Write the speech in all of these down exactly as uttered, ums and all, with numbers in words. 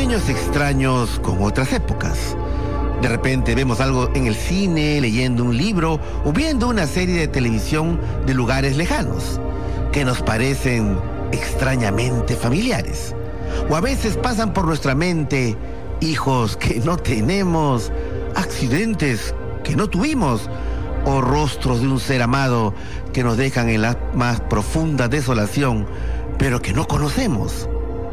sueños extraños con otras épocas. De repente vemos algo en el cine, leyendo un libro o viendo una serie de televisión de lugares lejanos que nos parecen extrañamente familiares. O a veces pasan por nuestra mente hijos que no tenemos, accidentes que no tuvimos, o rostros de un ser amado que nos dejan en la más profunda desolación, pero que no conocemos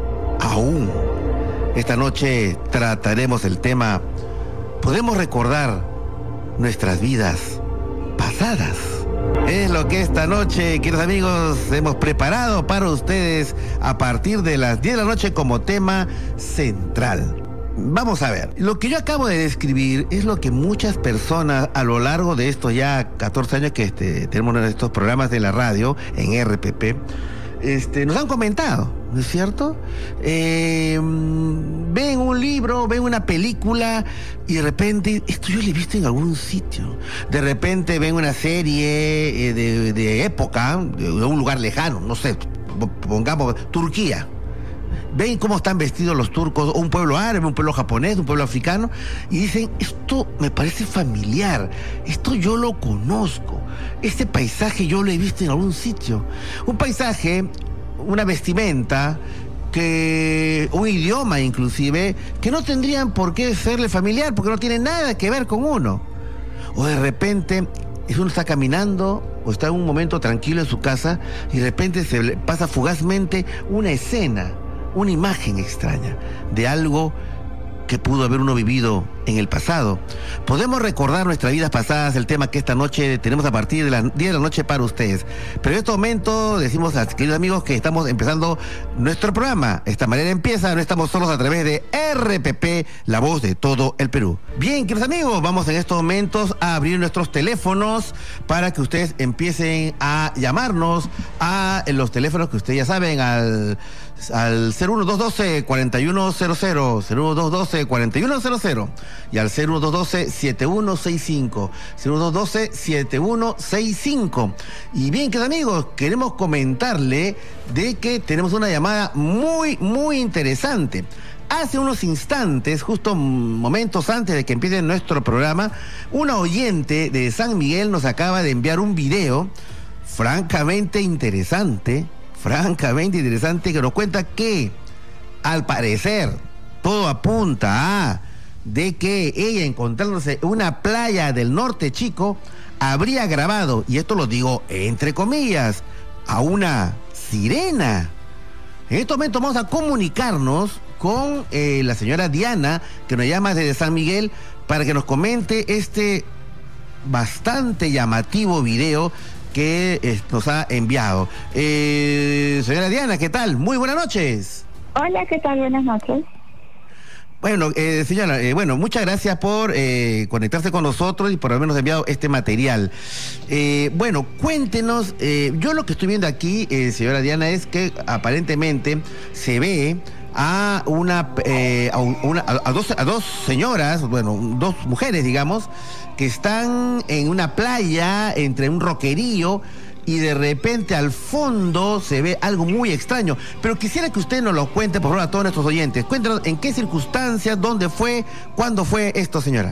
aún. Esta noche trataremos el tema: ¿podemos recordar nuestras vidas pasadas? Es lo que esta noche, queridos amigos, hemos preparado para ustedes a partir de las diez de la noche como tema central. Vamos a ver, lo que yo acabo de describir es lo que muchas personas a lo largo de estos ya catorce años que este, tenemos en estos programas de la radio, en R P P, este, nos han comentado, ¿no es cierto? Eh, ven un libro, ven una película y de repente, esto yo lo he visto en algún sitio. De repente ven una serie eh, de, de época, de, de un lugar lejano, no sé, pongamos Turquía. Ven cómo están vestidos los turcos, un pueblo árabe, un pueblo japonés, un pueblo africano, y dicen, esto me parece familiar, esto yo lo conozco, este paisaje yo lo he visto en algún sitio. Un paisaje, una vestimenta, que un idioma inclusive, que no tendrían por qué serle familiar, porque no tiene nada que ver con uno. O de repente, uno está caminando o está en un momento tranquilo en su casa y de repente se le pasa fugazmente una escena, una imagen extraña de algo que pudo haber uno vivido en el pasado. Podemos recordar nuestras vidas pasadas, el tema que esta noche tenemos a partir de las diez de la noche para ustedes. Pero en este momento decimos a queridos amigos que estamos empezando nuestro programa. Esta manera empieza, no estamos solos a través de R P P, la voz de todo el Perú. Bien, queridos amigos, vamos en estos momentos a abrir nuestros teléfonos para que ustedes empiecen a llamarnos a los teléfonos que ustedes ya saben, al, al cero uno dos uno dos, cuatro uno cero cero, cero uno dos uno dos, cuatro uno cero cero y al cero uno dos uno, siete uno seis cinco, cero uno dos uno, siete uno seis cinco. Y bien, queridos amigos, queremos comentarle de que tenemos una llamada muy, muy interesante. Hace unos instantes, justo momentos antes de que empiece nuestro programa, una oyente de San Miguel nos acaba de enviar un video francamente interesante, francamente interesante, que nos cuenta que, al parecer, todo apunta a de que ella, encontrándose en una playa del norte chico, habría grabado, y esto lo digo entre comillas, a una sirena. En este momento vamos a comunicarnos con eh, la señora Diana, que nos llama desde San Miguel, para que nos comente este bastante llamativo video que eh, nos ha enviado. Eh, señora Diana, ¿qué tal? Muy buenas noches. Hola, ¿qué tal? Buenas noches. Bueno, eh, señora, eh, bueno, muchas gracias por eh, conectarse con nosotros y por habernos enviado este material. Eh, bueno, cuéntenos, eh, yo lo que estoy viendo aquí, eh, señora Diana, es que aparentemente se ve a una, eh, a, una a, a, dos, a dos señoras, bueno, dos mujeres, digamos, que están en una playa entre un roquerío, y de repente al fondo se ve algo muy extraño. Pero quisiera que usted nos lo cuente, por favor, a todos nuestros oyentes. Cuéntanos en qué circunstancias, dónde fue, cuándo fue esto, señora.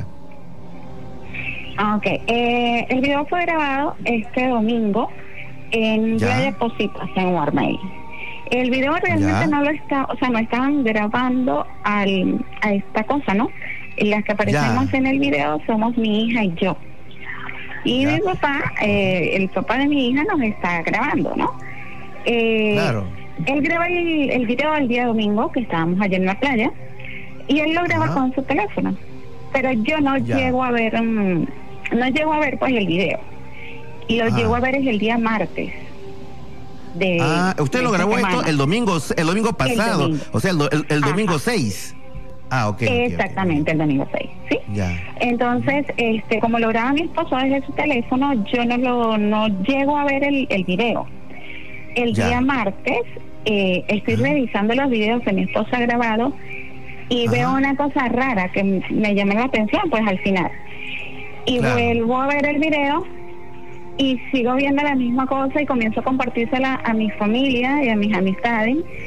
Ok, eh, el video fue grabado este domingo en Ya. Playa Positas, en Guarmey. El video realmente Ya. no lo está, o sea, no estaban grabando al, a esta cosa, ¿no? Las que aparecemos Ya. en el video somos mi hija y yo. Y Ya. mi papá, eh, el papá de mi hija nos está grabando, ¿no? Eh, Claro. Él graba el, el video el día domingo, que estábamos allá en la playa, y él lo graba Ajá. con su teléfono. Pero yo no Ya. llego a ver, um, no llego a ver pues el video. Y lo Ajá. llego a ver es el día martes. De, Ah, usted de lo esta grabó semana. esto el domingo, el domingo pasado, domingo. o sea, el, do- el, el Ajá. domingo seis. Ah, ok. ok, ok. Exactamente, el domingo seis, ¿sí? Ya. Entonces, este, como lo graba mi esposo desde su teléfono, yo no lo no llego a ver el, el video. El Ya. día martes eh, estoy Ajá. revisando los videos que mi esposo ha grabado y Ajá. veo una cosa rara que m- me llama la atención, pues al final. Y Claro. vuelvo a ver el video y sigo viendo la misma cosa y comienzo a compartírsela a mi familia y a mis amistades.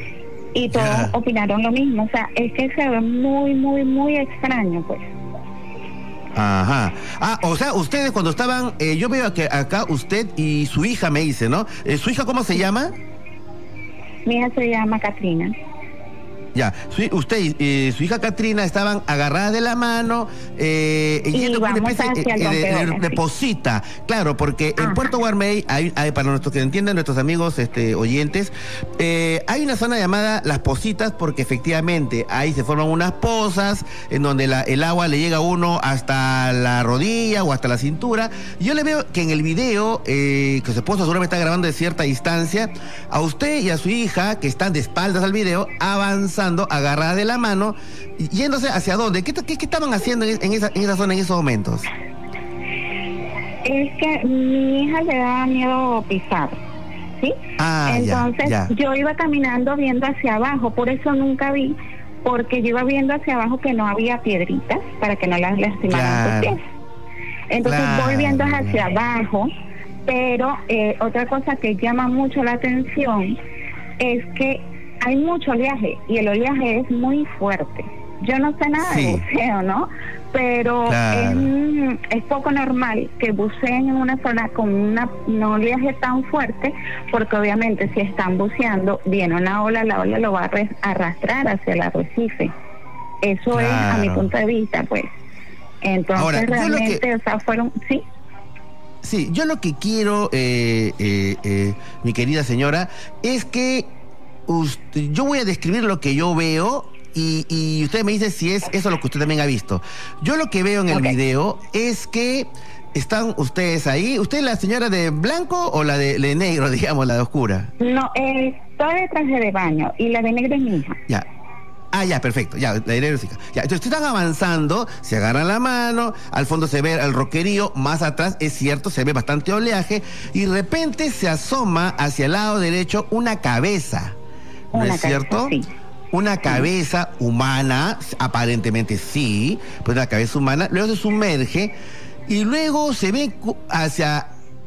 y todos Ya. opinaron lo mismo. O sea, es que se ve muy, muy, muy extraño, pues. Ajá. Ah, o sea, ustedes cuando estaban, eh, yo veo que acá usted y su hija me dice, ¿no? Eh, ¿Su hija cómo se llama? Mi hija se llama Katrina. Ya, su, usted y eh, su hija Katrina estaban agarradas de la mano, eh, Y yendo con una vamos especie hacia el eh, de, de- rompeolas, de sí. posita. Claro, porque en Ajá. Puerto Guarmey, hay, hay, para nuestros que entiendan, nuestros amigos este, oyentes, eh, hay una zona llamada Las Positas, porque efectivamente ahí se forman unas pozas en donde la, el agua le llega a uno hasta la rodilla o hasta la cintura. Yo le veo que en el video, eh, que su esposo seguramente está grabando de cierta distancia, a usted y a su hija, que están de espaldas al video, avanzando, agarradas de la mano, yéndose hacia dónde. ¿Qué, qué, qué estaban haciendo en, en, esa, en esa zona en esos momentos? Es que mi hija le daba miedo pisar, ¿sí? Ah, Entonces ya, ya. yo iba caminando viendo hacia abajo, por eso nunca vi, porque yo iba viendo hacia abajo que no había piedritas para que no las lastimaran Claro. sus pies. Entonces Claro, voy viendo hacia claro. abajo, pero eh, otra cosa que llama mucho la atención es que hay mucho oleaje y el oleaje es muy fuerte. Yo no sé nada Sí. de buceo, ¿no? Pero Claro. es, mm, es poco normal que buceen en una zona con una, un oleaje tan fuerte, porque obviamente si están buceando, viene una ola, la ola lo va a arre- arrastrar hacia el arrecife. Eso es a mi Claro. punto de vista, pues. Entonces Ahora, yo lo que- realmente, o sea, fueron, sí. Sí, yo lo que quiero, eh, eh, eh, mi querida señora, es que usted, yo voy a describir lo que yo veo y, y usted me dice si es eso lo que usted también ha visto. Yo lo que veo en el Ok. video es que están ustedes ahí. ¿Usted es la señora de blanco o la de, de negro, digamos, la de oscura? No, eh, estoy de traje de baño y la de negro es mi hija. Ya. Ah, ya, perfecto. Ya, la de negro sí. Ya, entonces están avanzando, se agarran la mano, al fondo se ve el roquerío, más atrás, es cierto, se ve bastante oleaje, y de repente se asoma hacia el lado derecho una cabeza. ¿No Una es cabeza, cierto? sí. Una cabeza humana, aparentemente sí, pues una cabeza humana, luego se sumerge y luego se ve cu- hacia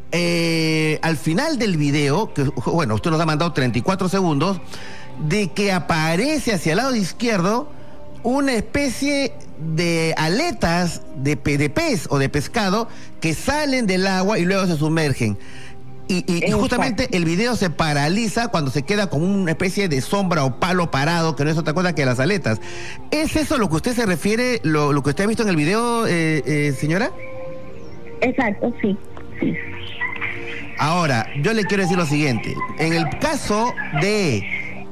eh, al final del video, que bueno, usted nos ha mandado treinta y cuatro segundos, de que aparece hacia el lado izquierdo una especie de aletas de, pe- de pez o de pescado que salen del agua y luego se sumergen. Y, y- y Exacto. justamente el video se paraliza cuando se queda como una especie de sombra o palo parado, que no es otra cosa que las aletas. ¿Es eso lo que usted se refiere, lo, lo que usted ha visto en el video, eh, eh, señora? Exacto, sí. sí. Ahora, yo le quiero decir lo siguiente. En el caso de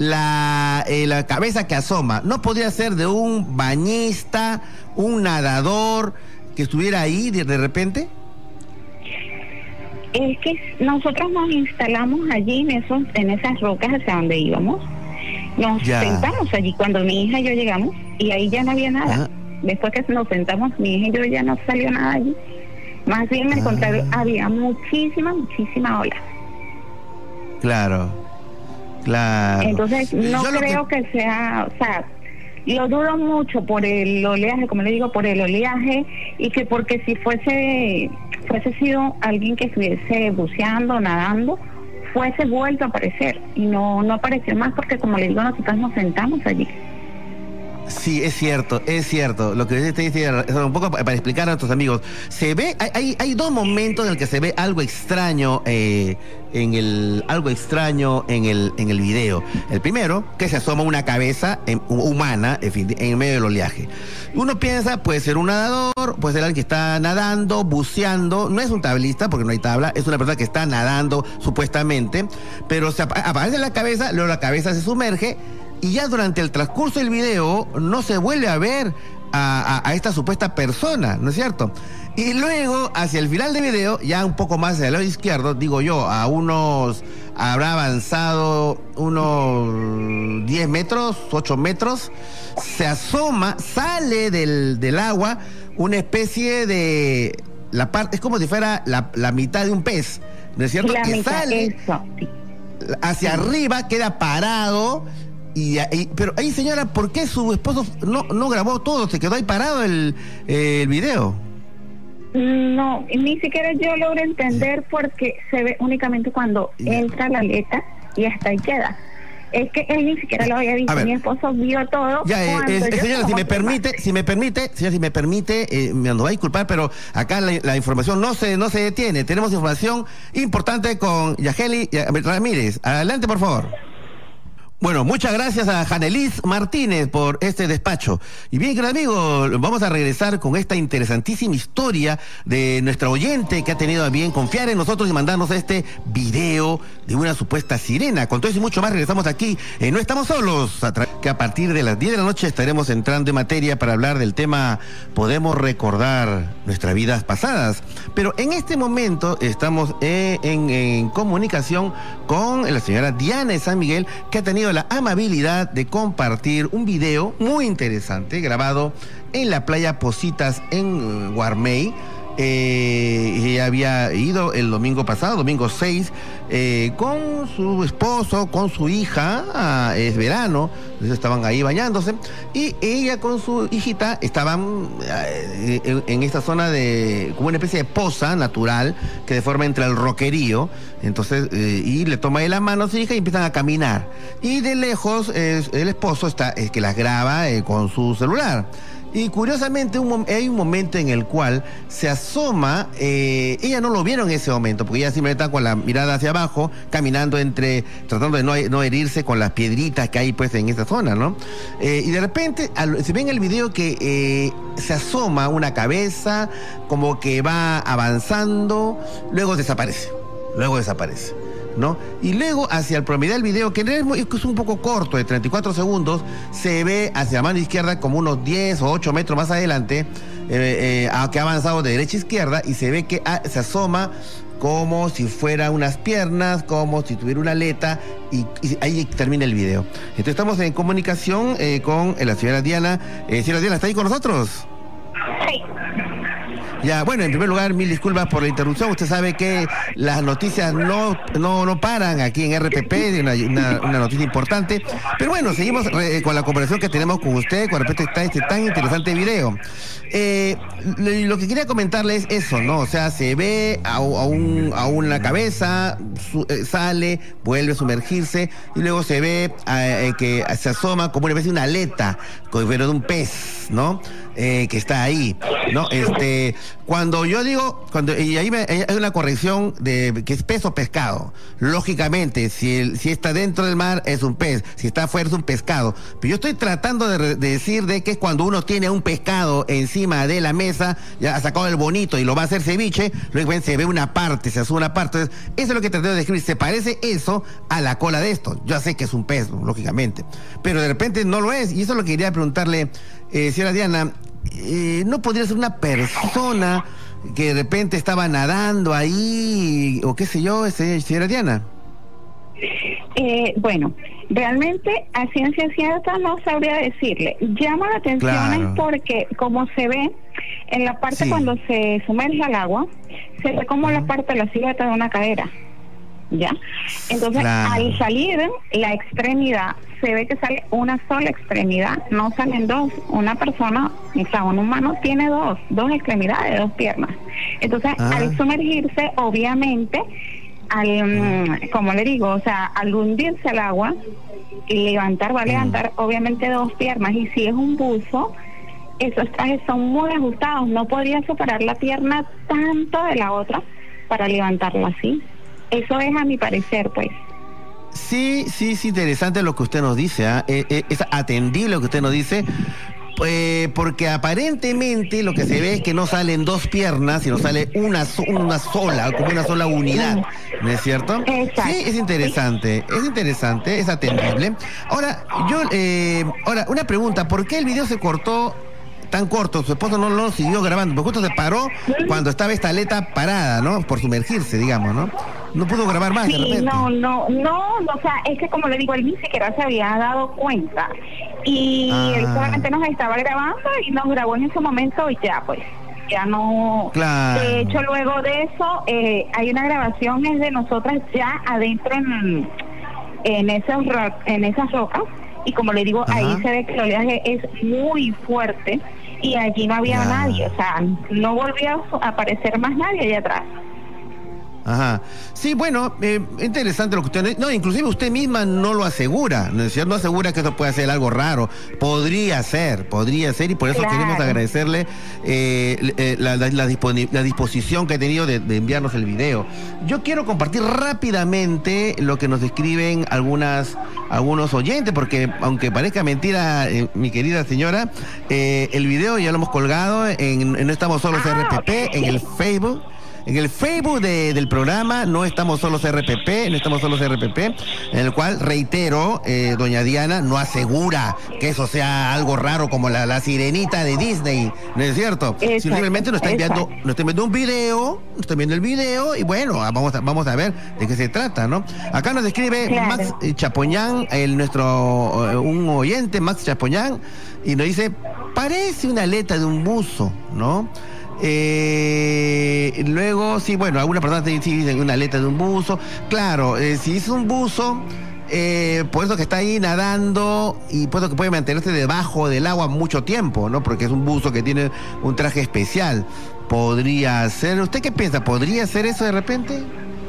la, eh, la cabeza que asoma, ¿no podría ser de un bañista, un nadador que estuviera ahí de, de repente? Es que nosotros nos instalamos allí en esos, en esas rocas hacia donde íbamos. Nos Ya. sentamos allí cuando mi hija y yo llegamos y ahí ya no había nada. Ajá. Después que nos sentamos, mi hija y yo ya no salió nada allí. Más bien, al Ah. contrario, había muchísima, muchísima ola. Claro, claro. Entonces, no Yo lo creo que... sea, o sea, lo dudo mucho por el oleaje, como le digo, por el oleaje, y que porque si fuese, fuese sido alguien que estuviese buceando, nadando, fuese vuelto a aparecer, y no, no apareció más porque, como le digo, nosotros nos sentamos allí. Sí, es cierto, es cierto. Lo que usted dice es un poco para explicar a nuestros amigos. Se ve, hay, hay, hay dos momentos en el que se ve algo extraño eh, en el, algo extraño en el, en el video. El primero, que se asoma una cabeza en- humana, en fin, en medio del oleaje. Uno piensa, puede ser un nadador, puede ser alguien que está nadando, buceando. No es un tablista, porque no hay tabla, es una persona que está nadando supuestamente, pero se apa- aparece la cabeza, luego la cabeza se sumerge. Y ya durante el transcurso del video no se vuelve a ver a, a- a esta supuesta persona, ¿no es cierto? Y luego, hacia el final del video, ya un poco más hacia el lado izquierdo, digo yo, a unos, habrá avanzado unos diez metros, ocho metros, se asoma, sale del, del agua una especie de... La parte, es como si fuera la, la mitad de un pez, ¿no es cierto? La que mitad, sale eso, sí. hacia arriba, queda parado. Y, y- pero ahí, señora, ¿por qué su esposo no, no grabó todo? Se quedó ahí parado el, eh, el video. No, ni siquiera yo logro entender porque se ve únicamente cuando Ya. entra la aleta y hasta ahí queda. Es que él ni siquiera lo había visto, mi esposo vio todo. Ya, eh, eh, señora, si me permite, si me permite, señora, si me permite, eh, me nos va a disculpar, pero acá la, la información no se, no se detiene. Tenemos información importante con Yajeli Ramírez. Adelante, por favor. Bueno, muchas gracias a Janelis Martínez por este despacho. Y bien, queridos amigos, vamos a regresar con esta interesantísima historia de nuestra oyente que ha tenido a bien confiar en nosotros y mandarnos este video de una supuesta sirena. Con todo eso y mucho más regresamos aquí en No Estamos Solos, a que a partir de las diez de la noche estaremos entrando en materia para hablar del tema Podemos recordar nuestras vidas pasadas. Pero en este momento estamos en, en, en comunicación con la señora Diana de San Miguel, que ha tenido la amabilidad de compartir un video muy interesante grabado en la playa Positas en Guarmey. Eh, ella había ido el domingo pasado, domingo seis, eh, con su esposo, con su hija, ah, es verano, entonces estaban ahí bañándose, y ella con su hijita estaban eh, en, en esta zona de, como una especie de poza natural que de forma entre el roquerío, entonces, eh, y le toma de la mano a su hija y empiezan a caminar, y de lejos eh, el esposo está, es que las graba eh, con su celular. Y curiosamente un, hay un momento en el cual se asoma, eh, ella no lo vieron en ese momento, porque ella simplemente está con la mirada hacia abajo, caminando entre, tratando de no, no herirse con las piedritas que hay pues en esa zona, ¿no? Eh, y de repente al, se ve en el video que eh, se asoma una cabeza, como que va avanzando, luego desaparece, luego desaparece, ¿no? Y luego hacia el promedio del video, que es un poco corto, de treinta y cuatro segundos, se ve hacia la mano izquierda como unos diez o ocho metros más adelante, eh, eh, que ha avanzado de derecha a izquierda, y se ve que ah, se asoma como si fuera unas piernas, como si tuviera una aleta, y, y ahí termina el video. Entonces estamos en comunicación eh, con la señora Diana. Eh, señora Diana, ¿está ahí con nosotros? Sí. Ya, bueno, en primer lugar, mil disculpas por la interrupción. Usted sabe que las noticias no, no, no paran aquí en R P P, de una, una, una noticia importante. Pero bueno, seguimos eh, con la conversación que tenemos con usted con respecto a este tan interesante video. Eh, lo, lo que quería comentarle es eso, ¿no? O sea, se ve a, a, un, a una cabeza, su, eh, sale, vuelve a sumergirse, y luego se ve eh, que se asoma como una especie de una aleta, pero de un pez, ¿no? Eh, que está ahí, ¿no? Este, cuando yo digo, cuando y ahí me, hay una corrección de que es pez o pescado. Lógicamente, si el, si está dentro del mar es un pez, si está afuera es un pescado. Pero yo estoy tratando de, de decir de que cuando uno tiene un pescado encima de la mesa, ya ha sacado el bonito y lo va a hacer ceviche, luego se ve una parte, se hace una parte. Entonces, eso es lo que traté de describir. Se parece eso a la cola de esto. Yo sé que es un pez, lógicamente, pero de repente no lo es. Y eso es lo que quería preguntarle, eh, señora Diana. Eh, ¿no podría ser una persona que de repente estaba nadando ahí o qué sé yo, señora Diana? Eh, bueno, realmente a ciencia cierta no sabría decirle. Llama la atención claro. Es porque como se ve en la parte sí. Cuando se sumerge al agua, se ve como uh-huh. La parte de la silueta de una cadera, ¿ya? Entonces claro. Al salir la extremidad, se ve que sale una sola extremidad, no salen dos. Una persona, o sea, un humano tiene dos, dos extremidades, dos piernas. Entonces, ah. Al sumergirse, obviamente, al, como le digo, o sea, al hundirse al agua y levantar, va a levantar, mm. obviamente, dos piernas. Y si es un buzo, esos trajes son muy ajustados, no podría separar la pierna tanto de la otra para levantarla así. Eso es a mi parecer, pues. Sí, sí, es interesante lo que usted nos dice, ¿eh? Eh, eh, es atendible lo que usted nos dice, eh, porque aparentemente lo que se ve es que no salen dos piernas, sino sale una, so, una sola, como una sola unidad, ¿no es cierto? Exacto. Sí, es interesante, es interesante, es atendible. Ahora, yo, eh, ahora, una pregunta, ¿por qué el video se cortó tan corto? Su esposo no lo siguió grabando, porque justo se paró cuando estaba esta aleta parada, ¿no? Por sumergirse, digamos, ¿no? No pudo grabar más, sí, de repente. No, no, no, o sea, es que como le digo, él ni siquiera se había dado cuenta. Y ah. Él solamente nos estaba grabando y nos grabó en ese momento y ya, pues, ya no... Claro. De hecho, luego de eso, eh, hay una grabación es de nosotras ya adentro en, en, esos ro en esas rocas. Y como le digo, ajá. Ahí se ve que el oleaje es muy fuerte y allí no había ya. Nadie, o sea, no volvió a aparecer más nadie allá atrás. Ajá. Sí, bueno, eh, interesante lo que usted... No, inclusive usted misma no lo asegura, ¿no es cierto? No asegura que eso pueda ser algo raro. Podría ser, podría ser, y por eso Claro. queremos agradecerle eh, eh, la, la, la, disponi- la disposición que ha tenido de, de enviarnos el video. Yo quiero compartir rápidamente lo que nos escriben algunas, algunos oyentes, porque aunque parezca mentira, eh, mi querida señora, eh, el video ya lo hemos colgado en, en No Estamos Solos Ah, R P P, ok. en el Facebook. En el Facebook de, del programa No Estamos Solos R P P, No Estamos Solos R P P, en el cual, reitero, eh, doña Diana no asegura que eso sea algo raro como la, la sirenita de Disney, ¿no es cierto? Exacto, Simplemente nos está enviando, exacto. nos está enviando un video, nos está enviando el video y bueno, vamos a, vamos a ver de qué se trata, ¿no? Acá nos escribe Claro. Max eh, Chapoñán, el, nuestro, eh, un oyente, Max Chapoñán, y nos dice, parece una aleta de un buzo, ¿no? Eh, luego, sí, bueno, alguna persona te sí, dicen una aleta de un buzo. Claro, eh, si es un buzo, eh, por eso que está ahí nadando y por eso que puede mantenerse debajo del agua mucho tiempo, ¿no? Porque es un buzo que tiene un traje especial. Podría ser, ¿usted qué piensa? ¿Podría ser eso de repente?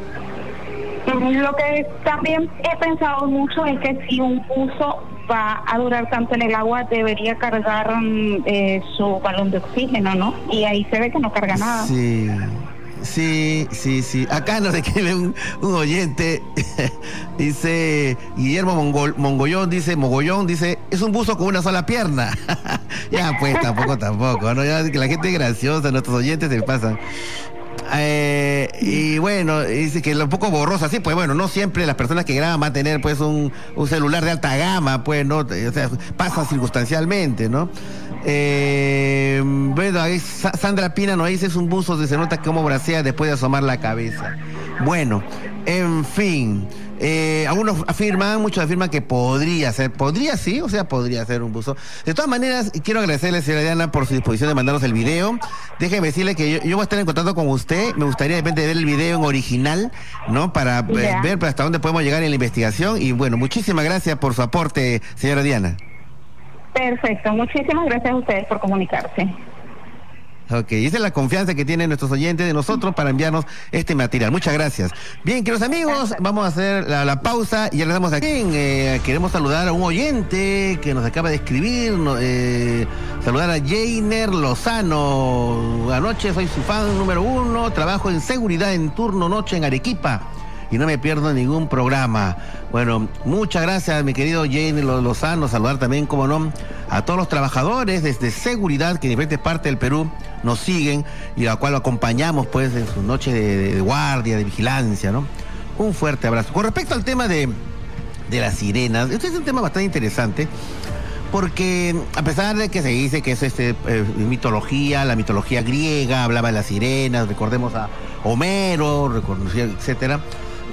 Lo que también he pensado mucho es que si un buzo va a durar tanto en el agua, debería cargar mm, eh, su balón de oxígeno, ¿no? Y ahí se ve que no carga nada. Sí, sí, sí, sí. Acá nos escribe un, un oyente, dice Guillermo Mongol, Mongollón, dice, Mogollón, dice, es un buzo con una sola pierna. Ya, pues tampoco, tampoco, ¿no? Ya que la gente es graciosa, nuestros oyentes se pasan. Eh, y bueno, dice que lo un poco borrosa, sí, pues bueno, no siempre las personas que graban van a tener pues un, un celular de alta gama, pues, ¿no? O sea, pasa circunstancialmente, ¿no? Eh, bueno, ahí Sa- Sandra Pina nos dice, es un buzo que se nota como bracea después de asomar la cabeza. Bueno, en fin, eh, algunos afirman, muchos afirman que podría ser, podría sí, o sea, podría ser un buzo. De todas maneras, quiero agradecerle, señora Diana, por su disposición de mandarnos el video. Déjeme decirle que yo, yo voy a estar en contacto con usted. Me gustaría de repente ver el video en original, ¿no? Para eh, Ya. ver hasta dónde podemos llegar en la investigación. Y bueno, muchísimas gracias por su aporte, señora Diana. Perfecto, muchísimas gracias a ustedes por comunicarse. Ok, esa es la confianza que tienen nuestros oyentes de nosotros para enviarnos este material. Muchas gracias. Bien, queridos amigos, vamos a hacer la, la pausa y regresamos aquí. Bien, eh, queremos saludar a un oyente que nos acaba de escribir, no, eh, saludar a Jainer Lozano. Anoche soy su fan número uno, trabajo en seguridad en turno noche en Arequipa y no me pierdo ningún programa. Bueno, muchas gracias, mi querido Jane Lozano. Saludar también, como no, a todos los trabajadores desde seguridad que en diferentes partes del Perú nos siguen y a la cual lo acompañamos pues en sus noches de, de guardia, de vigilancia, ¿no? Un fuerte abrazo. Con respecto al tema de, de las sirenas, este es un tema bastante interesante, porque a pesar de que se dice que es este eh, mitología, la mitología griega, hablaba de las sirenas, recordemos a Homero, reconocía, etcétera.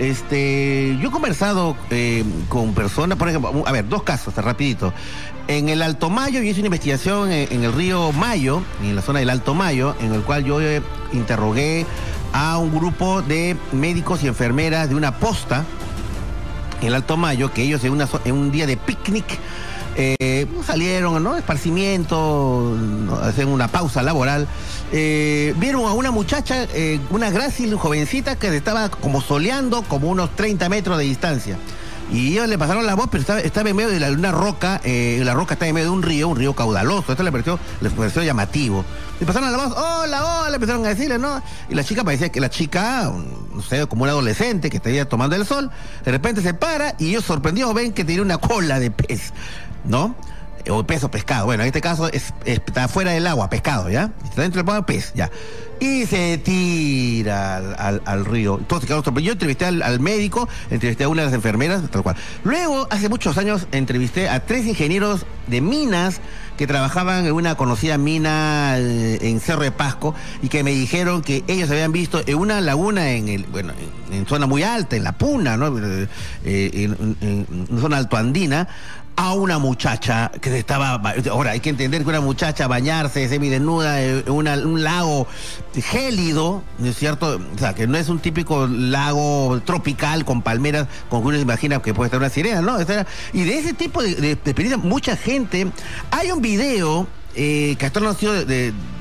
Este, yo he conversado eh, con personas, por ejemplo, a ver, dos casos, rapidito. En el Alto Mayo, yo hice una investigación en, en el río Mayo, en la zona del Alto Mayo, en el cual yo eh, interrogué a un grupo de médicos y enfermeras de una posta en el Alto Mayo, que ellos en, una, en un día de picnic eh, salieron, ¿no? Esparcimiento, ¿no? Hacen una pausa laboral. Eh, vieron a una muchacha, eh, una grácil jovencita que estaba como soleando como unos treinta metros de distancia. Y ellos le pasaron la voz, pero estaba, estaba en medio de la, una roca, eh, la roca estaba en medio de un río, un río caudaloso. Esto le pareció, les pareció llamativo. Le pasaron la voz, hola, hola, empezaron a decirle, ¿no? Y la chica parecía que la chica, no sé, como un adolescente que estaría tomando el sol, de repente se para y ellos sorprendidos ven que tiene una cola de pez, ¿no? O pez o pescado. Bueno, en este caso es, es- está fuera del agua, pescado, ¿ya? Está dentro del agua, pez, ya. Y se tira al, al- al río. Entonces, quedaron sorprendidos. Yo entrevisté al, al médico, entrevisté a una de las enfermeras, tal cual. Luego, hace muchos años, entrevisté a tres ingenieros de minas que trabajaban en una conocida mina eh, en Cerro de Pasco y que me dijeron que ellos habían visto en una laguna en el, bueno, en, en zona muy alta, en la Puna, ¿no? Eh, eh, en, en- en una zona altoandina, a una muchacha que se estaba... Ahora, hay que entender que una muchacha bañarse semidesnuda en una- un lago gélido, ¿no es cierto? O sea, que no es un típico lago tropical con palmeras, con que uno se imagina que puede estar una sirena, ¿no? O sea, y de ese tipo de, de, de experiencia, mucha gente... Hay un video eh, que hasta no ha sido de, de,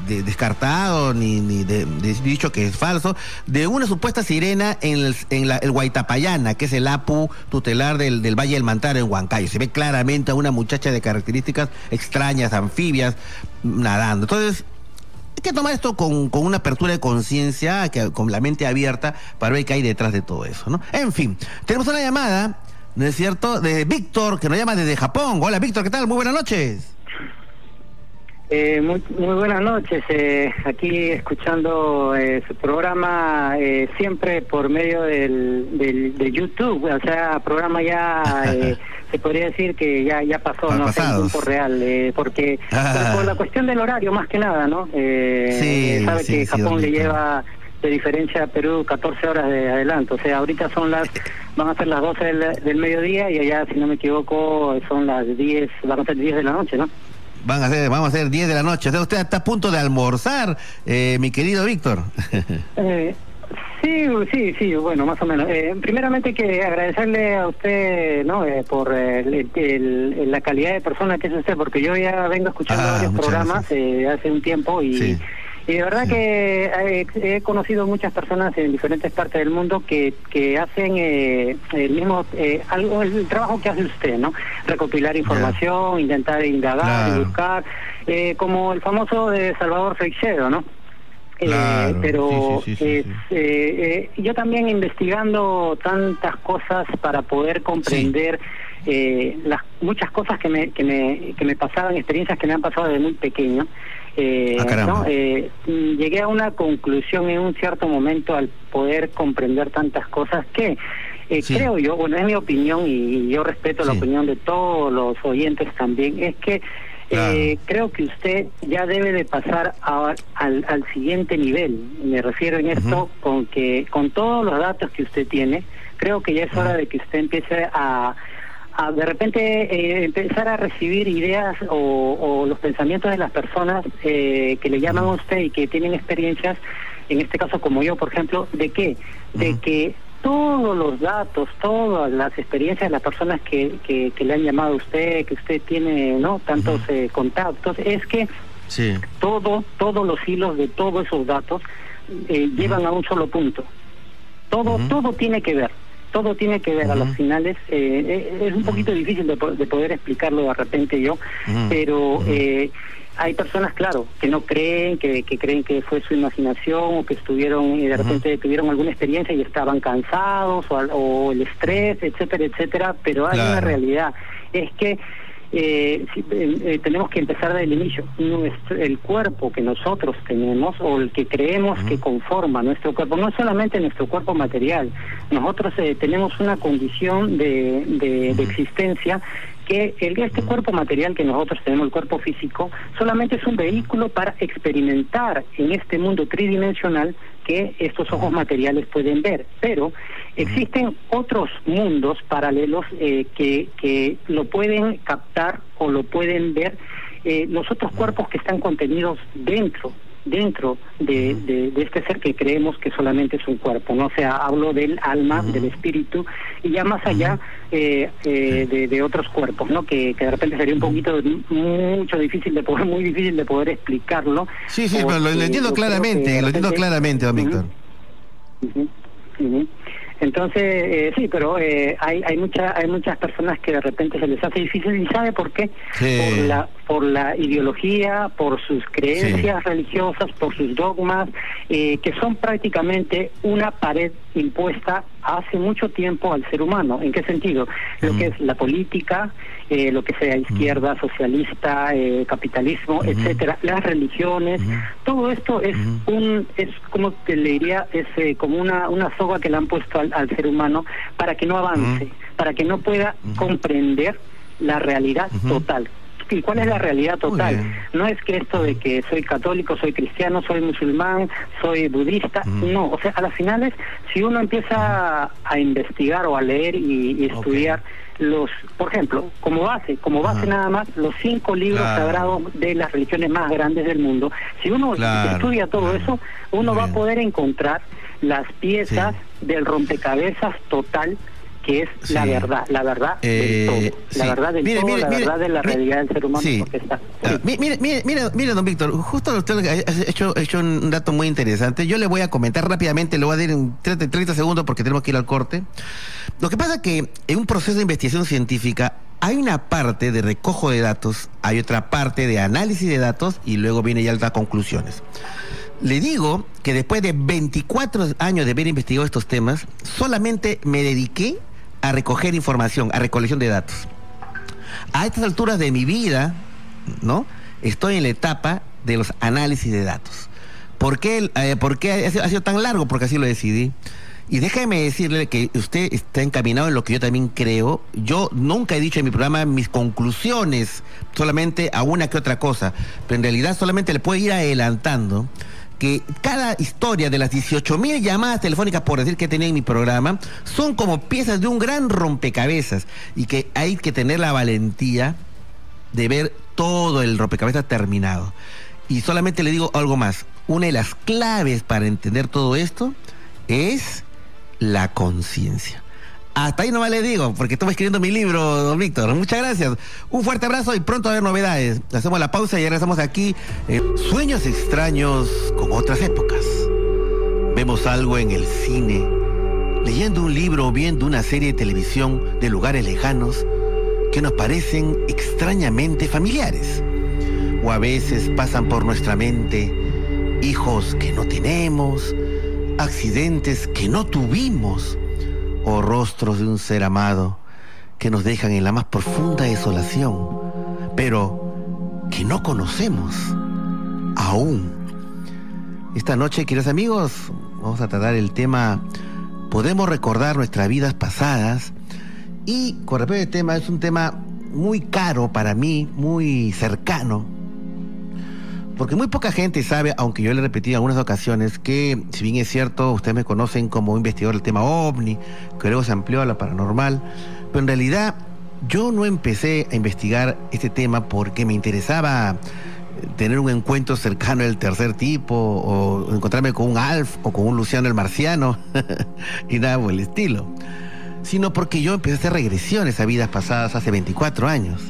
de, descartado ni, ni de, de dicho que es falso, de una supuesta sirena en el, en la, el Huaytapallana, que es el Apu tutelar del, del Valle del Mantaro en Huancayo. Se ve claramente a una muchacha de características extrañas, anfibias, nadando. Entonces, hay que tomar esto con, con una apertura de conciencia, con la mente abierta, para ver qué hay detrás de todo eso, ¿no? En fin, tenemos una llamada, ¿no es cierto?, de Víctor, que nos llama desde Japón. Hola, Víctor, ¿qué tal? Muy buenas noches. Eh, muy, muy buenas noches, eh, aquí escuchando eh, su programa eh, siempre por medio del, del de YouTube, o sea, programa ya eh, se podría decir que ya ya pasó, no sé, en tiempo real, eh, porque ah. por la cuestión del horario más que nada, ¿no? Eh, sí, sabe sí, que sí, Japón sí, le lleva de diferencia a Perú catorce horas de adelanto, o sea, ahorita son las, van a ser las doce del, del mediodía y allá, si no me equivoco, son las diez, van a ser diez de la noche, ¿no? Van a ser, vamos a ser diez de la noche. O sea, usted está a punto de almorzar, eh, mi querido Víctor. eh, sí, sí, sí, bueno, más o menos. Eh, primeramente que agradecerle a usted, ¿no? Eh, por eh, el, el, la calidad de persona que es usted, porque yo ya vengo escuchando ah, varios programas eh, hace un tiempo y... Sí. Y de verdad sí. que he, he conocido muchas personas en diferentes partes del mundo que que hacen eh, el mismo eh, algo el trabajo que hace usted, ¿no? Recopilar información, yeah. intentar indagar, claro. y buscar, eh, como el famoso de Salvador Freixedo, ¿no? Claro. Eh, pero sí, sí, sí, sí, sí. Eh, eh, yo también investigando tantas cosas para poder comprender sí. eh, las muchas cosas que me que me que me pasaban, experiencias que me han pasado desde muy pequeño. Eh, ah, ¿no? eh, llegué a una conclusión en un cierto momento al poder comprender tantas cosas que eh, sí. creo yo, bueno, es mi opinión y yo respeto sí. la opinión de todos los oyentes también, es que claro. eh, creo que usted ya debe de pasar a, al, al siguiente nivel. Me refiero en esto uh-huh. con que con todos los datos que usted tiene, creo que ya es hora uh-huh. de que usted empiece a A de repente eh, empezar a recibir ideas o, o los pensamientos de las personas eh, que le llaman a usted y que tienen experiencias, en este caso como yo, por ejemplo, ¿de qué? De uh-huh. que todos los datos, todas las experiencias de las personas que, que, que le han llamado a usted, que usted tiene, ¿no? Tantos uh-huh. eh, contactos, es que sí. todo, todos los hilos de todos esos datos eh, uh-huh. llevan a un solo punto. Todo, uh-huh. todo tiene que ver. Todo tiene que ver uh-huh. a los finales, eh, es un poquito uh-huh. difícil de, de poder explicarlo de repente yo, uh-huh. pero eh, hay personas, claro, que no creen, que, que creen que fue su imaginación o que estuvieron y de repente uh-huh. tuvieron alguna experiencia y estaban cansados o, o el estrés, etcétera, etcétera, pero hay claro. una realidad, es que Eh, si, eh, tenemos que empezar desde el inicio. Nuestro, el cuerpo que nosotros tenemos o el que creemos uh-huh. que conforma nuestro cuerpo, no solamente nuestro cuerpo material, nosotros eh, tenemos una condición de, de, uh-huh. de existencia que el, este uh-huh. cuerpo material que nosotros tenemos, el cuerpo físico, solamente es un vehículo para experimentar en este mundo tridimensional que estos ojos materiales pueden ver, pero existen otros mundos paralelos eh, que, que lo pueden captar o lo pueden ver eh, los otros cuerpos que están contenidos dentro dentro de, de, de este ser que creemos que solamente es un cuerpo, ¿no? O sea, hablo del alma, uh-huh. del espíritu, y ya más allá eh, eh, de, de otros cuerpos, ¿no? Que, que de repente sería un poquito, mucho difícil de poder, muy difícil de poder explicarlo. Sí, sí, pero lo, lo entiendo claramente, lo entiendo claramente, don Víctor. Uh-huh. Uh-huh. Entonces, eh, sí, pero eh, hay hay mucha, hay muchas personas que de repente se les hace difícil, ¿y sabe por qué? Sí. Por la por la ideología, por sus creencias sí. religiosas, por sus dogmas, eh, que son prácticamente una pared impuesta hace mucho tiempo al ser humano. ¿En qué sentido? Mm. Lo que es la política, eh, lo que sea izquierda, mm. socialista, eh, capitalismo, mm. etcétera, las religiones, mm. todo esto es mm. un, es como que le diría, es eh, como una una soga que le han puesto al, al ser humano para que no avance, mm. para que no pueda mm. comprender la realidad mm. total. ¿Y cuál es la realidad total? No es que esto de que soy católico, soy cristiano, soy musulmán, soy budista, mm. no, o sea, a las finales, si uno empieza a investigar o a leer y, y estudiar okay. los, por ejemplo, como base, como base uh-huh. nada más, los cinco libros claro. sagrados de las religiones más grandes del mundo, si uno claro. estudia todo claro. eso, uno Muy va bien. a poder encontrar las piezas sí. del rompecabezas total que es sí. la verdad, la verdad eh, del todo, sí. la verdad del mire, todo, mire, la mire, verdad de la mire, realidad del ser humano. Sí. Porque está, Ah, sí. mire, mire, mire, mire, don Víctor, justo usted ha hecho, ha hecho un dato muy interesante. Yo le voy a comentar rápidamente, le voy a dar en treinta, treinta segundos porque tenemos que ir al corte. Lo que pasa es que en un proceso de investigación científica hay una parte de recojo de datos, hay otra parte de análisis de datos y luego viene ya las conclusiones. Le digo que después de veinticuatro años de haber investigado estos temas, solamente me dediqué a recoger información, a recolección de datos. A estas alturas de mi vida, ¿no?, estoy en la etapa de los análisis de datos. ¿Por qué, eh, ¿por qué ha sido, ha sido tan largo? Porque así lo decidí. Y déjeme decirle que usted está encaminado en lo que yo también creo. Yo nunca he dicho en mi programa mis conclusiones, solamente a una que otra cosa, pero en realidad solamente le puedo ir adelantando que cada historia de las dieciocho mil llamadas telefónicas, por decir, que he tenido en mi programa, son como piezas de un gran rompecabezas y que hay que tener la valentía de ver todo el rompecabezas terminado. Y solamente le digo algo más. Una de las claves para entender todo esto es la conciencia. Hasta ahí nomás le digo, porque estoy escribiendo mi libro, don Víctor. Muchas gracias. Un fuerte abrazo y pronto a ver novedades. Hacemos la pausa y regresamos aquí. Eh, sueños extraños con otras épocas. Vemos algo en el cine, leyendo un libro o viendo una serie de televisión de lugares lejanos que nos parecen extrañamente familiares. O a veces pasan por nuestra mente hijos que no tenemos, accidentes que no tuvimos, o rostros de un ser amado que nos dejan en la más profunda desolación, pero que no conocemos aún. Esta noche, queridos amigos, vamos a tratar el tema podemos recordar nuestras vidas pasadas, y con respecto al tema, es un tema muy caro para mí, muy cercano, porque muy poca gente sabe, aunque yo le he repetido en algunas ocasiones, que si bien es cierto, ustedes me conocen como investigador del tema OVNI, que luego se amplió a la paranormal, pero en realidad yo no empecé a investigar este tema porque me interesaba tener un encuentro cercano del tercer tipo, o encontrarme con un Alf o con un Luciano el Marciano, y nada por el estilo, sino porque yo empecé a hacer regresiones a vidas pasadas hace veinticuatro años.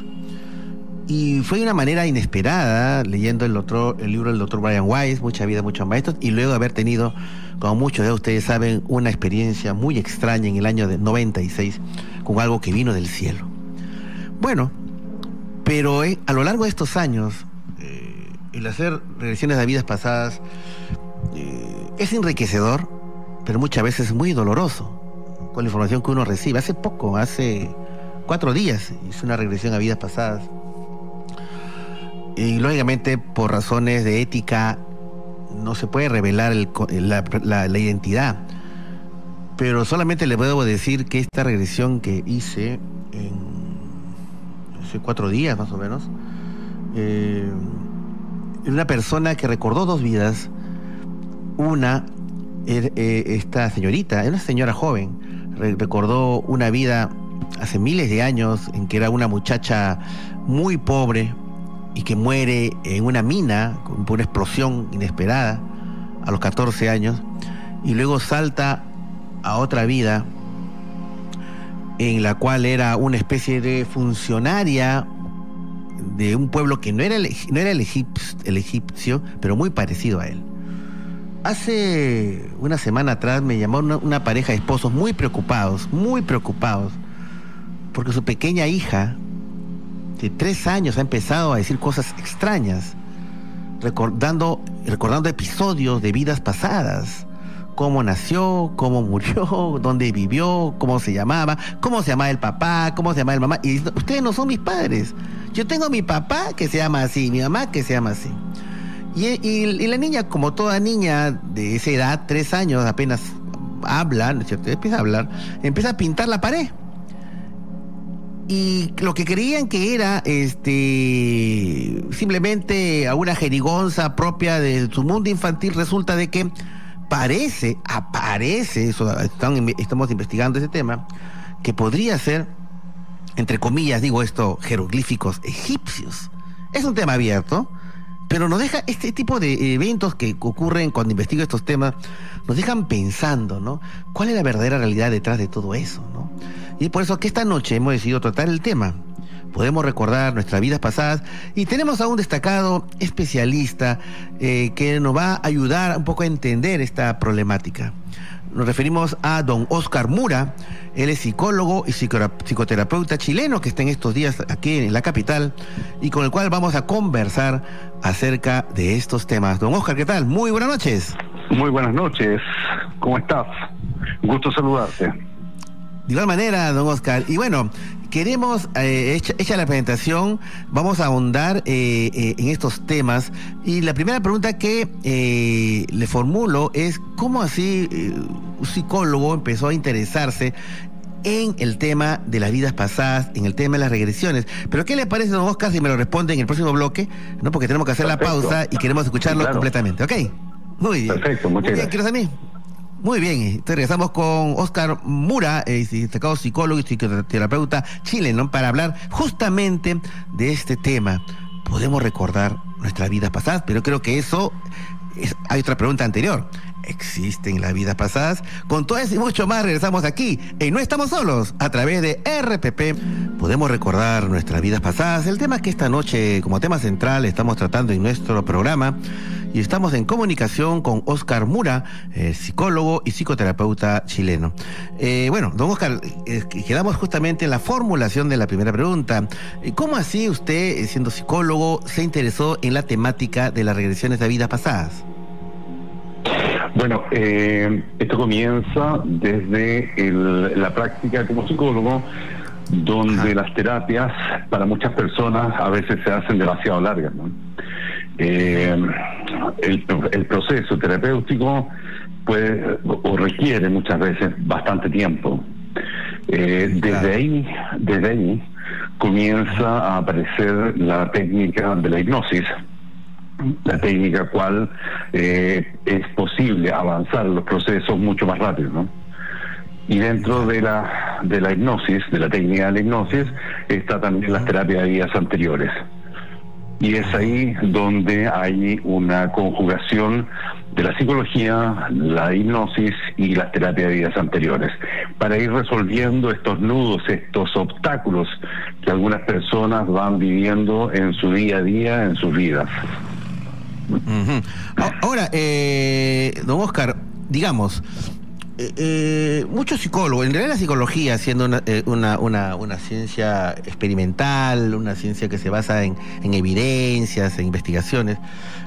Y fue de una manera inesperada, leyendo el, otro, el libro del doctor Brian Weiss, Mucha vida, muchos maestros, y luego haber tenido, como muchos de ustedes saben, una experiencia muy extraña en el año de noventa y seis, con algo que vino del cielo. Bueno, pero eh, a lo largo de estos años, eh, el hacer regresiones a vidas pasadas eh, es enriquecedor, pero muchas veces muy doloroso, con la información que uno recibe. Hace poco, hace cuatro días, hice una regresión a vidas pasadas. Y lógicamente, por razones de ética, no se puede revelar el, la, la, la identidad. Pero solamente le puedo decir que esta regresión que hice en hace cuatro días más o menos, eh, una persona que recordó dos vidas. Una, er, eh, esta señorita, era una señora joven, re, recordó una vida hace miles de años en que era una muchacha muy pobre y que muere en una mina por una explosión inesperada a los catorce años, y luego salta a otra vida en la cual era una especie de funcionaria de un pueblo que no era el, no era el, egipcio, el egipcio, pero muy parecido a él. Hace una semana atrás me llamó una, una pareja de esposos muy preocupados, muy preocupados, porque su pequeña hija de tres años ha empezado a decir cosas extrañas, recordando, recordando episodios de vidas pasadas, cómo nació, cómo murió, dónde vivió, cómo se llamaba, cómo se llamaba el papá, cómo se llamaba el mamá. Y dice, ustedes no son mis padres. Yo tengo mi papá que se llama así, mi mamá que se llama así. Y, y, y la niña, como toda niña de esa edad, tres años, apenas habla, ¿no es cierto? Empieza a hablar, empieza a pintar la pared. Y lo que creían que era este simplemente alguna jerigonza propia de su mundo infantil, resulta de que parece, aparece, eso, están, estamos investigando ese tema, que podría ser, entre comillas, digo esto, jeroglíficos egipcios. Es un tema abierto, pero nos deja, este tipo de eventos que ocurren cuando investigo estos temas, nos dejan pensando, ¿no? ¿Cuál es la verdadera realidad detrás de todo eso, ¿no? Y por eso que esta noche hemos decidido tratar el tema. Podemos recordar nuestras vidas pasadas y tenemos a un destacado especialista eh, que nos va a ayudar un poco a entender esta problemática. Nos referimos a don Óscar Mura. Él es psicólogo y psicoterapeuta chileno que está en estos días aquí en la capital y con el cual vamos a conversar acerca de estos temas. Don Óscar, ¿qué tal? Muy buenas noches. Muy buenas noches. ¿Cómo estás? Gusto saludarte. De igual manera, don Óscar. Y bueno, queremos, eh, hecha, hecha la presentación, vamos a ahondar eh, eh, en estos temas. Y la primera pregunta que eh, le formulo es, ¿cómo así eh, un psicólogo empezó a interesarse en el tema de las vidas pasadas, en el tema de las regresiones? Pero ¿qué le parece, don Óscar, si me lo responde en el próximo bloque? No, porque tenemos que hacer Perfecto. la pausa y queremos escucharlo claro. completamente. ¿Ok? Muy bien. Perfecto, muchas Muy bien, gracias. ¿quieres a mí? Muy bien, entonces regresamos con Óscar Mura, eh, destacado psicólogo y psicoterapeuta chileno, para hablar justamente de este tema. Podemos recordar nuestras vidas pasadas, pero creo que eso es, hay otra pregunta anterior. ¿Existen las vidas pasadas? Con todo eso y mucho más regresamos aquí en No Estamos Solos, a través de R P P. Podemos recordar nuestras vidas pasadas, el tema que esta noche como tema central estamos tratando en nuestro programa. Y estamos en comunicación con Óscar Mura, eh, psicólogo y psicoterapeuta chileno. Eh, bueno, don Óscar, eh, quedamos justamente en la formulación de la primera pregunta. ¿Cómo así usted, siendo psicólogo, se interesó en la temática de las regresiones de vidas pasadas? Bueno, eh, esto comienza desde el, la práctica como psicólogo, donde Ajá. las terapias para muchas personas a veces se hacen demasiado largas, ¿no? Eh, el, el proceso terapéutico puede o requiere muchas veces bastante tiempo. Eh, desde ahí, desde ahí comienza a aparecer la técnica de la hipnosis, la técnica cual eh, es posible avanzar los procesos mucho más rápido, ¿no? Y dentro de la de la hipnosis, de la técnica de la hipnosis, está también las terapias de vidas anteriores. Y es ahí donde hay una conjugación de la psicología, la hipnosis y las terapias de vidas anteriores, para ir resolviendo estos nudos, estos obstáculos que algunas personas van viviendo en su día a día, en sus vidas. Uh-huh. Ahora, eh, don Óscar, digamos, eh, eh, muchos psicólogos, en realidad la psicología, siendo una, eh, una, una, una ciencia experimental, una ciencia que se basa en, en evidencias, en investigaciones,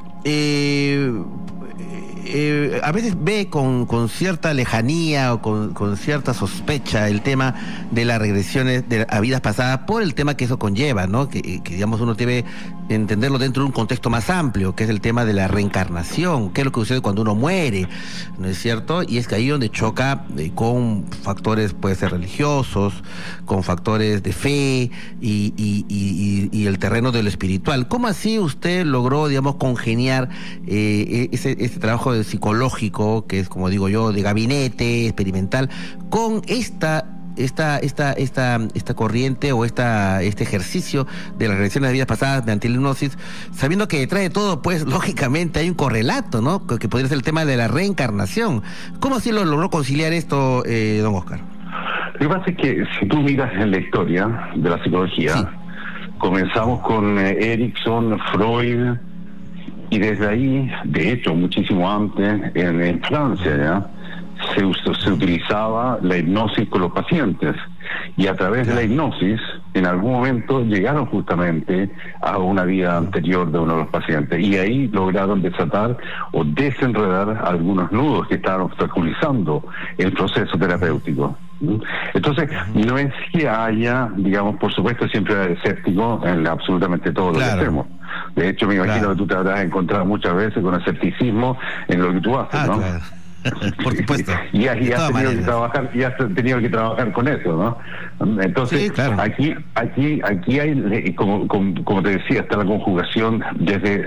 eh, eh, a veces ve con, con cierta lejanía o con, con cierta sospecha el tema de las regresiones de, a vidas pasadas por el tema que eso conlleva, ¿no? Que, que digamos uno debe entenderlo dentro de un contexto más amplio, que es el tema de la reencarnación, que es lo que sucede cuando uno muere, ¿no es cierto? Y es que ahí donde choca eh, con factores, puede ser religiosos, con factores de fe y, y, y, y el terreno de lo espiritual. ¿Cómo así usted logró, digamos, congeniar eh, ese, ese trabajo de psicológico, que es, como digo yo, de gabinete experimental, con esta esta esta esta esta corriente o esta este ejercicio de las regresiones de vidas pasadas mediante la hipnosis, sabiendo que detrás de todo, pues, lógicamente hay un correlato, ¿no? Que podría ser el tema de la reencarnación. ¿Cómo así lo logró conciliar esto, eh, don Óscar? Lo que pasa es que si tú miras en la historia de la psicología, sí. comenzamos con eh, Erickson, Freud, y desde ahí, de hecho, muchísimo antes, en, en Francia, ¿ya? Se, se utilizaba la hipnosis con los pacientes, y a través de la hipnosis en algún momento llegaron justamente a una vida anterior de uno de los pacientes, y ahí lograron desatar o desenredar algunos nudos que estaban obstaculizando el proceso terapéutico. Entonces, no es que haya, digamos, por supuesto siempre hay escéptico en absolutamente todo lo claro. que hacemos. De hecho, me imagino claro. que tú te habrás encontrado muchas veces con escepticismo en lo que tú haces, ah, ¿no? Claro. Por supuesto. Y has, y has tenido que trabajar, y has tenido que trabajar con eso, ¿no? Entonces, sí, claro. aquí, aquí, aquí hay, como, como, como te decía, está la conjugación desde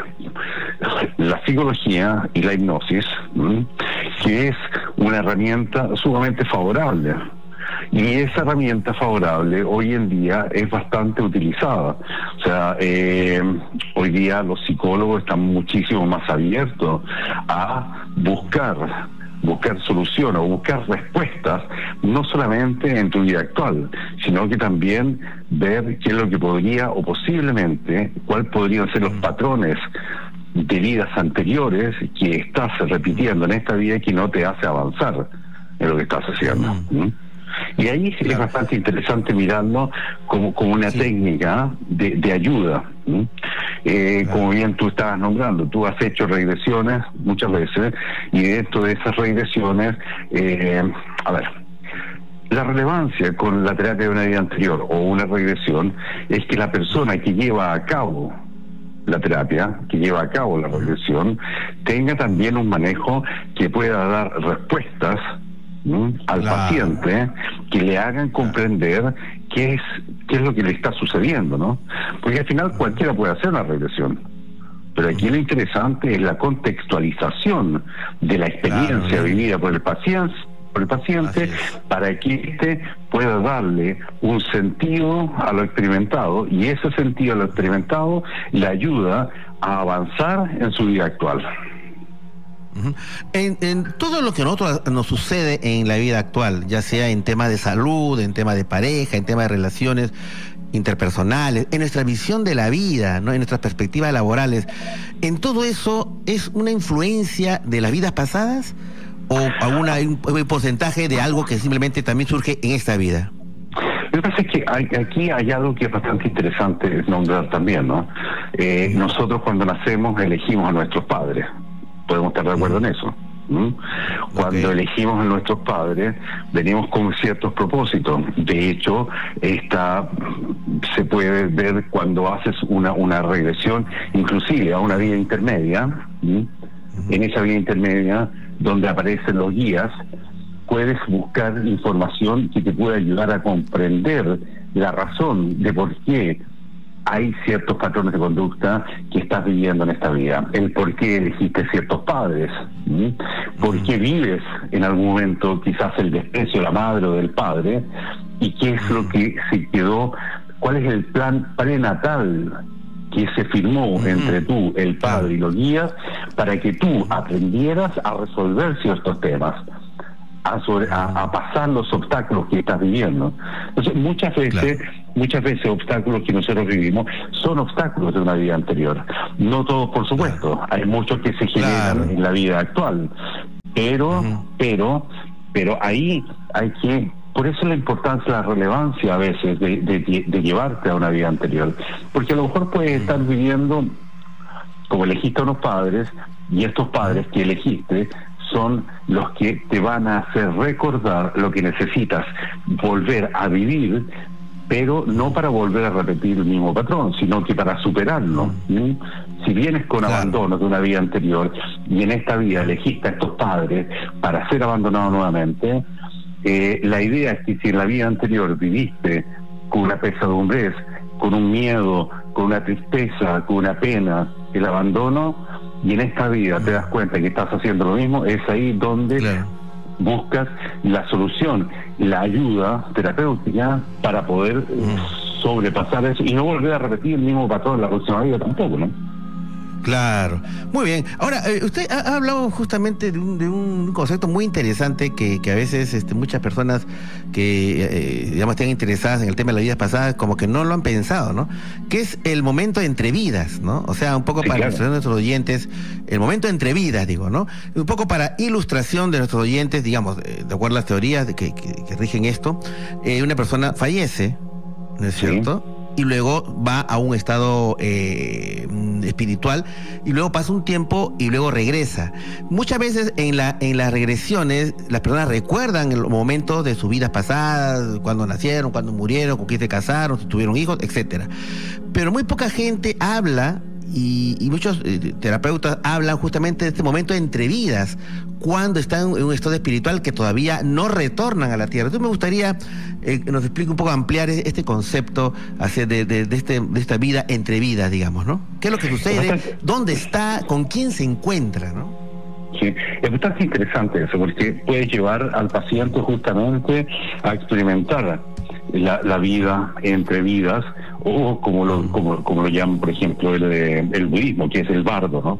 la psicología y la hipnosis, ¿sí? que es una herramienta sumamente favorable. Y esa herramienta favorable hoy en día es bastante utilizada. O sea, eh, hoy día los psicólogos están muchísimo más abiertos a buscar buscar soluciones o buscar respuestas, no solamente en tu vida actual, sino que también ver qué es lo que podría o posiblemente, cuáles podrían ser los patrones de vidas anteriores que estás repitiendo en esta vida y que no te hace avanzar en lo que estás haciendo. ¿Mm? Y ahí sí, claro, es bastante interesante mirarlo como, como una sí. técnica de, de ayuda. ¿Sí? Eh, claro. Como bien tú estabas nombrando, tú has hecho regresiones muchas veces, y dentro de esas regresiones, eh, a ver, la relevancia con la terapia de una vida anterior o una regresión es que la persona que lleva a cabo la terapia, que lleva a cabo la regresión, tenga también un manejo que pueda dar respuestas ¿no? al claro. paciente, que le hagan comprender qué es qué es lo que le está sucediendo, ¿no? Porque al final cualquiera puede hacer una regresión, pero aquí lo interesante es la contextualización de la experiencia claro, vivida por el paciente por el paciente para que éste pueda darle un sentido a lo experimentado, y ese sentido a lo experimentado le ayuda a avanzar en su vida actual. En, en todo lo que a nosotros nos sucede en la vida actual, ya sea en temas de salud, en temas de pareja, en temas de relaciones interpersonales, en nuestra visión de la vida, ¿no? En nuestras perspectivas laborales, en todo eso, ¿es una influencia de las vidas pasadas o alguna, un, un porcentaje de algo que simplemente también surge en esta vida? Lo que pasa es que hay, aquí hay algo que es bastante interesante nombrar también, ¿no? Eh, nosotros cuando nacemos elegimos a nuestros padres. Podemos estar de acuerdo en eso. ¿Mm? Cuando okay. elegimos a nuestros padres, venimos con ciertos propósitos. De hecho, esta se puede ver cuando haces una, una regresión, inclusive a una vida intermedia. ¿Mm? Uh-huh. En esa vida intermedia, donde aparecen los guías, puedes buscar información que te pueda ayudar a comprender la razón de por qué hay ciertos patrones de conducta que estás viviendo en esta vida, el por qué elegiste ciertos padres, ¿sí? Por qué vives en algún momento quizás el desprecio de la madre o del padre, y qué es lo que se quedó, cuál es el plan prenatal que se firmó entre tú, el padre y los guías, para que tú aprendieras a resolver ciertos temas, a, sobre, a, a pasar los obstáculos que estás viviendo. Entonces, muchas veces, claro. muchas veces obstáculos que nosotros vivimos son obstáculos de una vida anterior. No todos, por supuesto. Claro. Hay muchos que se generan claro. en la vida actual. Pero, uh-huh. pero, pero ahí hay que... Por eso la importancia, la relevancia a veces de, de, de llevarte a una vida anterior. Porque a lo mejor puedes estar viviendo, como elegiste a unos padres, y estos padres que elegiste son los que te van a hacer recordar lo que necesitas volver a vivir, pero no para volver a repetir el mismo patrón, sino que para superarlo. ¿Sí? Si vienes con claro. abandono de una vida anterior, y en esta vida elegiste a estos padres para ser abandonado nuevamente, Eh, la idea es que si en la vida anterior viviste con una pesadumbre, con un miedo, con una tristeza, con una pena, el abandono, y en esta vida te das cuenta que estás haciendo lo mismo, es ahí donde claro. buscas la solución, la ayuda terapéutica para poder mm. sobrepasar eso y no volver a repetir el mismo patrón en la próxima vida tampoco, ¿no? Claro, muy bien. Ahora, eh, usted ha, ha hablado justamente de un, de un concepto muy interesante que, que a veces este, muchas personas que, eh, digamos, estén interesadas en el tema de las vidas pasadas, como que no lo han pensado, ¿no? Que es el momento entre vidas, ¿no? O sea, un poco sí, para claro. ilustrar a nuestros oyentes, el momento entre vidas, digo, ¿no? Un poco para ilustración de nuestros oyentes, digamos, eh, de acuerdo a las teorías que, que, que rigen esto, eh, una persona fallece, ¿no es cierto? Sí. Y luego va a un estado eh, espiritual, y luego pasa un tiempo y luego regresa. Muchas veces en la en las regresiones las personas recuerdan el momento de sus vidas pasadas, cuando nacieron, cuando murieron, con quién se casaron, si tuvieron hijos, etcétera. Pero muy poca gente habla, y, y muchos eh, terapeutas hablan justamente de este momento entre vidas, cuando están en un estado espiritual que todavía no retornan a la tierra. Entonces me gustaría eh, que nos explique un poco, ampliar este concepto de, de, de, este, de esta vida entre vidas, digamos, ¿no? ¿Qué es lo que sucede? ¿Dónde está? ¿Con quién se encuentra, no? Sí, es bastante interesante eso, porque puede llevar al paciente justamente a experimentar la, la vida entre vidas, o como lo, como, como lo llaman, por ejemplo, el, el budismo, que es el bardo, ¿no?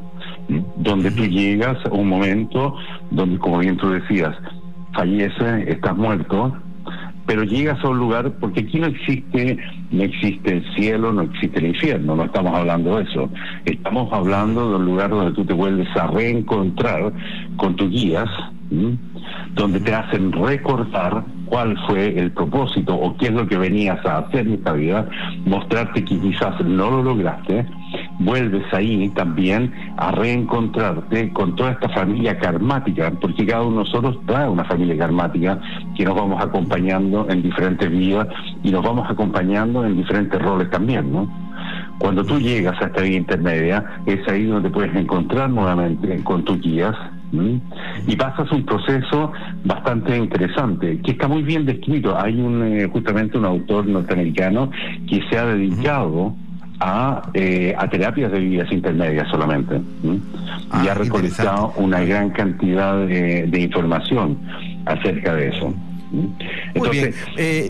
¿sí? Donde tú llegas a un momento donde, como bien tú decías, fallece, estás muerto, pero llegas a un lugar, porque aquí no existe, no existe el cielo, no existe el infierno, no estamos hablando de eso. Estamos hablando de un lugar donde tú te vuelves a reencontrar con tus guías, ¿sí? Donde te hacen recordar cuál fue el propósito o qué es lo que venías a hacer en esta vida, mostrarte que quizás no lo lograste, vuelves ahí también a reencontrarte con toda esta familia karmática, porque cada uno de nosotros trae una familia karmática que nos vamos acompañando en diferentes vidas y nos vamos acompañando en diferentes roles también, ¿no? Cuando tú llegas a esta vida intermedia, es ahí donde puedes encontrar nuevamente con tus guías, ¿sí? Y pasas un proceso bastante interesante, que está muy bien descrito. Hay un eh, justamente un autor norteamericano que se ha dedicado a, eh, a terapias de vidas intermedias solamente, ¿sí? Ah, y ha recolectado una gran cantidad de, de información acerca de eso, ¿sí? Entonces, muy bien. Eh...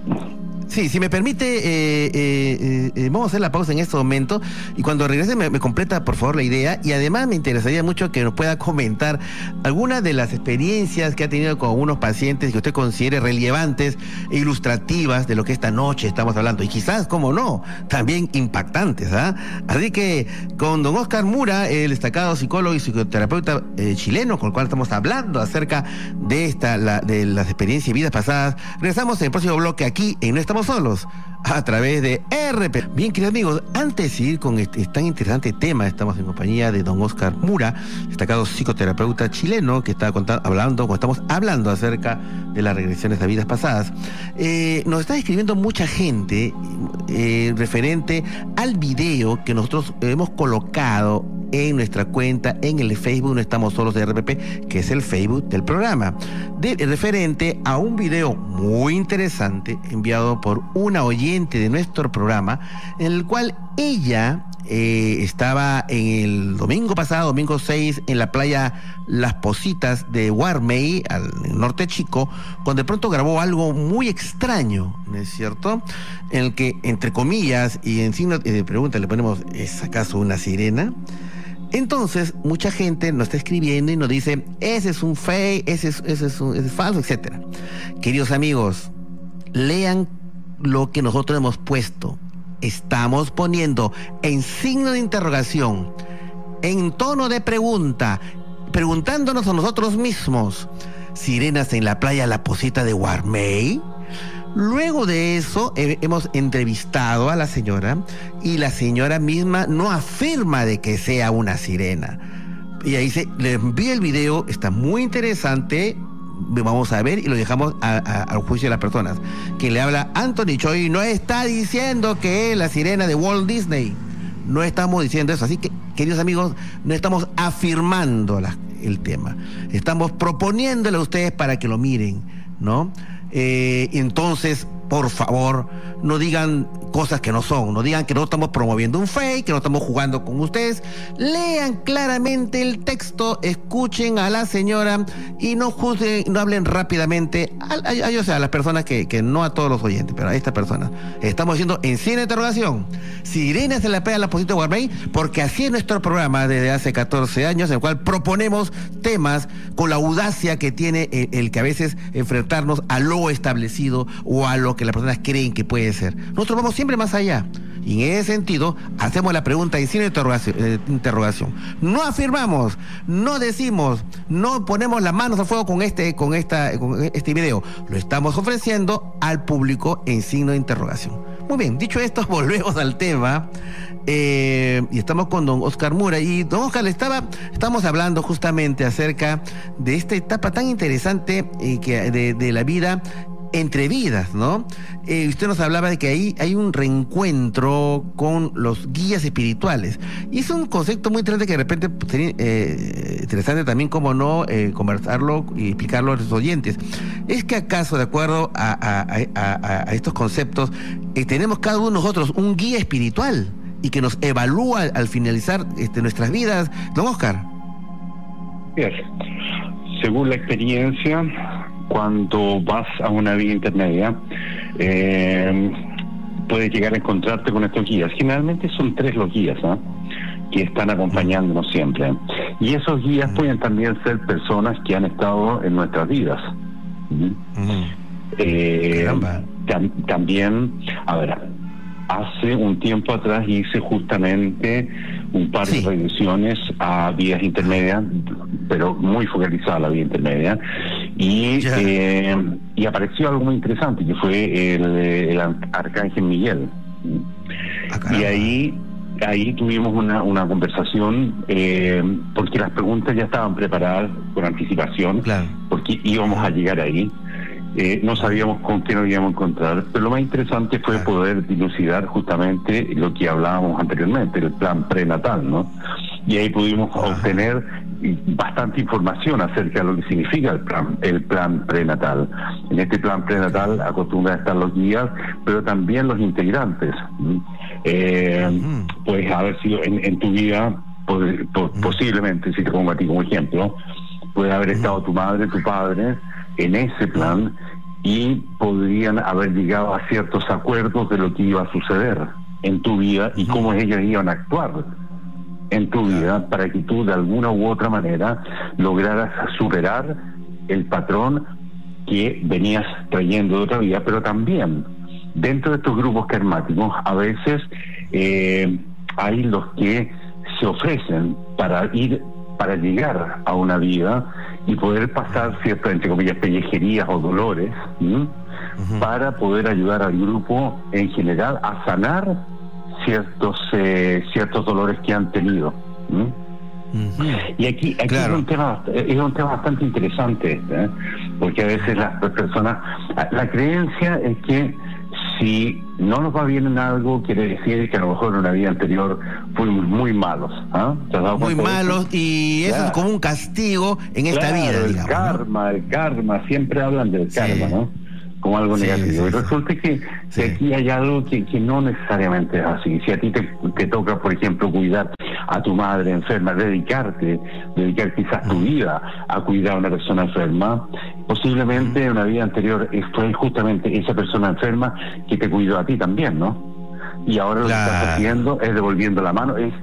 Sí, si me permite, eh, eh, eh, vamos a hacer la pausa en este momento y cuando regrese me, me completa por favor la idea, y además me interesaría mucho que nos pueda comentar algunas de las experiencias que ha tenido con algunos pacientes que usted considere relevantes e ilustrativas de lo que esta noche estamos hablando, y quizás, como no, también impactantes, ¿ah? Así que con don Oscar Mura, el destacado psicólogo y psicoterapeuta eh, chileno, con el cual estamos hablando acerca de esta, la, de las experiencias y vidas pasadas, regresamos en el próximo bloque aquí en No Estamos Solos, a través de R P. Bien, queridos amigos, antes de seguir con este tan interesante tema, estamos en compañía de don Oscar Mura, destacado psicoterapeuta chileno, que está contando, hablando, estamos hablando acerca de las regresiones a vidas pasadas. Eh, nos está escribiendo mucha gente eh, referente al video que nosotros hemos colocado en nuestra cuenta en el Facebook No Estamos Solos de R P P, que es el Facebook del programa, de, referente a un video muy interesante enviado por una oyente de nuestro programa, en el cual ella eh, estaba en el domingo pasado, domingo seis, en la playa Las Positas de Guarmey, al norte chico, cuando de pronto grabó algo muy extraño, ¿no es cierto? En el que, entre comillas, y en signo de pregunta le ponemos, ¿es acaso una sirena? Entonces, mucha gente nos está escribiendo y nos dice, ese es un fake, ese es, ese es, un, ese es falso, etcétera. Queridos amigos, lean lo que nosotros hemos puesto. Estamos poniendo en signo de interrogación, en tono de pregunta, preguntándonos a nosotros mismos, ¿sirenas en la playa La Posita de Guarmey? Luego de eso eh, hemos entrevistado a la señora y la señora misma no afirma de que sea una sirena. Y ahí se le envía el video, está muy interesante, vamos a ver y lo dejamos a, a, al juicio de las personas. Quien le habla, Anthony Choi, no está diciendo que es la sirena de Walt Disney. No estamos diciendo eso. Así que, queridos amigos, no estamos afirmando la, el tema. Estamos proponiéndole a ustedes para que lo miren, ¿no? Eh, entonces, por favor, no digan cosas que no son, no digan que no estamos promoviendo un fake, que no estamos jugando con ustedes. Lean claramente el texto, escuchen a la señora y no juzguen, no hablen rápidamente a, a, a, o sea, a las personas que, que no a todos los oyentes, pero a estas personas. Estamos haciendo en signo de interrogación, sirenas en la playa La Posita de Guarmey, porque así es nuestro programa desde hace catorce años, en el cual proponemos temas con la audacia que tiene el, el que a veces enfrentarnos a lo establecido o a lo que las personas creen que puede ser. Nosotros vamos siempre más allá. Y en ese sentido, hacemos la pregunta en signo de interrogación, eh, interrogación. No afirmamos, no decimos, no ponemos las manos al fuego con este, con esta, con este video. Lo estamos ofreciendo al público en signo de interrogación. Muy bien, dicho esto, volvemos al tema. Eh, y estamos con don Oscar Mura. Y don Oscar, le estaba, estamos hablando justamente acerca de esta etapa tan interesante eh, que, de, de la vida entre vidas, ¿no? Eh, usted nos hablaba de que ahí hay un reencuentro con los guías espirituales. Y es un concepto muy interesante que de repente sería eh, interesante también, como no, eh, conversarlo y explicarlo a los oyentes. ¿Es que acaso, de acuerdo a, a, a, a estos conceptos, eh, tenemos cada uno de nosotros un guía espiritual y que nos evalúa al finalizar este, nuestras vidas? Don Oscar. Bien. Según la experiencia, cuando vas a una vida intermedia, eh, puedes llegar a encontrarte con estos guías. Generalmente son tres los guías, ¿eh? que están acompañándonos siempre. Y esos guías pueden también ser personas que han estado en nuestras vidas. ¿Mm? Eh, tam, también, a ver, hace un tiempo atrás hice justamente un par sí. de revisiones a vías intermedias, pero muy focalizada a la vía intermedia, y yeah. eh, y apareció algo muy interesante, que fue el, el Arcángel Miguel. Ah, y ahí ahí tuvimos una, una conversación, eh, porque las preguntas ya estaban preparadas con anticipación, claro. porque íbamos a llegar ahí. Eh, no sabíamos con qué nos íbamos a encontrar, pero lo más interesante fue claro. poder dilucidar justamente lo que hablábamos anteriormente, el plan prenatal, ¿no? Y ahí pudimos Ajá. obtener bastante información acerca de lo que significa el plan, el plan prenatal. En este plan prenatal acostumbran a estar los guías, pero también los integrantes. Eh, uh-huh. Puedes haber sido en, en tu vida, poder, po, uh-huh. posiblemente, si te pongo a ti como ejemplo, puede haber uh-huh. estado tu madre, tu padre en ese plan, y podrían haber llegado a ciertos acuerdos de lo que iba a suceder en tu vida y cómo ellos iban a actuar en tu vida para que tú de alguna u otra manera lograras superar el patrón que venías trayendo de otra vida. Pero también dentro de estos grupos karmáticos a veces eh, hay los que se ofrecen para ir para llegar a una vida y poder pasar ciertas, entre comillas, pellejerías o dolores, ¿sí? Uh-huh. para poder ayudar al grupo en general a sanar ciertos eh, ciertos dolores que han tenido. ¿Sí? Uh-huh. Y aquí, aquí claro. es un tema es un tema bastante interesante, ¿eh? porque a veces las personas, la creencia es que si no nos va bien en algo, quiere decir que a lo mejor en una vida anterior fuimos muy malos. ¿Ah? ¿Te has dado muy malos eso? Y eso claro. es como un castigo en esta claro, vida, el digamos. Karma, ¿no? El karma, siempre hablan del sí. karma, ¿no? Como algo sí, negativo. Sí, y resulta sí. que, sí. que aquí hay algo que, que no necesariamente es así. Si a ti te, te toca, por ejemplo, cuidar a tu madre enferma, dedicarte, dedicar quizás tu vida a cuidar a una persona enferma, posiblemente en una vida anterior fue justamente esa persona enferma que te cuidó a ti también, ¿no? Y ahora lo claro. que estás haciendo es devolviendo la mano, es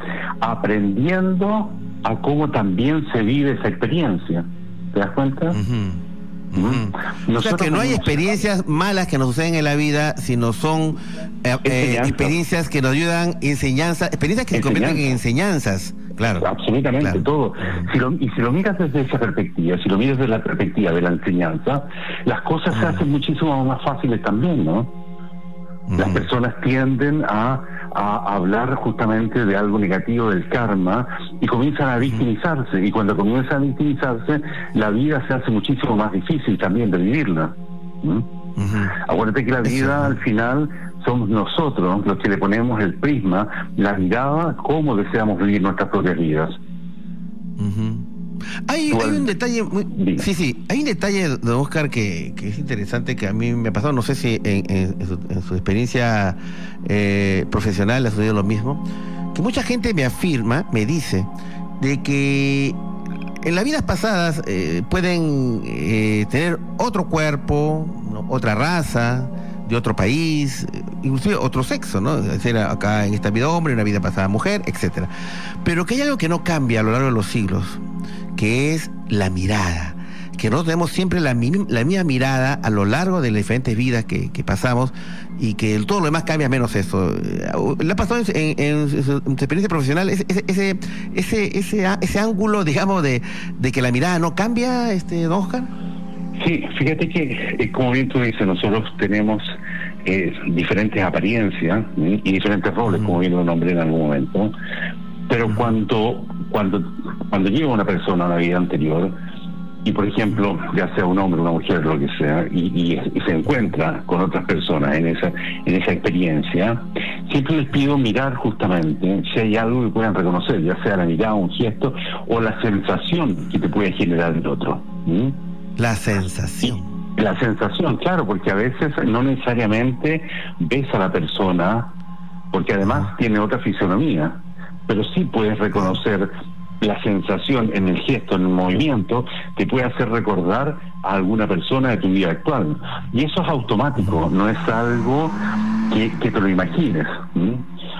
aprendiendo a cómo también se vive esa experiencia. ¿Te das cuenta? Uh-huh. Uh-huh. O sea que no hay experiencias malas que nos suceden en la vida, sino son eh, eh, experiencias que nos ayudan, enseñanzas, experiencias que se convierten en enseñanzas. Claro, absolutamente, claro. todo. Si lo, y si lo miras desde esa perspectiva, si lo miras desde la perspectiva de la enseñanza, las cosas uh-huh. se hacen muchísimo más fáciles también, ¿no? Uh-huh. Las personas tienden a, a hablar justamente de algo negativo, del karma, y comienzan a victimizarse, uh-huh. y cuando comienzan a victimizarse, la vida se hace muchísimo más difícil también de vivirla. ¿Mm? Uh-huh. Acuérdate que la vida Eso. al final somos nosotros los que le ponemos el prisma, la mirada, cómo deseamos vivir nuestras propias vidas. Uh-huh. Hay, hay un detalle muy, sí, sí, hay un detalle, don Oscar, que, que es interesante, que a mí me ha pasado, no sé si en, en, en, su, en su experiencia eh, profesional ha sucedido lo mismo, que mucha gente me afirma, me dice, de que en las vidas pasadas eh, pueden eh, tener otro cuerpo, ¿no? otra raza, de otro país, inclusive otro sexo, ¿no? Es decir, acá en esta vida hombre, en una vida pasada mujer, etcétera. Pero que hay algo que no cambia a lo largo de los siglos, que es la mirada, que nosotros tenemos siempre la, la misma mirada a lo largo de las diferentes vidas que, que pasamos, y que todo lo demás cambia menos eso. ¿Le ha pasado en, en, en, su, en su experiencia profesional ese ese ese ese, ese, ese ángulo, digamos, de, de que la mirada no cambia, este, don Oscar? Sí, fíjate que, eh, como bien tú dices, nosotros tenemos eh, diferentes apariencias ¿sí? y diferentes roles, uh-huh. como bien lo nombré en algún momento, pero uh-huh. cuando cuando cuando llega una persona a una vida anterior, y por ejemplo, ya sea un hombre, una mujer, lo que sea, y, y, y se encuentra con otras personas en esa en esa experiencia, siempre les pido mirar justamente si hay algo que puedan reconocer, ya sea la mirada, un gesto, o la sensación que te puede generar el otro. ¿sí? La sensación. Y la sensación, claro, porque a veces no necesariamente ves a la persona, porque además uh-huh. tiene otra fisonomía, pero sí puedes reconocer la sensación en el gesto, en el movimiento, te puede hacer recordar a alguna persona de tu vida actual. Y eso es automático, no es algo que, que te lo imagines. ¿sí?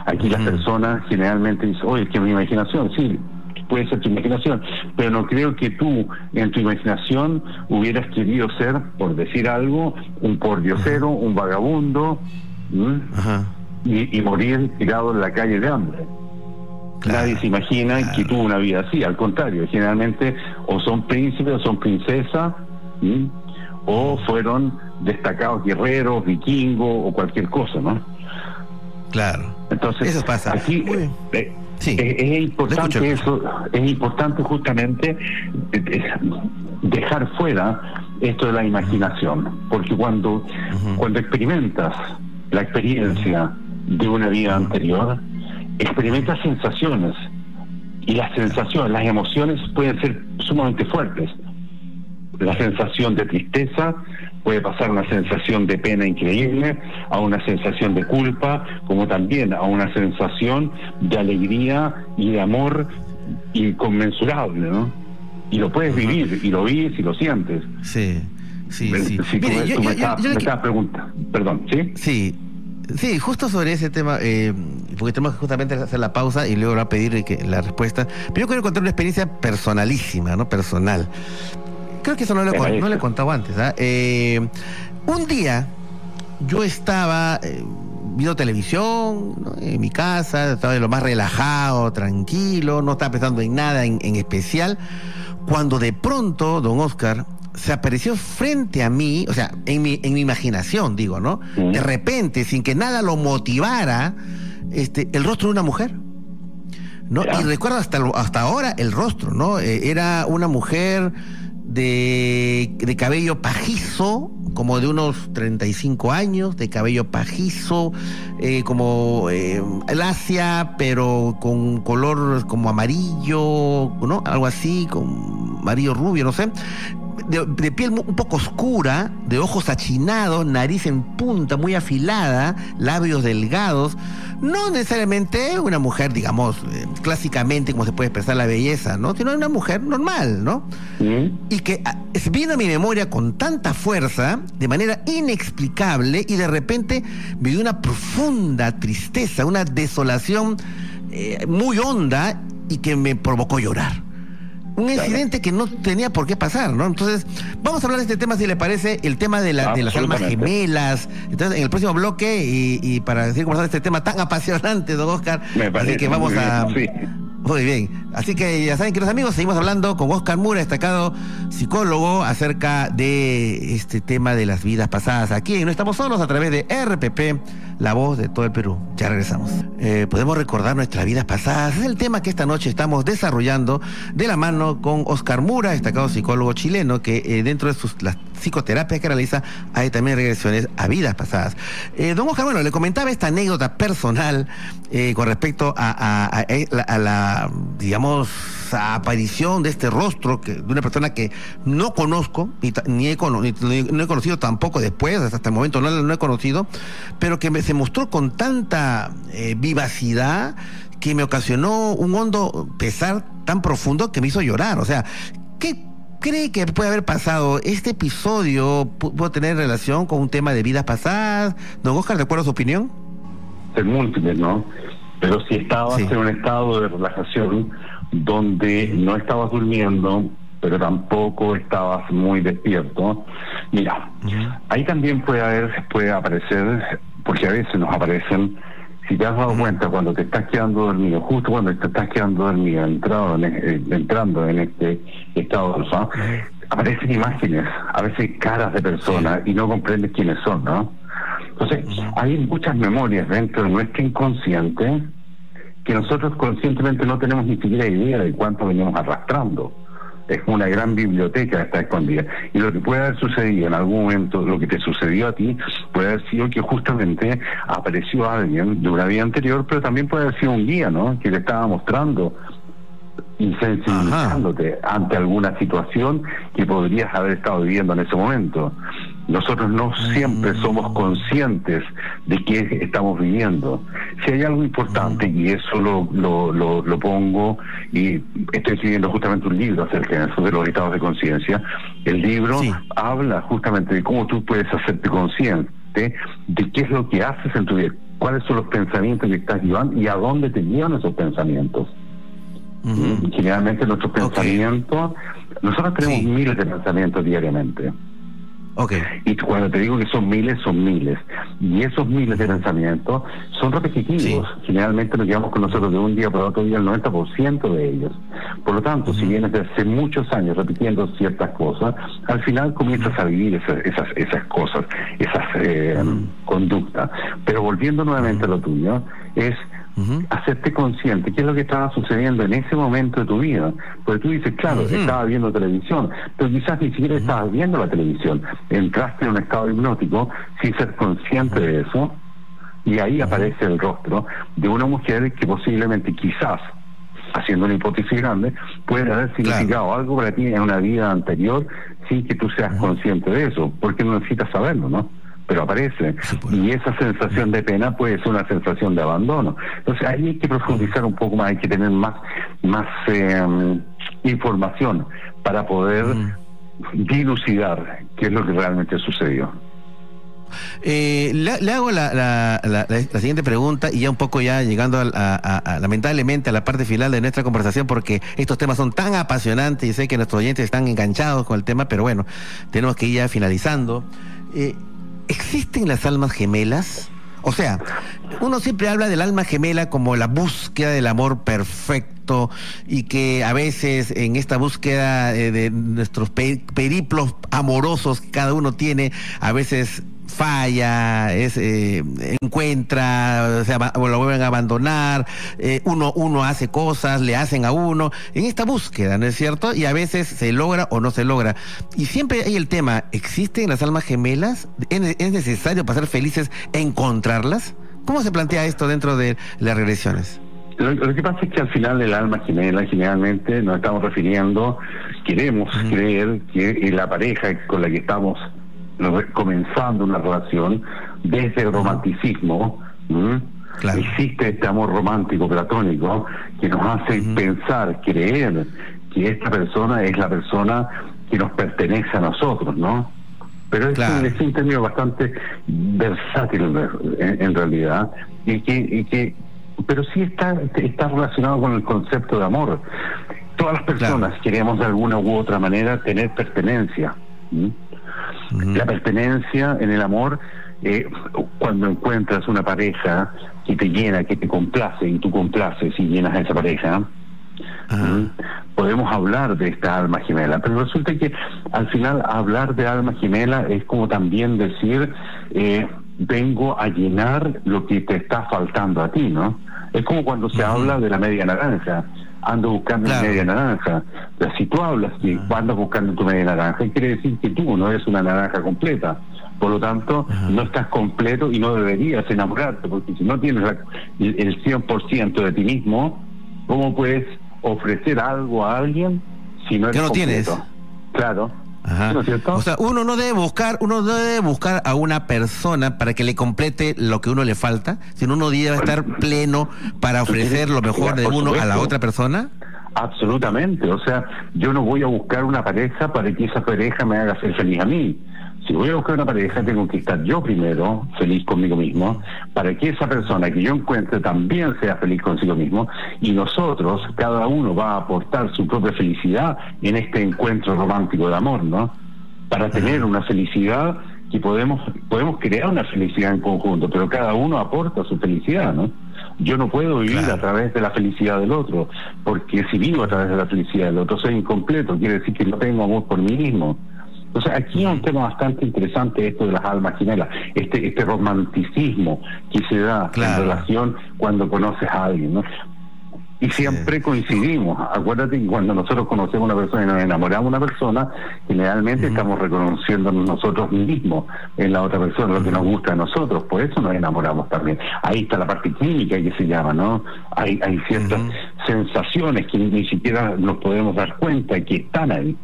Aquí uh-huh. las personas generalmente dicen, oye, es que mi imaginación, sí, puede ser tu imaginación, pero no creo que tú en tu imaginación hubieras querido ser, por decir algo, un pordiosero, uh-huh. un vagabundo, uh-huh. y, y morir tirado en la calle de hambre. Claro, nadie se imagina claro. que tuvo una vida así, al contrario, generalmente o son príncipes o son princesas, ¿sí? o fueron destacados guerreros, vikingos o cualquier cosa, ¿no? Claro. Entonces, eso pasa. Aquí eh, eh, sí. es, es importante eso, es importante justamente eh, dejar fuera esto de la imaginación, uh-huh. porque cuando, uh-huh. cuando experimentas la experiencia uh-huh. de una vida uh-huh. anterior, experimentas sensaciones, y las sensaciones, las emociones pueden ser sumamente fuertes. La sensación de tristeza puede pasar a una sensación de pena increíble, a una sensación de culpa, como también a una sensación de alegría y de amor inconmensurable, ¿no? Y lo puedes vivir, y lo vives y lo sientes. Sí, sí, sí. Si Mire, tú, yo, tú yo, me estabas yo, yo, estaba preguntando, perdón, ¿sí? Sí. Sí, justo sobre ese tema, eh, porque tenemos que justamente hacer la pausa y luego va a pedir que, la respuesta. Pero yo quiero contar una experiencia personalísima, ¿no? Personal. Creo que eso no lo he, no lo he contado antes. ¿eh? Eh, un día yo estaba eh, viendo televisión, ¿no? en mi casa, estaba de lo más relajado, tranquilo, no estaba pensando en nada en, en especial, cuando de pronto, don Oscar, se apareció frente a mí, o sea, en mi, en mi imaginación, digo, ¿no? Mm. De repente, sin que nada lo motivara, este, el rostro de una mujer, ¿no? Yeah. Y recuerdo hasta, hasta ahora el rostro, ¿no? Eh, era una mujer de, de cabello pajizo, como de unos treinta y cinco años, de cabello pajizo, eh, como eh, lacia, pero con color como amarillo, ¿no? Algo así, con amarillo rubio, no sé. De, de piel un poco oscura, de ojos achinados, nariz en punta, muy afilada, labios delgados. No necesariamente una mujer, digamos, eh, clásicamente como se puede expresar la belleza, ¿no? Sino una mujer normal, ¿no? ¿Mm? Y que a, vino a mi memoria con tanta fuerza, de manera inexplicable, y de repente me dio una profunda tristeza, una desolación eh, muy honda, y que me provocó llorar. Un incidente que no tenía por qué pasar, ¿no? Entonces, vamos a hablar de este tema, si le parece, el tema de, la, de las almas gemelas. Entonces, en el próximo bloque, y, y para seguir conversando de este tema tan apasionante, don Oscar, me parece, así que vamos a... Bien, sí. Muy bien, así que ya saben, queridos amigos, seguimos hablando con Oscar Mura, destacado psicólogo, acerca de este tema de las vidas pasadas, aquí en No Estamos Solos, a través de R P P, la voz de todo el Perú. Ya regresamos. Eh, podemos recordar nuestras vidas pasadas, es el tema que esta noche estamos desarrollando de la mano con Oscar Mura, destacado psicólogo chileno, que eh, dentro de sus las psicoterapias que realiza hay también regresiones a vidas pasadas. Eh, don Oscar, bueno, le comentaba esta anécdota personal eh, con respecto a, a, a, a, la, a la, digamos, a aparición de este rostro que, de una persona que no conozco, ni, ni, he, ni no he conocido tampoco después, hasta el momento no, no he conocido, pero que me, se mostró con tanta eh, vivacidad que me ocasionó un hondo pesar tan profundo que me hizo llorar. O sea, ¿qué cree que puede haber pasado? ¿Este episodio pudo tener relación con un tema de vidas pasadas? Don Oscar, ¿de acuerdo a su opinión? Es múltiple, ¿no? Pero si estabas sí. en un estado de relajación donde no estabas durmiendo, pero tampoco estabas muy despierto, mira, uh-huh. ahí también puede haber, puede aparecer, porque a veces nos aparecen, si te has dado uh-huh. cuenta, cuando te estás quedando dormido, justo cuando te estás quedando dormido, entrado en, eh, entrando en este estado alfa, uh-huh. aparecen imágenes, a veces caras de personas, sí. y no comprendes quiénes son, ¿no? Entonces, uh-huh. hay muchas memorias dentro de nuestro inconsciente que nosotros conscientemente no tenemos ni siquiera idea de cuánto venimos arrastrando. Es una gran biblioteca que está escondida. Y lo que puede haber sucedido en algún momento, lo que te sucedió a ti, puede haber sido que justamente apareció alguien de una vida anterior, pero también puede haber sido un guía, ¿no? Que te estaba mostrando y sensibilizándote Ajá. ante alguna situación que podrías haber estado viviendo en ese momento. Nosotros no siempre somos conscientes de qué estamos viviendo. Si hay algo importante, y eso lo, lo, lo, lo pongo, y estoy escribiendo justamente un libro acerca de eso, de los estados de conciencia. El libro sí. habla justamente de cómo tú puedes hacerte consciente de qué es lo que haces en tu vida, cuáles son los pensamientos que estás llevando y a dónde te llevan esos pensamientos. Uh-huh. Generalmente nuestros okay. pensamientos, nosotros tenemos sí. miles de pensamientos diariamente. Okay. Y cuando te digo que son miles, son miles. Y esos miles de pensamientos son repetitivos. Sí. Generalmente nos llevamos con nosotros de un día para otro día el noventa por ciento de ellos. Por lo tanto, uh-huh. si vienes de hace muchos años repitiendo ciertas cosas, al final comienzas a vivir esas esas, esas cosas, esas eh, uh-huh. conductas. Pero volviendo nuevamente uh-huh. a lo tuyo, es Uh-huh. hacerte consciente qué es lo que estaba sucediendo en ese momento de tu vida, porque tú dices, claro, uh-huh. estaba viendo televisión, pero quizás ni siquiera uh-huh. estabas viendo la televisión, entraste en un estado hipnótico sin ser consciente uh-huh. de eso, y ahí uh-huh. aparece el rostro de una mujer que posiblemente, quizás, haciendo una hipótesis grande, puede haber significado claro. algo para ti en una vida anterior sin que tú seas uh-huh. consciente de eso, porque no necesitas saberlo, ¿no? Pero aparece, y esa sensación de pena puede ser una sensación de abandono. Entonces ahí hay que profundizar un poco más, hay que tener más más eh, información para poder mm. dilucidar qué es lo que realmente sucedió. Eh, le, le hago la, la, la, la siguiente pregunta, y ya un poco ya llegando a, a, a, lamentablemente a la parte final de nuestra conversación, porque estos temas son tan apasionantes y sé que nuestros oyentes están enganchados con el tema, pero bueno, tenemos que ir ya finalizando. Eh, ¿Existen las almas gemelas? O sea, uno siempre habla del alma gemela como la búsqueda del amor perfecto, y que a veces en esta búsqueda eh, de nuestros periplos amorosos que cada uno tiene, a veces falla, es, eh, encuentra, o sea, lo vuelven a abandonar, eh, uno, uno hace cosas, le hacen a uno, en esta búsqueda, ¿no es cierto? Y a veces se logra o no se logra. Y siempre hay el tema, ¿existen las almas gemelas? ¿Es, es necesario para ser felices encontrarlas? ¿Cómo se plantea esto dentro de las regresiones? Lo, lo que pasa es que al final el alma gemela, generalmente nos estamos refiriendo, queremos uh-huh. creer que la pareja con la que estamos comenzando una relación, desde el romanticismo, ¿m? Claro. existe este amor romántico platónico que nos hace uh-huh. pensar, creer que esta persona es la persona que nos pertenece a nosotros, ¿no? Pero es, claro. es un término bastante versátil en, en realidad, y que, y que pero sí está, está relacionado con el concepto de amor. Todas las personas claro. queremos de alguna u otra manera tener pertenencia. ¿m? Uh-huh. La pertenencia en el amor, eh, cuando encuentras una pareja que te llena, que te complace, y tú complaces y llenas a esa pareja, uh-huh. ¿sí? podemos hablar de esta alma gemela. Pero resulta que al final hablar de alma gemela es como también decir, eh, vengo a llenar lo que te está faltando a ti, ¿no? Es como cuando se uh-huh. habla de la media naranja. Ando buscando claro. media naranja. Pero si tú hablas que uh-huh. andas buscando tu media naranja, quiere decir que tú no eres una naranja completa. Por lo tanto, uh-huh. no estás completo y no deberías enamorarte, porque si no tienes la, el cien por ciento de ti mismo, ¿cómo puedes ofrecer algo a alguien si no eres no completo? Tienes. Claro. Ajá. ¿No es cierto? O sea, uno no debe buscar, uno no debe buscar a una persona para que le complete lo que uno le falta, sino uno debe estar pleno para ofrecer lo mejor de uno a la otra persona. Absolutamente. O sea, yo no voy a buscar una pareja para que esa pareja me haga ser feliz a mí. Si voy a buscar una pareja, tengo que estar yo primero feliz conmigo mismo, para que esa persona que yo encuentre también sea feliz consigo mismo, y nosotros, cada uno va a aportar su propia felicidad en este encuentro romántico de amor, ¿no? Para tener una felicidad que podemos podemos crear una felicidad en conjunto, pero cada uno aporta su felicidad, ¿no? Yo no puedo vivir claro. a través de la felicidad del otro, porque si vivo a través de la felicidad del otro soy incompleto, quiere decir que no tengo amor por mí mismo. O sea, aquí es un tema bastante interesante esto de las almas gemelas, este este romanticismo que se da claro. en relación cuando conoces a alguien, ¿no? Y siempre sí. coincidimos. Acuérdate que cuando nosotros conocemos a una persona y nos enamoramos de una persona, generalmente uh-huh. estamos reconociéndonos nosotros mismos en la otra persona, lo uh-huh. que nos gusta a nosotros, por eso nos enamoramos también. Ahí está la parte química que se llama, ¿no? Hay, hay ciertas uh-huh. sensaciones que ni siquiera nos podemos dar cuenta que están ahí.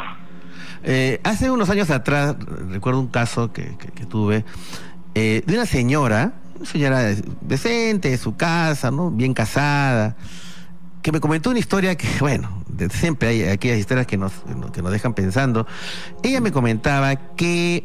Eh, hace unos años atrás, recuerdo un caso que, que, que tuve, eh, de una señora, una señora decente, de su casa, ¿no? Bien casada, que me comentó una historia que, bueno, de siempre hay aquellas historias que nos, que nos dejan pensando. Ella me comentaba que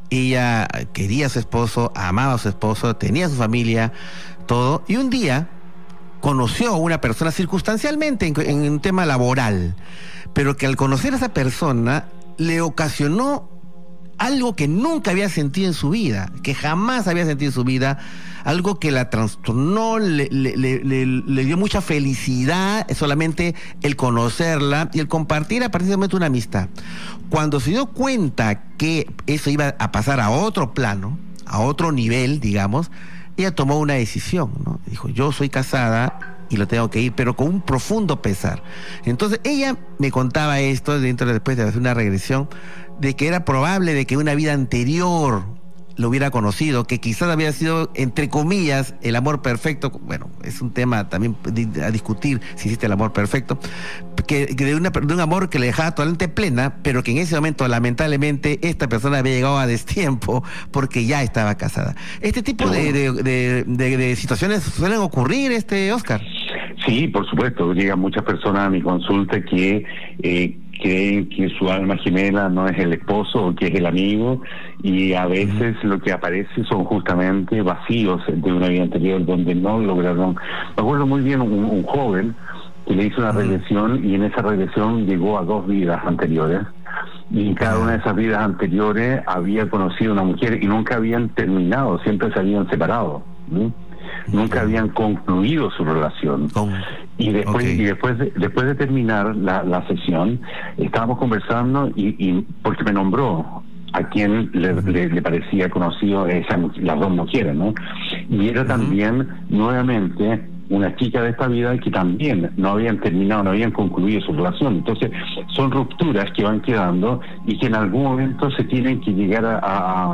ella quería a su esposo, amaba a su esposo, tenía su familia, todo, y un día conoció a una persona circunstancialmente en, en un tema laboral, pero que al conocer a esa persona le ocasionó algo que nunca había sentido en su vida, que jamás había sentido en su vida, algo que la trastornó, le, le, le, le, le dio mucha felicidad, solamente el conocerla y el compartir a partir de ese momento una amistad. Cuando se dio cuenta que eso iba a pasar a otro plano, a otro nivel, digamos, ella tomó una decisión, ¿no? Dijo, yo soy casada y lo tengo que ir, pero con un profundo pesar. Entonces ella me contaba esto, dentro de, después de hacer una regresión, de que era probable de que una vida anterior lo hubiera conocido, que quizás había sido, entre comillas, el amor perfecto. Bueno, es un tema también a discutir si existe el amor perfecto, que, que de, una, de un amor que le dejaba totalmente plena, pero que en ese momento lamentablemente esta persona había llegado a destiempo porque ya estaba casada. Este tipo de, de, de, de, de situaciones suelen ocurrir, este Oscar. Sí, por supuesto, llegan muchas personas a mi consulta que eh, creen que su alma gemela no es el esposo o que es el amigo, y a veces uh-huh. lo que aparece son justamente vacíos de una vida anterior donde no lograron. Me acuerdo muy bien un, un joven que le hizo una uh-huh. regresión, y en esa regresión llegó a dos vidas anteriores, y en cada una de esas vidas anteriores había conocido a una mujer y nunca habían terminado, siempre se habían separado, ¿sí? Nunca habían concluido su relación. Oh, y después okay. y después de, después de terminar la, la sesión, estábamos conversando y, y porque me nombró a quien le, uh-huh. le, le parecía conocido esa, las dos mujeres, ¿no? Y era uh-huh. también nuevamente una chica de esta vida que también no habían terminado, no habían concluido su relación. Entonces son rupturas que van quedando y que en algún momento se tienen que llegar a, a, a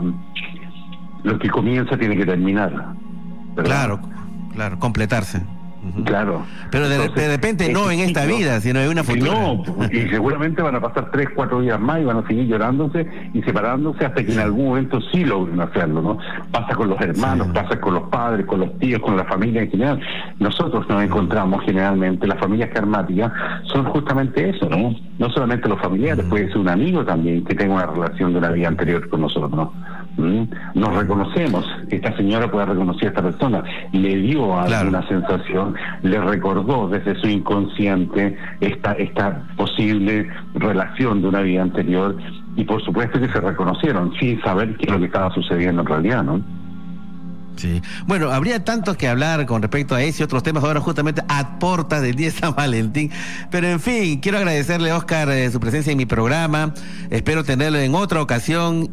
lo que comienza tiene que terminar, ¿verdad? Claro, claro, completarse. Uh-huh. Claro. Pero de, Entonces, de repente no en esta ciclo, vida, sino en una futura. No, y seguramente van a pasar tres, cuatro días más y van a seguir llorándose y separándose hasta que en algún momento sí logren hacerlo, ¿no? Pasa con los hermanos, sí. pasa con los padres, con los tíos, con la familia en general. Nosotros nos encontramos generalmente, las familias karmáticas son justamente eso, ¿no? No solamente los familiares, uh-huh. puede ser un amigo también que tenga una relación de una vida anterior con nosotros, ¿no? Nos reconocemos, esta señora puede reconocer a esta persona, le dio alguna claro. sensación, le recordó desde su inconsciente esta, esta posible relación de una vida anterior, y por supuesto que se reconocieron sin saber qué es lo que estaba sucediendo en realidad, ¿no? Sí. Bueno, habría tanto que hablar con respecto a ese y otros temas ahora justamente a portas del día de San Valentín. Pero en fin, quiero agradecerle a Oscar eh, su presencia en mi programa. Espero tenerlo en otra ocasión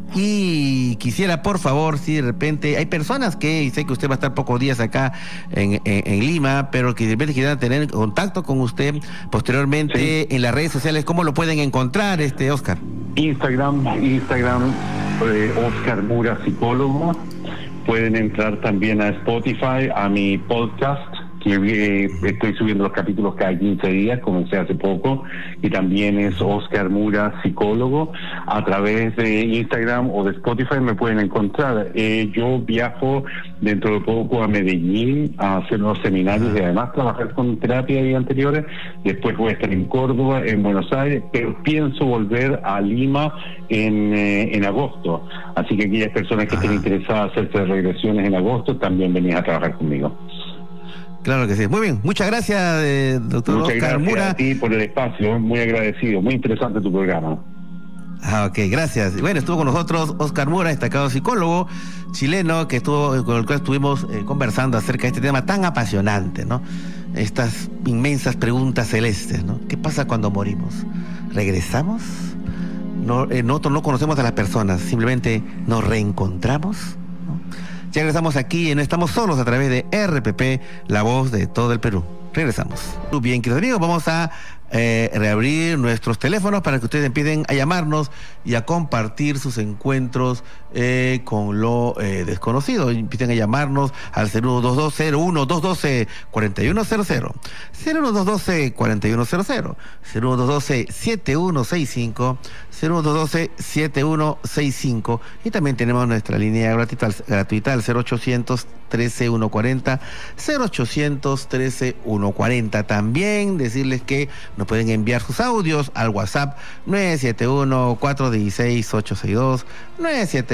y quisiera, por favor, si de repente hay personas que, y sé que usted va a estar pocos días acá en, en, en Lima, pero que de repente quieran tener contacto con usted posteriormente sí. en las redes sociales, ¿cómo lo pueden encontrar, este Oscar? Instagram, Instagram, eh, Oscar Mura Psicólogo. Pueden entrar también a Spotify, a mi podcast, que eh, estoy subiendo los capítulos cada quince días, comencé hace poco, y también es Oscar Mura Psicólogo. A través de Instagram o de Spotify me pueden encontrar. Eh, yo viajo dentro de poco a Medellín a hacer unos seminarios y además trabajar con terapia de anteriores. Después voy a estar en Córdoba, en Buenos Aires, pero pienso volver a Lima en, eh, en agosto. Así que aquellas personas que Ajá. estén interesadas en hacerse regresiones en agosto, también venís a trabajar conmigo. Claro que sí. Muy bien. Muchas gracias, eh, doctor Muchas Oscar gracias Mura. a ti por el espacio. Muy agradecido. Muy interesante tu programa. Ah, ok, gracias. Bueno, estuvo con nosotros Oscar Mura, destacado psicólogo chileno, que estuvo con el cual estuvimos eh, conversando acerca de este tema tan apasionante, ¿no? Estas inmensas preguntas celestes, ¿no? ¿Qué pasa cuando morimos? ¿Regresamos? No, eh, nosotros no conocemos a las personas, simplemente nos reencontramos, ¿no? Ya regresamos aquí y no estamos solos a través de R P P, la voz de todo el Perú. Regresamos. Muy bien, queridos amigos, vamos a eh, reabrir nuestros teléfonos para que ustedes empiecen a llamarnos y a compartir sus encuentros eh, con lo eh, desconocido. Empiecen a llamarnos al cero uno dos dos cero uno dos uno dos cuatro uno cero cero, cero uno dos dos cuatro uno cero cero, cero uno dos dos siete uno seis cinco, cero uno dos dos siete uno seis cinco, y también tenemos nuestra línea gratuita, gratuita al cero ochocientos trece uno cuarenta, cero ochocientos trece uno cuarenta. También decirles que nos pueden enviar sus audios al WhatsApp nueve siete uno cuatro uno seis ocho seis dos, nueve siete uno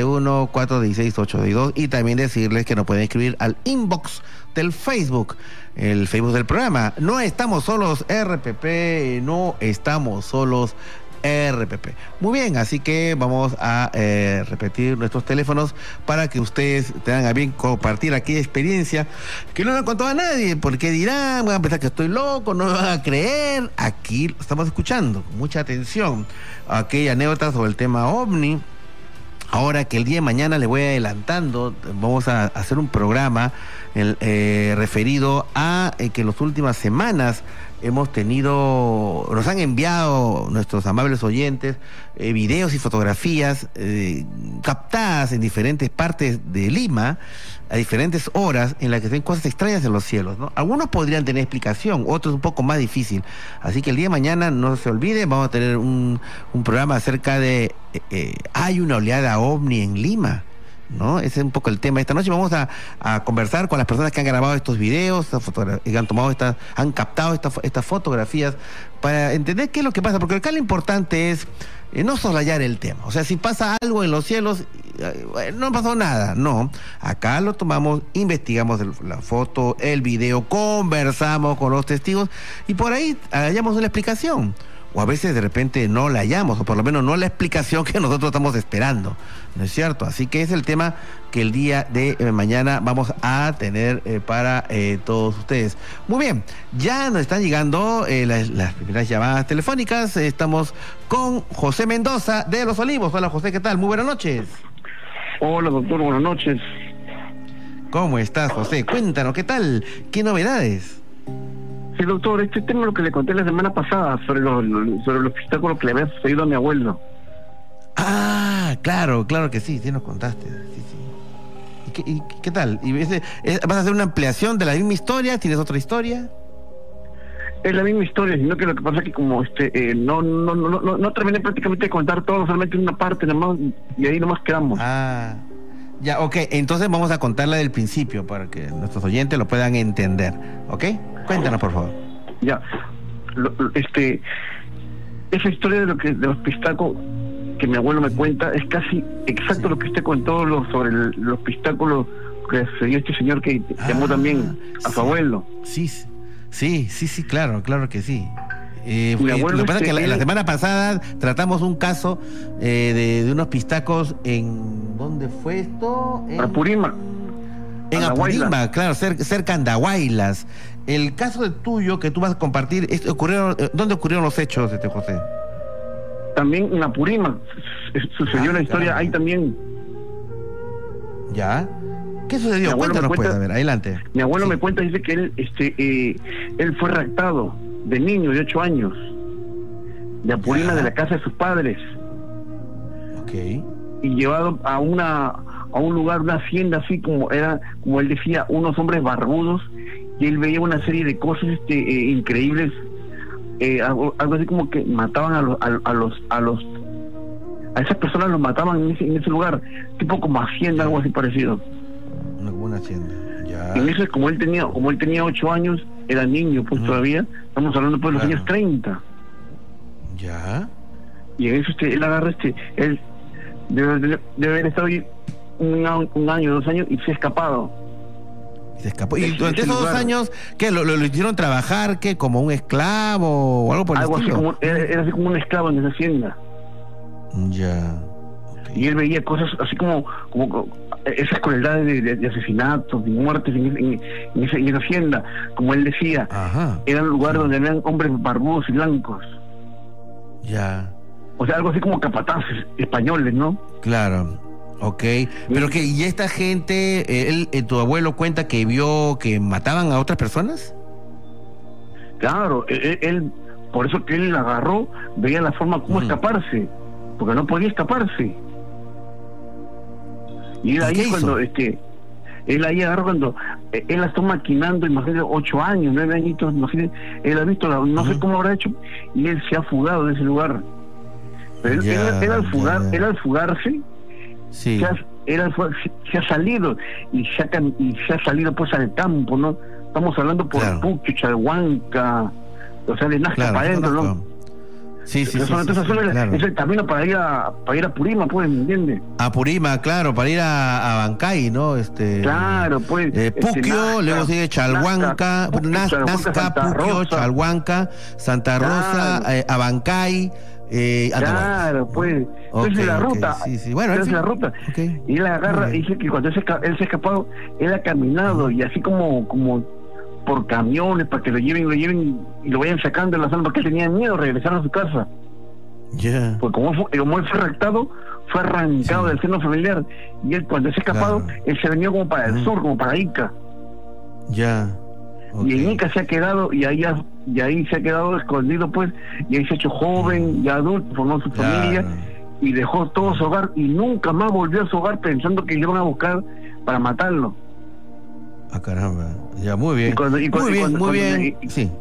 uno, cuatro uno seis, ocho dos dos, y también decirles que nos pueden escribir al inbox del Facebook, el Facebook del programa. No estamos solos R P P, no estamos solos R P P. Muy bien, así que vamos a eh, repetir nuestros teléfonos para que ustedes tengan a bien compartir aquella experiencia que no lo han contado a nadie, porque dirán, van a pensar que estoy loco, no me van a creer. Aquí lo estamos escuchando con mucha atención, aquella anécdota sobre el tema OVNI. Ahora que el día de mañana le voy adelantando, vamos a hacer un programa el, eh, referido a eh, que en las últimas semanas hemos tenido, nos han enviado nuestros amables oyentes eh, videos y fotografías eh, captadas en diferentes partes de Lima a diferentes horas, en las que se ven cosas extrañas en los cielos, ¿no? Algunos podrían tener explicación, otros un poco más difícil. Así que el día de mañana, no se olvide, vamos a tener un, un programa acerca de eh, eh, hay una oleada OVNI en Lima, ¿no? Ese es un poco el tema. Esta noche vamos a, a conversar con las personas que han grabado estos videos, que han tomado estas, han captado esta, estas fotografías, para entender qué es lo que pasa, porque acá lo importante es eh, no soslayar el tema. O sea, si pasa algo en los cielos, eh, no pasó nada, no. Acá lo tomamos, investigamos el, la foto, el video, conversamos con los testigos y por ahí hallamos una explicación. O a veces de repente no la hallamos, o por lo menos no la explicación que nosotros estamos esperando, ¿no es cierto? Así que es el tema que el día de eh, mañana vamos a tener eh, para eh, todos ustedes. Muy bien, ya nos están llegando eh, las, las primeras llamadas telefónicas. Eh, estamos con José Mendoza de Los Olivos. Hola José, ¿qué tal? Muy buenas noches. Hola doctor, buenas noches. ¿Cómo estás, José? Cuéntanos, ¿qué tal? ¿Qué novedades? Sí, doctor, este tema es lo que le conté la semana pasada sobre los, sobre los obstáculos que le había sucedido a mi abuelo. Ah, claro, claro que sí, sí nos contaste. Sí, sí. ¿Y qué, y qué tal? ¿Y ese, es, vas a hacer una ampliación de la misma historia? ¿Tienes otra historia? Es la misma historia, sino que lo que pasa es que como este eh, no, no, no, no, no terminé prácticamente de contar todo, solamente una parte nomás, y ahí nomás quedamos. Ah, ya, ok, entonces vamos a contarla del principio para que nuestros oyentes lo puedan entender, ¿ok? Cuéntanos, por favor. Ya, lo, lo, este, esa historia de lo que de los pistacos que mi abuelo me cuenta es casi exacto sí. Lo que usted contó lo, sobre el, los pistáculos que se dio este señor que ah, llamó también a sí. su abuelo. Sí, sí, sí, sí, claro, claro que sí. Eh, eh, lo que pasa es que la, la semana pasada tratamos un caso eh, de, de unos pistacos en... ¿Dónde fue esto? En Apurima. En Apurima, claro, cerca, cerca de Andahuaylas. El caso de tuyo que tú vas a compartir, ocurrieron, ¿dónde ocurrieron los hechos, este José? También en Apurima sucedió ah, una historia, ahí también. ¿Ya? ¿Qué sucedió? Cuéntanos, cuenta, pues, a ver, adelante. Mi abuelo sí. me cuenta, dice que él, este, eh, él fue raptado de niño, de ocho años, de Apurima, de la casa de sus padres. Ok. Y llevado a una a un lugar, una hacienda, así como era, como él decía, unos hombres barbudos, y él veía una serie de cosas este, eh, increíbles, eh, algo, algo así como que mataban a los, a, a los, a los, a esas personas los mataban en ese, en ese lugar, tipo como hacienda, algo así parecido. Una buena hacienda, ya. Y eso es como él tenía, como él tenía ocho años, era niño, pues mm. todavía, estamos hablando pues de los claro. años treinta. Ya. Y en eso este, él agarra este, él debe, debe, debe haber estado ahí un, un año, dos años, y se ha escapado. Se escapó. ¿Y durante esos dos años, qué, lo, lo, lo hicieron trabajar, qué, como un esclavo o algo por el algo estilo? Así como, era, era así como un esclavo en esa hacienda. Ya. Okay. Y él veía cosas así como, como esas crueldades de, de, de asesinatos, de muertes en, en, en, esa, en esa hacienda, como él decía. Ajá. Era un lugar sí. donde eran hombres barbudos y blancos. Ya. O sea, algo así como capataces españoles, ¿no? Claro. Ok, pero que, ¿y esta gente, él, eh, tu abuelo cuenta que vio que mataban a otras personas? Claro, él, él por eso que él la agarró, veía la forma como mm. escaparse, porque no podía escaparse. Y él ahí cuando, este, él ahí agarró cuando, eh, él la está maquinando, imagínate, ocho años, nueve añitos, imagínate, él ha visto, la, no uh-huh. sé cómo lo habrá hecho, y él se ha fugado de ese lugar. Pero él, yeah, él, él, al fugar, yeah. él al fugarse, sí. se, ha, él al, se ha salido y se ha, y se ha salido pues al campo, ¿no? Estamos hablando por claro. Pucho, Chalhuanca, o sea, de Nazca claro, para adentro, ¿no? Sí, Sí, sí, Esa sí, zona- sí, esa sí, zona claro. es el camino para ir a para ir a Purima, pues, ¿me entiendes? A Purima, claro, para ir a, a Bancay, ¿no? Este, Claro, pues. eh, este, Puquio, Nazca, luego sigue Chalhuanca, Nazca, Puquio, Naz- Chalhuanca, Nazca, Santa Puquio, Rosa. Chalhuanca, Santa Rosa, Claro. eh, Abancay. Eh, ah, no, Claro, bueno, pues. ¿no? Entonces Ok, la ok, ruta. sí, sí. Bueno, entonces en la fin. ruta. Ok. Y él agarra, Muy bien. dice que cuando él se, esca- él se ha escapado, él ha caminado y así como, como por camiones para que lo lleven, lo lleven y lo vayan sacando de la zona porque él tenía miedo de regresar a su casa. Ya. Porque como, fue- como él fue raptado, fue arrancado Sí. del seno familiar. Y él cuando se ha escapado, Claro. él se venía como para el Ujú. sur, como para Ica. Ya. Ok. Y en Ica se ha quedado, y ahí, ha- y ahí se ha quedado escondido, pues, y ahí se ha hecho joven, ya adulto, formó su Claro. familia, y dejó todo su hogar, y nunca más volvió a su hogar pensando que le iban a buscar para matarlo. Ah, caramba. Ya, muy bien. Y cuando- y cuando- muy y bien, cuando- muy cuando bien. me- Sí.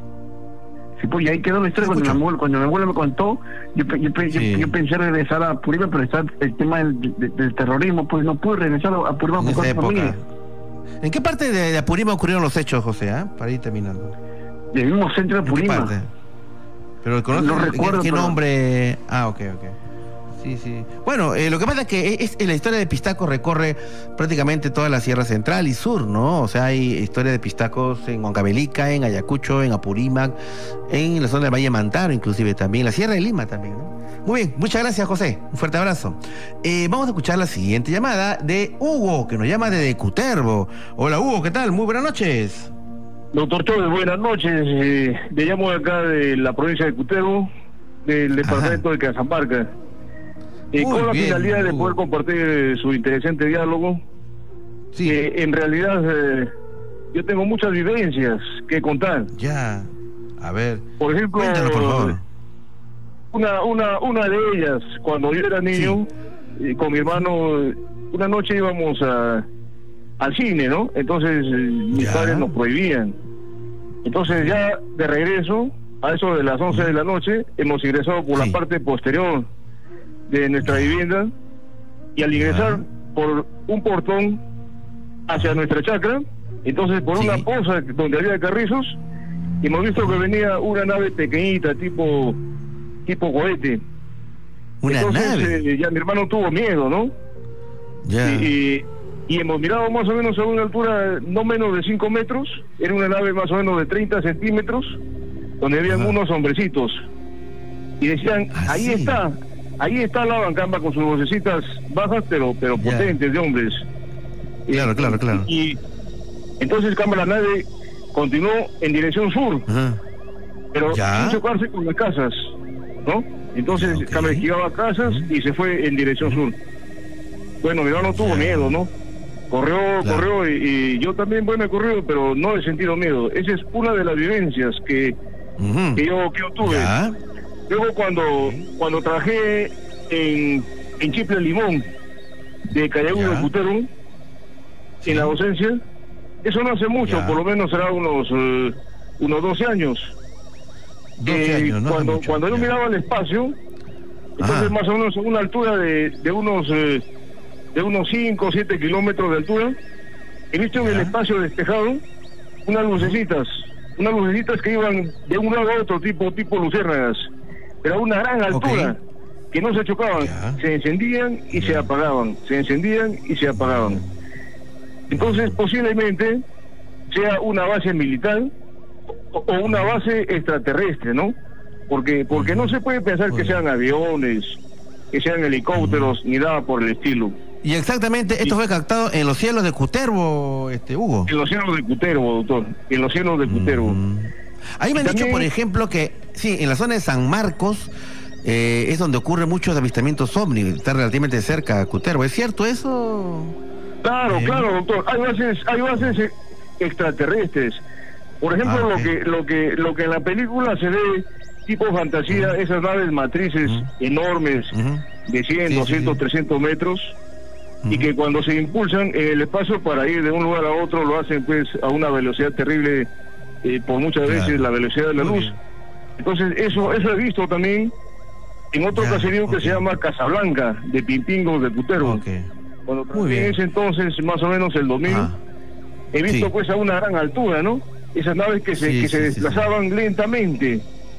Sí, pues, y ahí quedó la historia. Cuando mi, Escucho. abuelo, cuando mi abuelo me contó, yo, pe- yo, pe- yo- Sí. yo pensé regresar a Purima, pero está el tema del, de- del terrorismo, pues no pude regresar a Purima En por esa mi época. familia. ¿En qué parte de, de Apurima ocurrieron los hechos, José? ah? Para ir terminando. Del mismo centro de ¿En qué Purima. parte? Pero ¿conoces No qué- recuerdo, qué, pero- nombre? Ah, ok, ok. Sí, sí. Bueno, eh, lo que pasa es que es, es- la historia de Pistaco recorre prácticamente toda la Sierra Central y Sur, ¿no? O sea, hay historia de Pistacos en Huancavelica, en Ayacucho, en Apurímac, en la zona del Valle Mantaro, inclusive también, la Sierra de Lima también, ¿no? Muy bien, muchas gracias, José. Un fuerte abrazo. Eh, vamos a escuchar la siguiente llamada de Hugo, que nos llama desde Cutervo. Hola, Hugo, ¿qué tal? Muy buenas noches. Doctor Chávez, buenas noches. Eh, le llamo de acá de la provincia de Cutervo, del departamento de Cajamarca. Eh, Muy con la bien, finalidad de Hugo. poder compartir eh, su interesante diálogo. Sí, Eh, en realidad, eh, yo tengo muchas vivencias que contar. ya. A ver, Por ejemplo, cuéntanos, por favor. una, una, una de ellas, cuando yo era niño, eh, con mi hermano, eh, una noche íbamos a, al cine, ¿no? Entonces, eh, mis Ya. padres nos prohibían. Entonces, ya de regreso, a eso de las once de la noche, hemos ingresado por Sí. la parte posterior de nuestra vivienda, y al ingresar Ya. por un portón hacia nuestra chacra, entonces por Sí. una poza donde había carrizos, hemos visto que venía una nave pequeñita, tipo tipo cohete. Una Entonces, nave. eh, ya mi hermano tuvo miedo, ¿no? Ya. Y, y, y hemos mirado más o menos a una altura no menos de cinco metros, era una nave más o menos de treinta centímetros, donde habían Ajá. unos hombrecitos. Y decían, Ah, ahí sí. está, ahí está la bancamba con sus vocecitas bajas, pero, pero Ya. potentes de hombres. Claro, Eh, claro, claro. Y entonces, cámara, la nave continuó en dirección sur, Ajá. pero Ya. sin chocarse con las casas, ¿no? Entonces, Ok. cámara esquivaba casas y se fue en dirección sur. Bueno, mi hermano tuvo Ya. miedo, ¿no? Corrió, Claro. corrió y, y yo también, bueno, he corrido, pero no he sentido miedo. Esa es una de las vivencias que, Ujú. que yo, que yo tuve. Ya. Luego cuando cuando trabajé en, en Chiple Limón de Callao Ya. de Cutero, Sí. en la docencia, eso no hace mucho, Ya. por lo menos será unos eh, unos doce años. doce Eh, años, no hace cuando mucho. cuando yo Ya. miraba el espacio, entonces Ajá. más o menos a una altura de, de unos eh, de unos cinco o siete kilómetros de altura, he visto en Ya. el espacio despejado unas lucecitas, unas lucecitas que iban de un lado a otro, tipo tipo luciérnagas, pero a una gran altura, que no se chocaban, Ya. se encendían y se Ya. apagaban, se encendían y se apagaban. Entonces posiblemente sea una base militar o, o una base extraterrestre, ¿no? Porque porque no se puede pensar Muy que bien. sean aviones, que sean helicópteros, ni nada por el estilo. Y exactamente, esto Sí. fue captado en los cielos de Cutervo, este, Hugo. En los cielos de Cutervo, doctor, en los cielos de Cutervo. Mm. Ahí me han Y dicho, también- por ejemplo, que sí, en la zona de San Marcos eh, es donde ocurren muchos avistamientos ovni, está relativamente cerca a Cutervo. ¿Es cierto eso? Claro, Bien. claro, doctor. Hay bases, hay bases eh, extraterrestres. Por ejemplo, Ah, ok. lo que lo que lo que en la película se ve tipo fantasía, esas naves matrices Ujú. enormes Ujú. de cien, Sí, sí, doscientos, sí. trescientos metros, y Ujú. que cuando se impulsan en el espacio para ir de un lugar a otro lo hacen pues a una velocidad terrible, eh, por muchas Claro. veces la velocidad de la Muy luz. bien. Entonces eso eso he visto también en otro Ya, caserío que ok. se llama Casablanca, de Pimpingos de Cutervo. Ok. Cuando Muy trabajé bien. en ese entonces, más o menos el dos mil, Ah, he visto sí. pues a una gran altura, ¿no? Esas naves que se, Sí, que se sí, sí, desplazaban lentamente,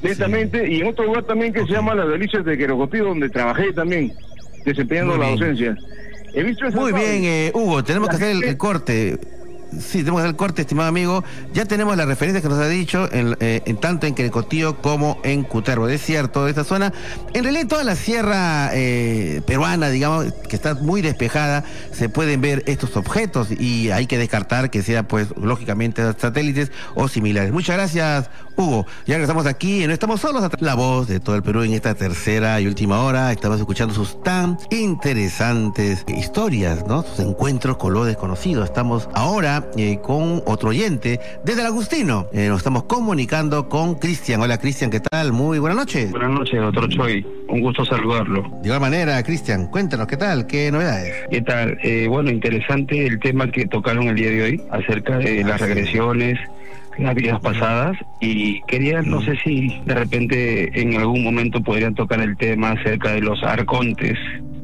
netamente, sí. Y en otro lugar también que okay. se llama Las Delicias de Querocotío, donde trabajé también, desempeñando la docencia. He visto Muy bien, eh, Hugo, tenemos que hacer el, el corte. Sí, tenemos que hacer el corte, estimado amigo. Ya tenemos las referencias que nos ha dicho, en, eh, en tanto en Querecotío como en Cutervo. Es cierto, de esta zona, en realidad toda la sierra eh, peruana, digamos, que está muy despejada, se pueden ver estos objetos y hay que descartar que sea, pues, lógicamente, satélites o similares. Muchas gracias, Hugo. Ya regresamos aquí y no estamos solos. La voz de todo el Perú en esta tercera y última hora. Estamos escuchando sus tan interesantes historias, ¿no? Sus encuentros con lo desconocido. Estamos ahora Eh, con otro oyente desde el Agustino. Eh, nos estamos comunicando con Cristian. Hola, Cristian, ¿qué tal? Muy buenas noches. Buenas noches, doctor Choi. Un gusto saludarlo. De igual manera, Cristian, cuéntanos, ¿qué tal? ¿Qué novedades? ¿Qué tal? Eh, bueno, interesante el tema que tocaron el día de hoy acerca de ah, las sí. regresiones, las vidas pasadas, y quería, no sé si de repente en algún momento podrían tocar el tema acerca de los arcontes,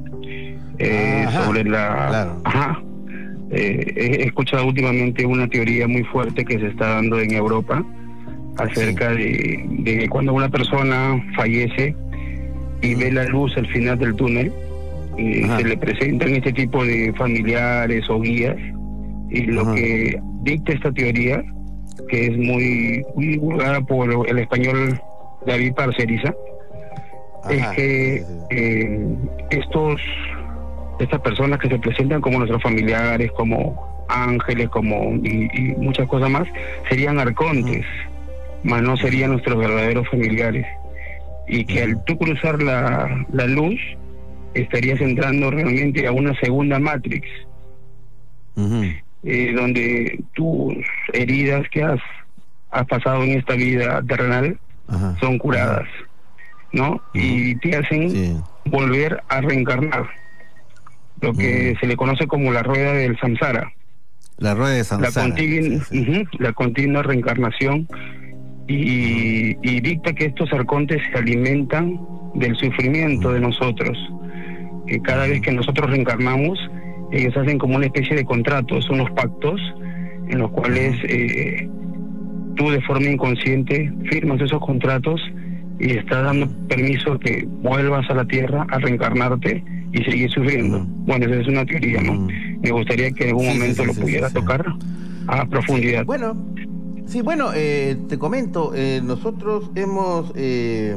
eh, Ajá, sobre la... Claro. Ajá. Eh, he escuchado últimamente una teoría muy fuerte que se está dando en Europa acerca sí. de, de que cuando una persona fallece y ve la luz al final del túnel, eh, se le presentan este tipo de familiares o guías, y lo Ajá. que dicta esta teoría, que es muy, muy divulgada por el español David Parceriza, Ajá. es que eh, estos estas personas que se presentan como nuestros familiares, como ángeles, como y, y muchas cosas más, serían arcontes, uh-huh. más no serían nuestros verdaderos familiares, y que uh-huh. al tú cruzar la, la luz estarías entrando realmente a una segunda Matrix, uh-huh. eh, donde tus heridas que has, has pasado en esta vida terrenal uh-huh. son curadas, ¿no? Uh-huh. Y te hacen sí. volver a reencarnar, lo que mm. se le conoce como la rueda del samsara. La rueda de samsara. La continua, sí, sí. Uh-huh, la continua reencarnación, y, y dicta que estos arcontes se alimentan del sufrimiento mm. de nosotros, que cada mm. vez que nosotros reencarnamos, ellos hacen como una especie de contratos, unos pactos, en los cuales eh, tú de forma inconsciente firmas esos contratos y estás dando permiso que vuelvas a la tierra a reencarnarte y seguir sufriendo. Mm. Bueno, esa es una teoría, ¿no? Mm. Me gustaría que en algún sí, momento sí, sí, lo sí, pudiera sí, tocar sí. a profundidad. Sí, bueno, sí, bueno, eh, te comento, eh, nosotros hemos eh,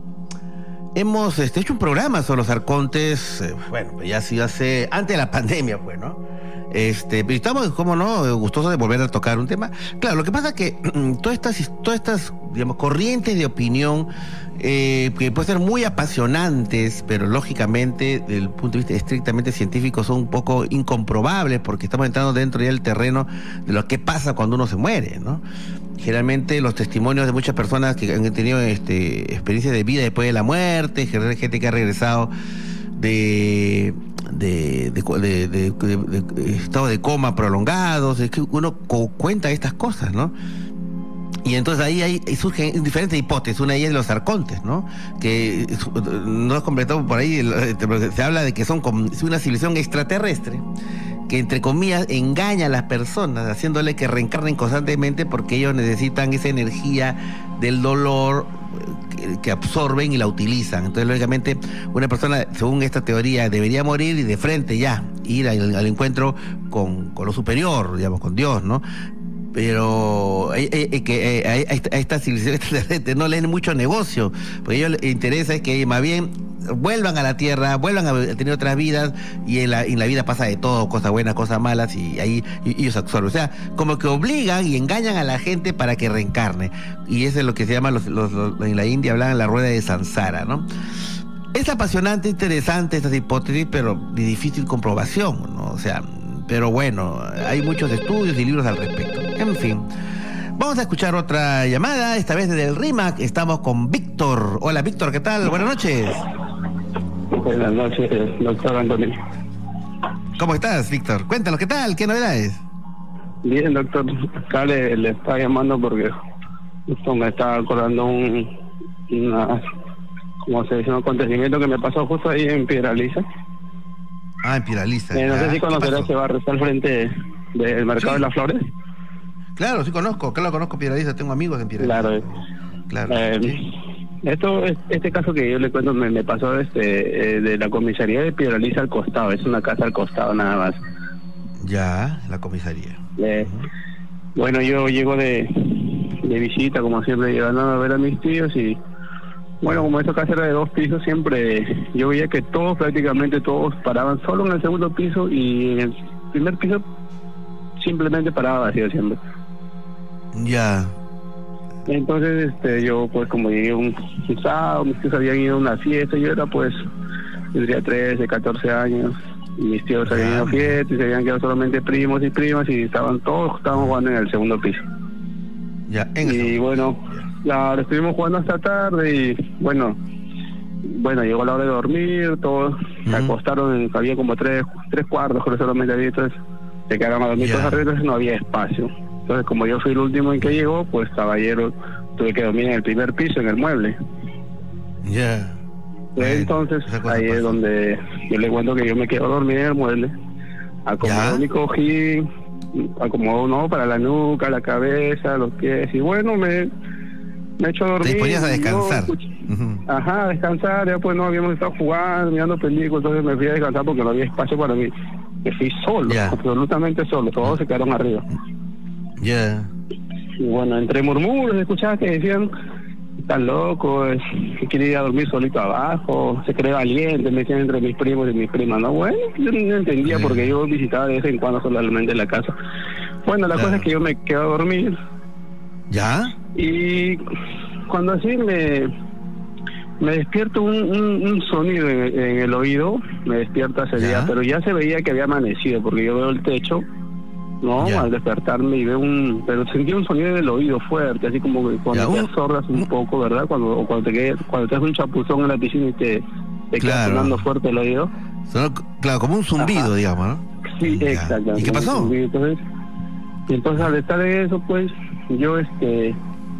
hemos este, hecho un programa sobre los arcontes, eh, bueno, pues ya sí hace, antes de la pandemia, pues, ¿no? Este, pero estamos, como no, gustosos de volver a tocar un tema. Claro, lo que pasa es que todas estas, todas estas, digamos, corrientes de opinión eh, que pueden ser muy apasionantes, pero lógicamente, desde el punto de vista estrictamente científico, son un poco incomprobables, porque estamos entrando dentro ya del terreno de lo que pasa cuando uno se muere, ¿no? Generalmente los testimonios de muchas personas que han tenido este, experiencias de vida después de la muerte, gente que ha regresado de de, de, de, de, de, de estado de coma prolongados, es que uno cuenta estas cosas, ¿no? Y entonces ahí, ahí surgen diferentes hipótesis. Una de ellas es los arcontes, ¿no? Que no es completado por ahí, se habla de que son como una civilización extraterrestre que, entre comillas, engaña a las personas, haciéndole que reencarnen constantemente, porque ellos necesitan esa energía del dolor que, que absorben y la utilizan. Entonces, lógicamente, una persona, según esta teoría, debería morir y de frente ya ir al, al encuentro con, con lo superior, digamos, con Dios, ¿no? Pero eh, eh, que eh, a esta civilización no le den mucho negocio, porque a ellos les interesa es que más bien vuelvan a la tierra, vuelvan a tener otras vidas, y en la, en la vida pasa de todo, cosas buenas, cosas malas, y ahí y, ellos absorben. O sea, como que obligan y engañan a la gente para que reencarne. Y eso es lo que se llama, los, los, los, en la India hablan la rueda de samsara, ¿no? Es apasionante, interesante estas hipótesis, pero de difícil comprobación, ¿no? O sea, pero bueno, hay muchos estudios y libros al respecto. En fin, vamos a escuchar otra llamada, esta vez desde el RIMAC. Estamos con Víctor. Hola, Víctor, ¿qué tal? Buenas noches. Buenas noches, doctor Antonio. ¿Cómo estás, Víctor? Cuéntanos, ¿qué tal? ¿Qué novedades? Bien, doctor. Acá le, le estaba llamando porque justo me estaba acordando un, una, como se dice, un acontecimiento que me pasó justo ahí en Piedralisa. Ah, en Piedralisa. Eh, no sé si conocerás ese barrio, está al frente del Mercado sí. de las Flores. Claro, sí conozco, claro, conozco Piedralisa, tengo amigos en Piedralisa. Claro. Claro. Eh, sí. Esto, es- este caso que yo le cuento me, me pasó este eh, de la comisaría de Piedralíza al costado, es una casa al costado nada más. Ya, la comisaría. Eh, bueno, yo llego de, de visita, como siempre, llegando a ver a mis tíos y, bueno, como esta casa era de dos pisos, siempre yo veía que todos, prácticamente todos, paraban solo en el segundo piso y en el primer piso simplemente paraba vacío siempre. Ya. Entonces, este, yo, pues, como llegué un, un sábado, mis tíos habían ido a una fiesta, yo era, pues, tendría trece, catorce años, y mis tíos habían ido a fiesta y se habían quedado solamente primos y primas y estaban todos, estaban jugando en el segundo piso. Ya, en Y eso. bueno, claro, estuvimos jugando hasta tarde y, bueno, bueno, llegó la hora de dormir, todos se Ujú. acostaron, en- había como tres, tres cuartos, creo solamente había, entonces se quedaron a dormir Ya. todos arriba, entonces no había espacio. Entonces, como yo fui el último en que llegó, pues caballero, tuve que dormir en el primer piso, en el mueble. Ya. Bueno, Entonces, esa cosa ahí es pasa. donde yo le cuento que yo me quedo a dormir en el mueble, acomodo Ya. mi cojín, acomodo, ¿no?, para la nuca, la cabeza, los pies, y bueno, me, me echo a Te dormir. disponías a y yo descansar. escuché- Ujú. Ajá, a descansar, ya pues no habíamos estado jugando, mirando películas, entonces me fui a descansar porque no había espacio para mí. Me fui solo, Ya. absolutamente solo, todos se quedaron arriba. Ya. Y bueno, entre murmuros escuchaba que decían, está loco, es, que quiere ir a dormir solito abajo, se cree valiente, me decían entre mis primos y mis primas, ¿no? Bueno, yo no entendía Sí. porque yo visitaba de vez en cuando solamente la casa. Bueno, la Claro. cosa es que yo me quedo a dormir ¿Ya? y cuando así me, me despierto un, un, un sonido en, en el oído, me despierta ese día, Ya. pero ya se veía que había amanecido porque yo veo el techo, ¿no? Ya. Al despertarme y veo un... Pero sentí un sonido en el oído fuerte, así como que cuando Ya, te un- azorras un un- poco, ¿verdad? Cuando, o cuando te quedas, cuando te haces un chapuzón en la piscina y te, te queda Claro. sonando fuerte el oído. Sonó, claro, como un zumbido, Ajá. digamos, ¿no? Sí, Ya. exactamente. ¿Y qué pasó? Y entonces, y entonces al estar en eso, pues, yo, este...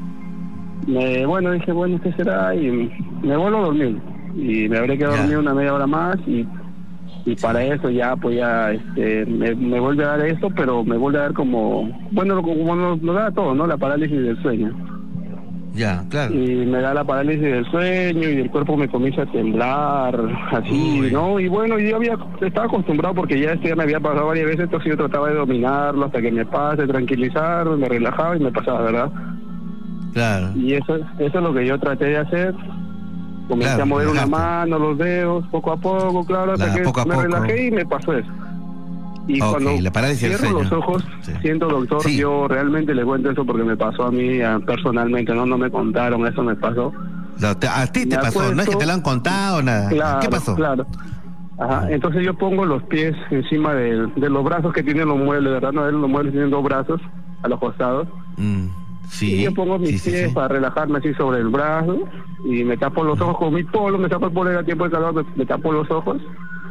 Me, bueno, dije, bueno, ¿qué será? Y me vuelvo a dormir. Y me habré quedado Ya. dormido una media hora más y... Y para eso ya, pues ya, este, me, me vuelve a dar esto, pero me vuelve a dar como, bueno, como nos, nos da todo, ¿no? La parálisis del sueño. Ya, claro. Y me da la parálisis del sueño y el cuerpo me comienza a temblar, así, Uy. ¿no? Y bueno, yo había, estaba acostumbrado porque ya esto ya me había pasado varias veces, entonces yo trataba de dominarlo hasta que me pase, tranquilizarme, me relajaba y me pasaba, ¿verdad? Claro. Y eso, eso es lo que yo traté de hacer. Comencé Claro, a mover una relajarte. mano, los dedos, poco a poco, claro, hasta La- que poco a me poco. relajé y me pasó eso. Y Ok, cuando la parálisis del cierro los sueño. ojos, Sí. siento, doctor, Sí. yo realmente le cuento eso porque me pasó a mí a- personalmente, no no me contaron, eso me pasó. No, te- a ti te Me pasó, no es que acuesto- te lo han contado, nada. Claro, ¿Qué pasó? claro. Ajá, entonces yo pongo los pies encima de, de los brazos que tienen los muebles, ¿verdad? No, los muebles tienen dos brazos a los costados. Mm, sí. Y yo pongo mis sí, sí, pies sí. para relajarme así sobre el brazo y me tapo los ojos con mi polo, me tapo el polo a tiempo de calor, me, me tapo los ojos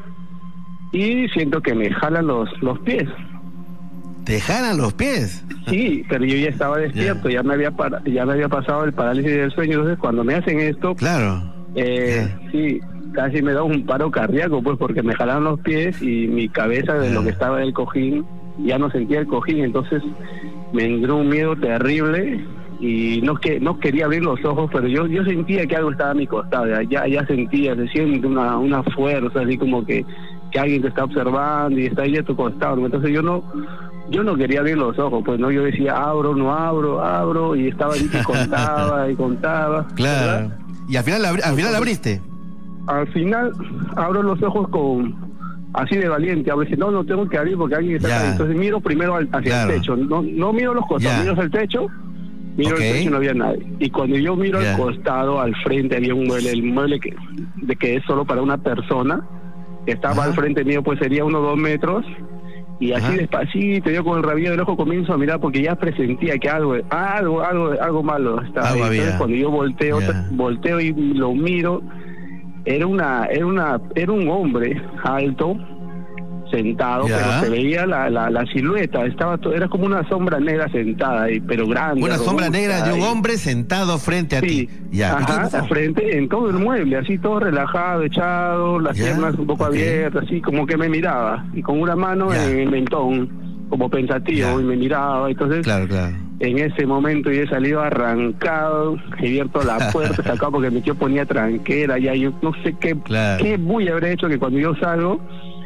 y siento que me jalan los, los pies. ¿Te jalan los pies? Sí, pero yo ya estaba despierto, ya me había para- ya me había pasado el parálisis del sueño, entonces cuando me hacen esto, Claro. eh, Ya. sí, casi me da un paro cardíaco, pues porque me jalaron los pies y mi cabeza de Ya. lo que estaba en el cojín, ya no sentía el cojín, entonces me entró un miedo terrible y no que no quería abrir los ojos, pero yo yo sentía que algo estaba a mi costado, ya ya, ya sentía, se siente una una fuerza, así como que, que alguien te está observando y está ahí a tu costado, ¿no? Entonces yo no yo no quería abrir los ojos, pues no, yo decía abro, no abro, abro y estaba ahí que contaba y contaba. Claro. ¿verdad? Y al final, abri- al final abriste. Al final abro los ojos con así de valiente, a veces no, no tengo que abrir porque alguien está Ya. acá. Entonces miro primero al- hacia Claro. el techo, no, no miro los costados, Ya. miro hacia el techo, miro Ok. el techo y no había nadie. Y cuando yo miro Ya. al costado, al frente había un mueble, el mueble que, de que es solo para una persona, que estaba Ajá. al frente mío, pues sería unos dos metros. Y así Ajá. despacito, yo con el rabillo del ojo comienzo a mirar porque ya presentía que algo, algo, algo, algo malo estaba Algo ahí. Entonces había. cuando yo volteo, Ya. volteo y lo miro, era una, era una, era un hombre alto, sentado, Ya. pero se veía la, la, la silueta, estaba to- era como una sombra negra sentada ahí, pero grande. Una sombra robusta, negra de un y- hombre sentado frente a Sí, ti. Ya. ¿Y qué ajá, pasó? al frente, en todo el mueble, así todo relajado, echado, las Ya, piernas un poco ok. abiertas, así como que me miraba, y con una mano Ya. en el mentón, como pensativo, Ya. y me miraba, entonces Claro, claro. En ese momento yo he salido arrancado, he abierto la puerta, sacado porque mi tío ponía tranquera, ya yo no sé qué, claro. qué bulla habré hecho, que cuando yo salgo,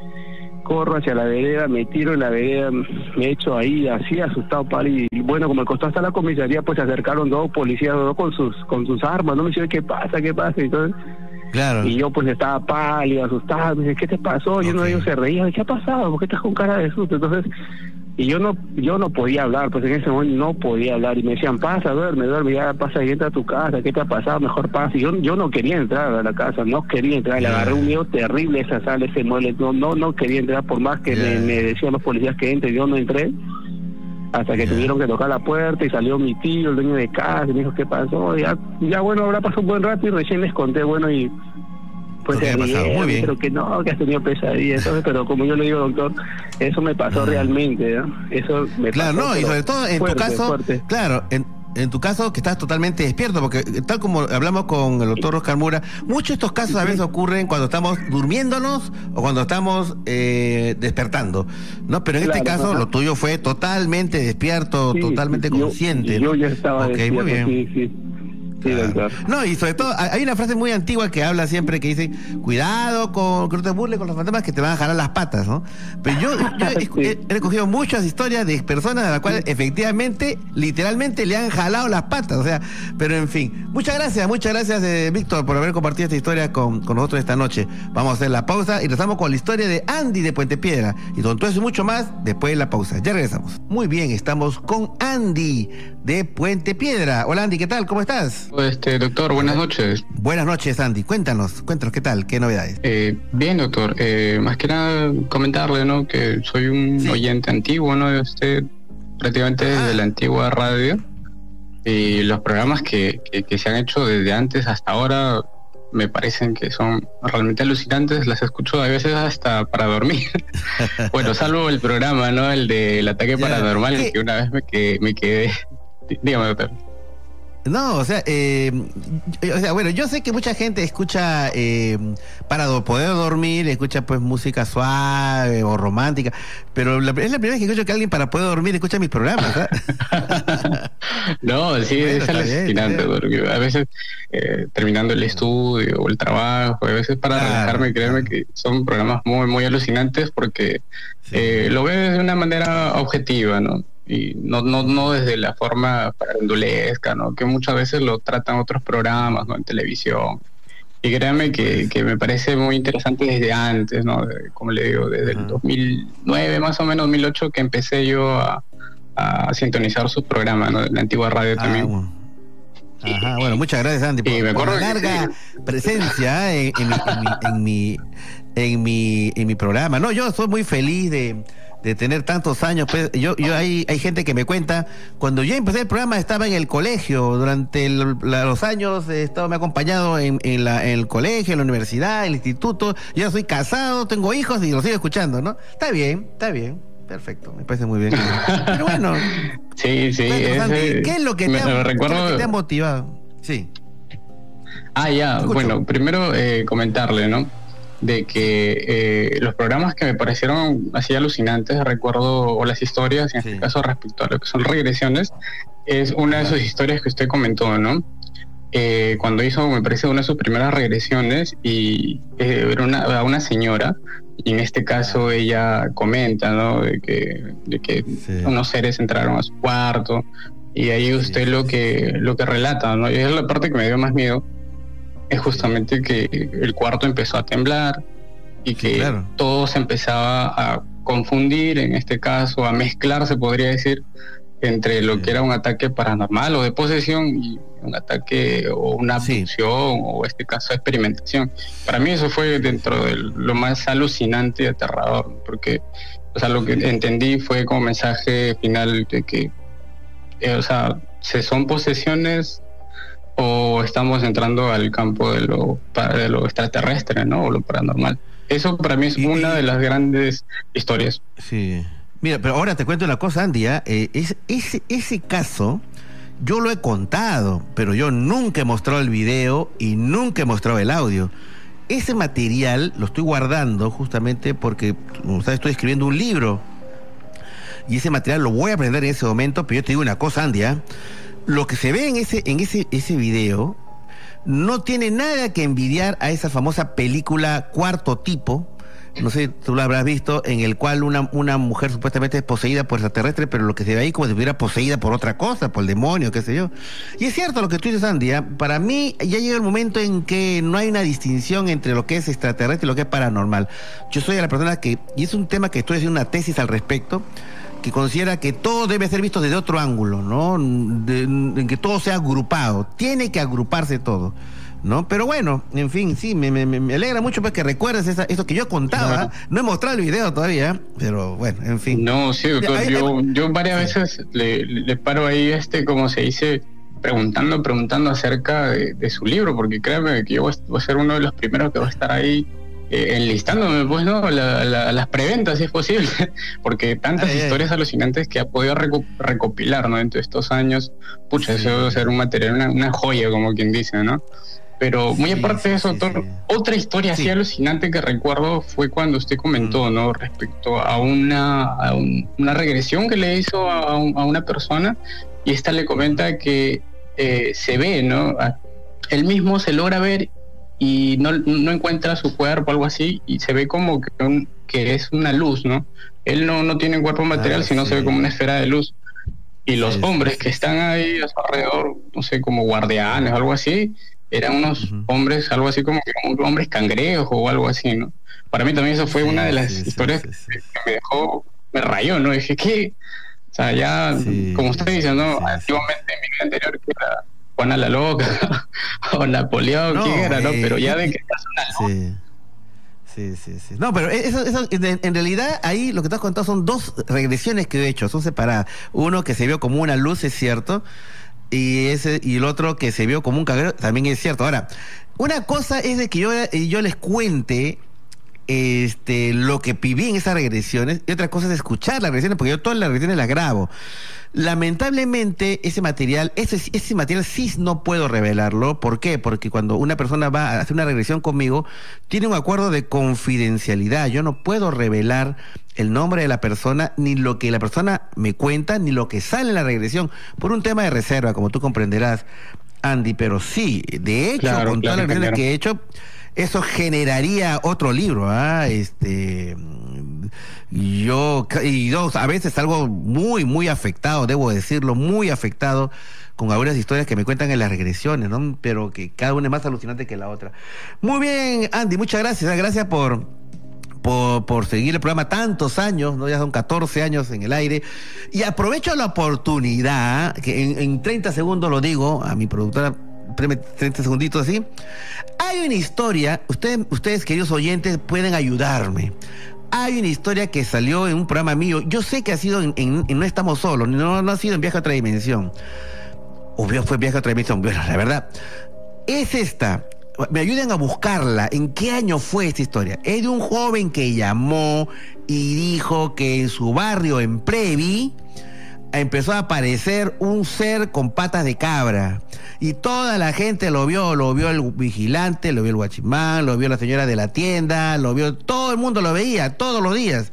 corro hacia la vereda, me tiro en la vereda, me echo ahí así asustado, pali, y bueno, como me costó hasta la comisaría, pues se acercaron dos policías, dos con sus con sus armas, no me dijeron qué pasa, qué pasa, y entonces, claro. y yo pues estaba pálido, asustado, me dice, ¿qué te pasó? Y uno de ellos se reía, ¿qué ha pasado? ¿Por qué estás con cara de susto? Entonces, y yo no yo no podía hablar, pues en ese momento no podía hablar, y me decían, pasa, duerme, duerme, ya pasa y entra a tu casa, ¿qué te ha pasado? Mejor pasa. Y yo yo no quería entrar a la casa, no quería entrar, le agarré un miedo terrible a esa sala, ese mueble, no no no quería entrar, por más que yeah. me, me decían los policías que entre, yo no entré, hasta que yeah. tuvieron que tocar la puerta, y salió mi tío, el dueño de casa, y me dijo, ¿qué pasó? Ya, ya bueno, habrá pasado un buen rato, y recién les conté, bueno, y pues se rieron, muy bien. Pero que no, que has tenido pesadillas, entonces, pero como yo le digo, doctor, eso me pasó uh-huh. realmente, ¿no? Eso me claro, pasó. Claro, no, y sobre todo en fuerte, tu caso, fuerte. claro, en, en tu caso que estás totalmente despierto, porque tal como hablamos con el doctor Oscar Mura, muchos de estos casos a veces ocurren cuando estamos durmiéndonos o cuando estamos eh, despertando, ¿no? Pero en claro, este caso ajá. lo tuyo fue totalmente despierto, sí, totalmente yo, consciente. Yo ¿no? ya estaba okay, despierto, muy bien. sí, sí. Sí, claro. No, y sobre todo, hay una frase muy antigua que habla siempre que dice, cuidado con que no te burles con los fantasmas que te van a jalar las patas, ¿no? Pero yo, yo he, sí. he, he recogido muchas historias de personas a las cuales efectivamente, literalmente le han jalado las patas, o sea, pero en fin. Muchas gracias, muchas gracias, eh, Víctor, por haber compartido esta historia con, con nosotros esta noche. Vamos a hacer la pausa y regresamos con la historia de Andy de Puente Piedra. Y con todo eso y mucho más, después de la pausa. Ya regresamos. Muy bien, estamos con Andy de Puente Piedra. Hola, Andy, ¿qué tal? ¿Cómo estás? Este, doctor, buenas noches. Buenas noches, Andy. Cuéntanos, cuéntanos, ¿qué tal? ¿Qué novedades? Eh, bien, doctor. Eh, más que nada, comentarle, ¿no? Que soy un sí. oyente antiguo, ¿no? De usted, prácticamente ah. desde la antigua radio. Y los programas que, que, que se han hecho desde antes hasta ahora me parecen que son realmente alucinantes. Las escucho a veces hasta para dormir. Bueno, salvo el programa, ¿no? El del ataque ya, paranormal, ¿qué? Que una vez me quedé... Me quedé... Dígame, doctor. No, o sea, eh, o sea, bueno, yo sé que mucha gente escucha eh, para do- poder dormir, escucha pues música suave o romántica, pero la, es la primera vez que escucho que alguien para poder dormir escucha mis programas, ¿eh? No, sí, bueno, es alucinante, porque a veces eh, terminando el estudio o el trabajo, a veces para claro, relajarme, créeme claro. que son programas muy, muy alucinantes porque sí. eh, lo veo de una manera objetiva, ¿no? Y no no no desde la forma farandulesca, ¿no? Que muchas veces lo tratan otros programas, ¿no? En televisión. Y créanme que, que me parece muy interesante desde antes, ¿no? De, como le digo, desde el dos mil nueve, más o menos, dos mil ocho, que empecé yo a, a sintonizar sus programas, ¿no? En la antigua radio ah, también. Bueno. Ajá, bueno, muchas gracias, Andy, por, por la larga sí. presencia en, en, mi, en, mi, en, mi, en, mi, en mi programa. No, yo soy muy feliz de... de tener tantos años, pues, yo, yo hay, hay gente que me cuenta, cuando yo empecé el programa estaba en el colegio, durante el, la, los años he estado, me ha acompañado en, en, la, en el colegio, en la universidad, en el instituto, yo soy casado, tengo hijos y lo sigo escuchando, ¿no? Está bien, está bien, perfecto, me parece muy bien. Pero bueno, sí, sí, ese, Andy, ¿qué es lo que te, me, ha, me recuerdo... ¿qué es lo que te ha motivado? Sí. Ah, ya, bueno, primero eh, comentarle, ¿no? De que eh, los programas que me parecieron así alucinantes, recuerdo, o las historias, en sí. este caso respecto a lo que son regresiones, es una de sus historias que usted comentó, ¿no? Eh, cuando hizo, me parece, una de sus primeras regresiones, y eh, era una, una señora, y en este caso ella comenta, ¿no? De que, de que sí. unos seres entraron a su cuarto, y ahí usted sí. lo que lo que relata, ¿no? Y es la parte que me dio más miedo, es justamente que el cuarto empezó a temblar y que sí, claro. todo se empezaba a confundir, en este caso a mezclar, se podría decir, entre lo sí. que era un ataque paranormal o de posesión y un ataque o una abducción sí. o este caso experimentación. Para mí eso fue dentro de lo más alucinante y aterrador, porque o sea, lo que entendí fue como mensaje final de que eh, o sea, se son posesiones o estamos entrando al campo de lo, de lo extraterrestre, ¿no? O lo paranormal. Eso para mí es y, una de las grandes historias. Sí. Mira, pero ahora te cuento una cosa, Andy, ¿eh? Eh, es, ese, ese caso yo lo he contado, pero yo nunca he mostrado el video y nunca he mostrado el audio. Ese material lo estoy guardando justamente porque, como sabes, estoy escribiendo un libro. y ese material lo voy a aprender en ese momento, pero yo te digo una cosa, Andy, ¿eh? Lo que se ve en ese, en ese, ese video no tiene nada que envidiar a esa famosa película Cuarto Tipo. No sé, tú lo habrás visto, en el cual una, una mujer supuestamente es poseída por extraterrestres, pero lo que se ve ahí como si estuviera poseída por otra cosa, por el demonio, qué sé yo. Y es cierto lo que tú dices, Andy, ¿eh? Para mí ya llega el momento en que no hay una distinción entre lo que es extraterrestre y lo que es paranormal. Yo soy de la persona que, y es un tema que estoy haciendo una tesis al respecto, que considera que todo debe ser visto desde otro ángulo, ¿no? De, en que todo sea agrupado, tiene que agruparse todo, ¿no? Pero bueno, en fin, sí, me, me, me alegra mucho pues que recuerdes esa, eso que yo contaba. Claro. No he mostrado el video todavía, pero bueno, en fin. No, sí, doctor, ahí, yo, ahí, yo varias sí. veces le, le paro ahí, este, como se dice, preguntando, preguntando acerca de, de su libro, porque créanme que yo voy a ser uno de los primeros que va a estar ahí eh, enlistándome, pues, ¿no? La, la, las preventas, si es posible, porque tantas ay, historias ay. alucinantes que ha podido reco recopilar, ¿no? Entre estos años, pucha, sí. eso debe ser un material, una, una joya, como quien dice, ¿no? Pero muy sí, aparte de eso, sí, doctor, sí. otra historia sí. así alucinante que recuerdo fue cuando usted comentó, mm. ¿no? Respecto a una, a un, una regresión que le hizo a, un, a una persona, y esta le comenta que eh, se ve, ¿no? Él mismo se logra ver y no, no encuentra su cuerpo, algo así, y se ve como que, un, que es una luz, ¿no? Él no, no tiene un cuerpo material, ah, sino sí. se ve como una esfera de luz. Y los sí, hombres sí, que sí. están ahí a su alrededor, no sé, como guardianes o algo así, eran unos uh-huh. hombres, algo así como que hombres cangrejos o algo así, ¿no? Para mí también eso fue sí, una de las sí, historias sí, sí, sí. que me dejó, me rayó, ¿no? Dije, ¿qué? O sea, ya, sí, como usted dice, ¿no? Sí, antiguamente sí. en mi vida anterior que era Juana la Loca o Napoleón, no, ¿quién era, eh, no? Pero ya de que estás una luz. Sí. Sí, sí, sí. No, pero eso, eso en, en realidad ahí lo que te has contado son dos regresiones que he hecho, son separadas. Uno que se vio como una luz, es cierto, y ese y el otro que se vio como un caguero también es cierto. Ahora, una cosa es de que yo, yo les cuente este lo que viví en esas regresiones, y otra cosa es escuchar las regresiones, porque yo todas las regresiones las grabo. Lamentablemente ese material, ese, ese material sí no puedo revelarlo. ¿Por qué? Porque cuando una persona va a hacer una regresión conmigo, tiene un acuerdo de confidencialidad. Yo no puedo revelar el nombre de la persona, ni lo que la persona me cuenta, ni lo que sale en la regresión, por un tema de reserva, como tú comprenderás, Andy. Pero sí, de hecho, claro, con claro, todas las regresiones que he hecho, eso generaría otro libro, ¿ah? Este, yo, y yo a veces salgo muy, muy afectado, debo decirlo, muy afectado con algunas historias que me cuentan en las regresiones, ¿no? Pero que cada una es más alucinante que la otra. Muy bien, Andy, muchas gracias, gracias por, por, por seguir el programa tantos años, ¿no? Ya son catorce años en el aire, y aprovecho la oportunidad, que en, en treinta segundos lo digo a mi productora, treinta segunditos así. Hay una historia, ustedes, ustedes queridos oyentes, pueden ayudarme. Hay una historia que salió en un programa mío. Yo sé que ha sido en, en, en No Estamos Solos, no, no ha sido en Viaje a Otra Dimensión. O fue Viaje a Otra Dimensión, bueno, la verdad. Es esta. Me ayuden a buscarla. ¿En qué año fue esta historia? Es de un joven que llamó y dijo que en su barrio, en Previ, empezó a aparecer un ser con patas de cabra. Y toda la gente lo vio, lo vio el vigilante, lo vio el guachimán, lo vio la señora de la tienda, lo vio, todo el mundo lo veía, todos los días.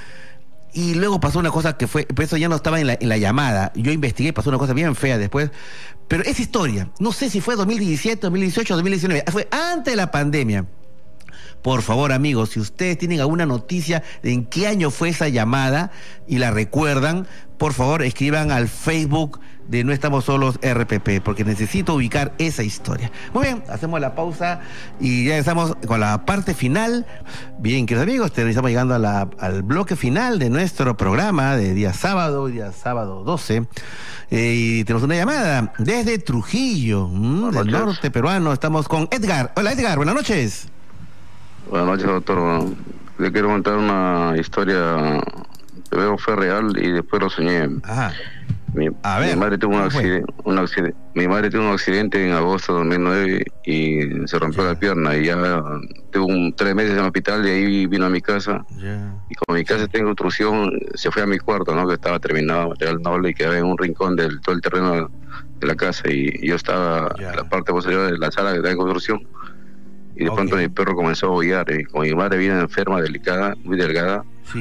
Y luego pasó una cosa que fue, pero eso ya no estaba en la, en la llamada. Yo investigué, pasó una cosa bien fea después. Pero esa historia, no sé si fue dos mil diecisiete, dos mil dieciocho, dos mil diecinueve, fue antes de la pandemia. Por favor, amigos, si ustedes tienen alguna noticia de en qué año fue esa llamada y la recuerdan, por favor, escriban al Facebook de No Estamos Solos R P P, porque necesito ubicar esa historia. Muy bien, hacemos la pausa y ya estamos con la parte final. Bien, queridos amigos, estamos llegando a la, al bloque final de nuestro programa de día sábado, día sábado doce. Eh, y tenemos una llamada desde Trujillo, mmm, del norte peruano. Estamos con Edgar. Hola, Edgar, buenas noches. Buenas noches, doctor. Le quiero contar una historia que veo fue real y después lo soñé. Ajá. Mi, a ver, mi madre tuvo un accidente, un accidente, mi madre tuvo un accidente en agosto de dos mil nueve y se rompió yeah. la pierna y ya tuvo un, tres meses en el hospital y ahí vino a mi casa. Yeah. Y como mi casa tengo construcción, se fue a mi cuarto, ¿no? Que estaba terminado, material noble, y quedaba en un rincón del todo el terreno de la casa, y, y yo estaba yeah. en la parte posterior de la sala que estaba en construcción. Y de okay. pronto mi perro comenzó a aullar, y como mi madre viene enferma, delicada, muy delgada, sí.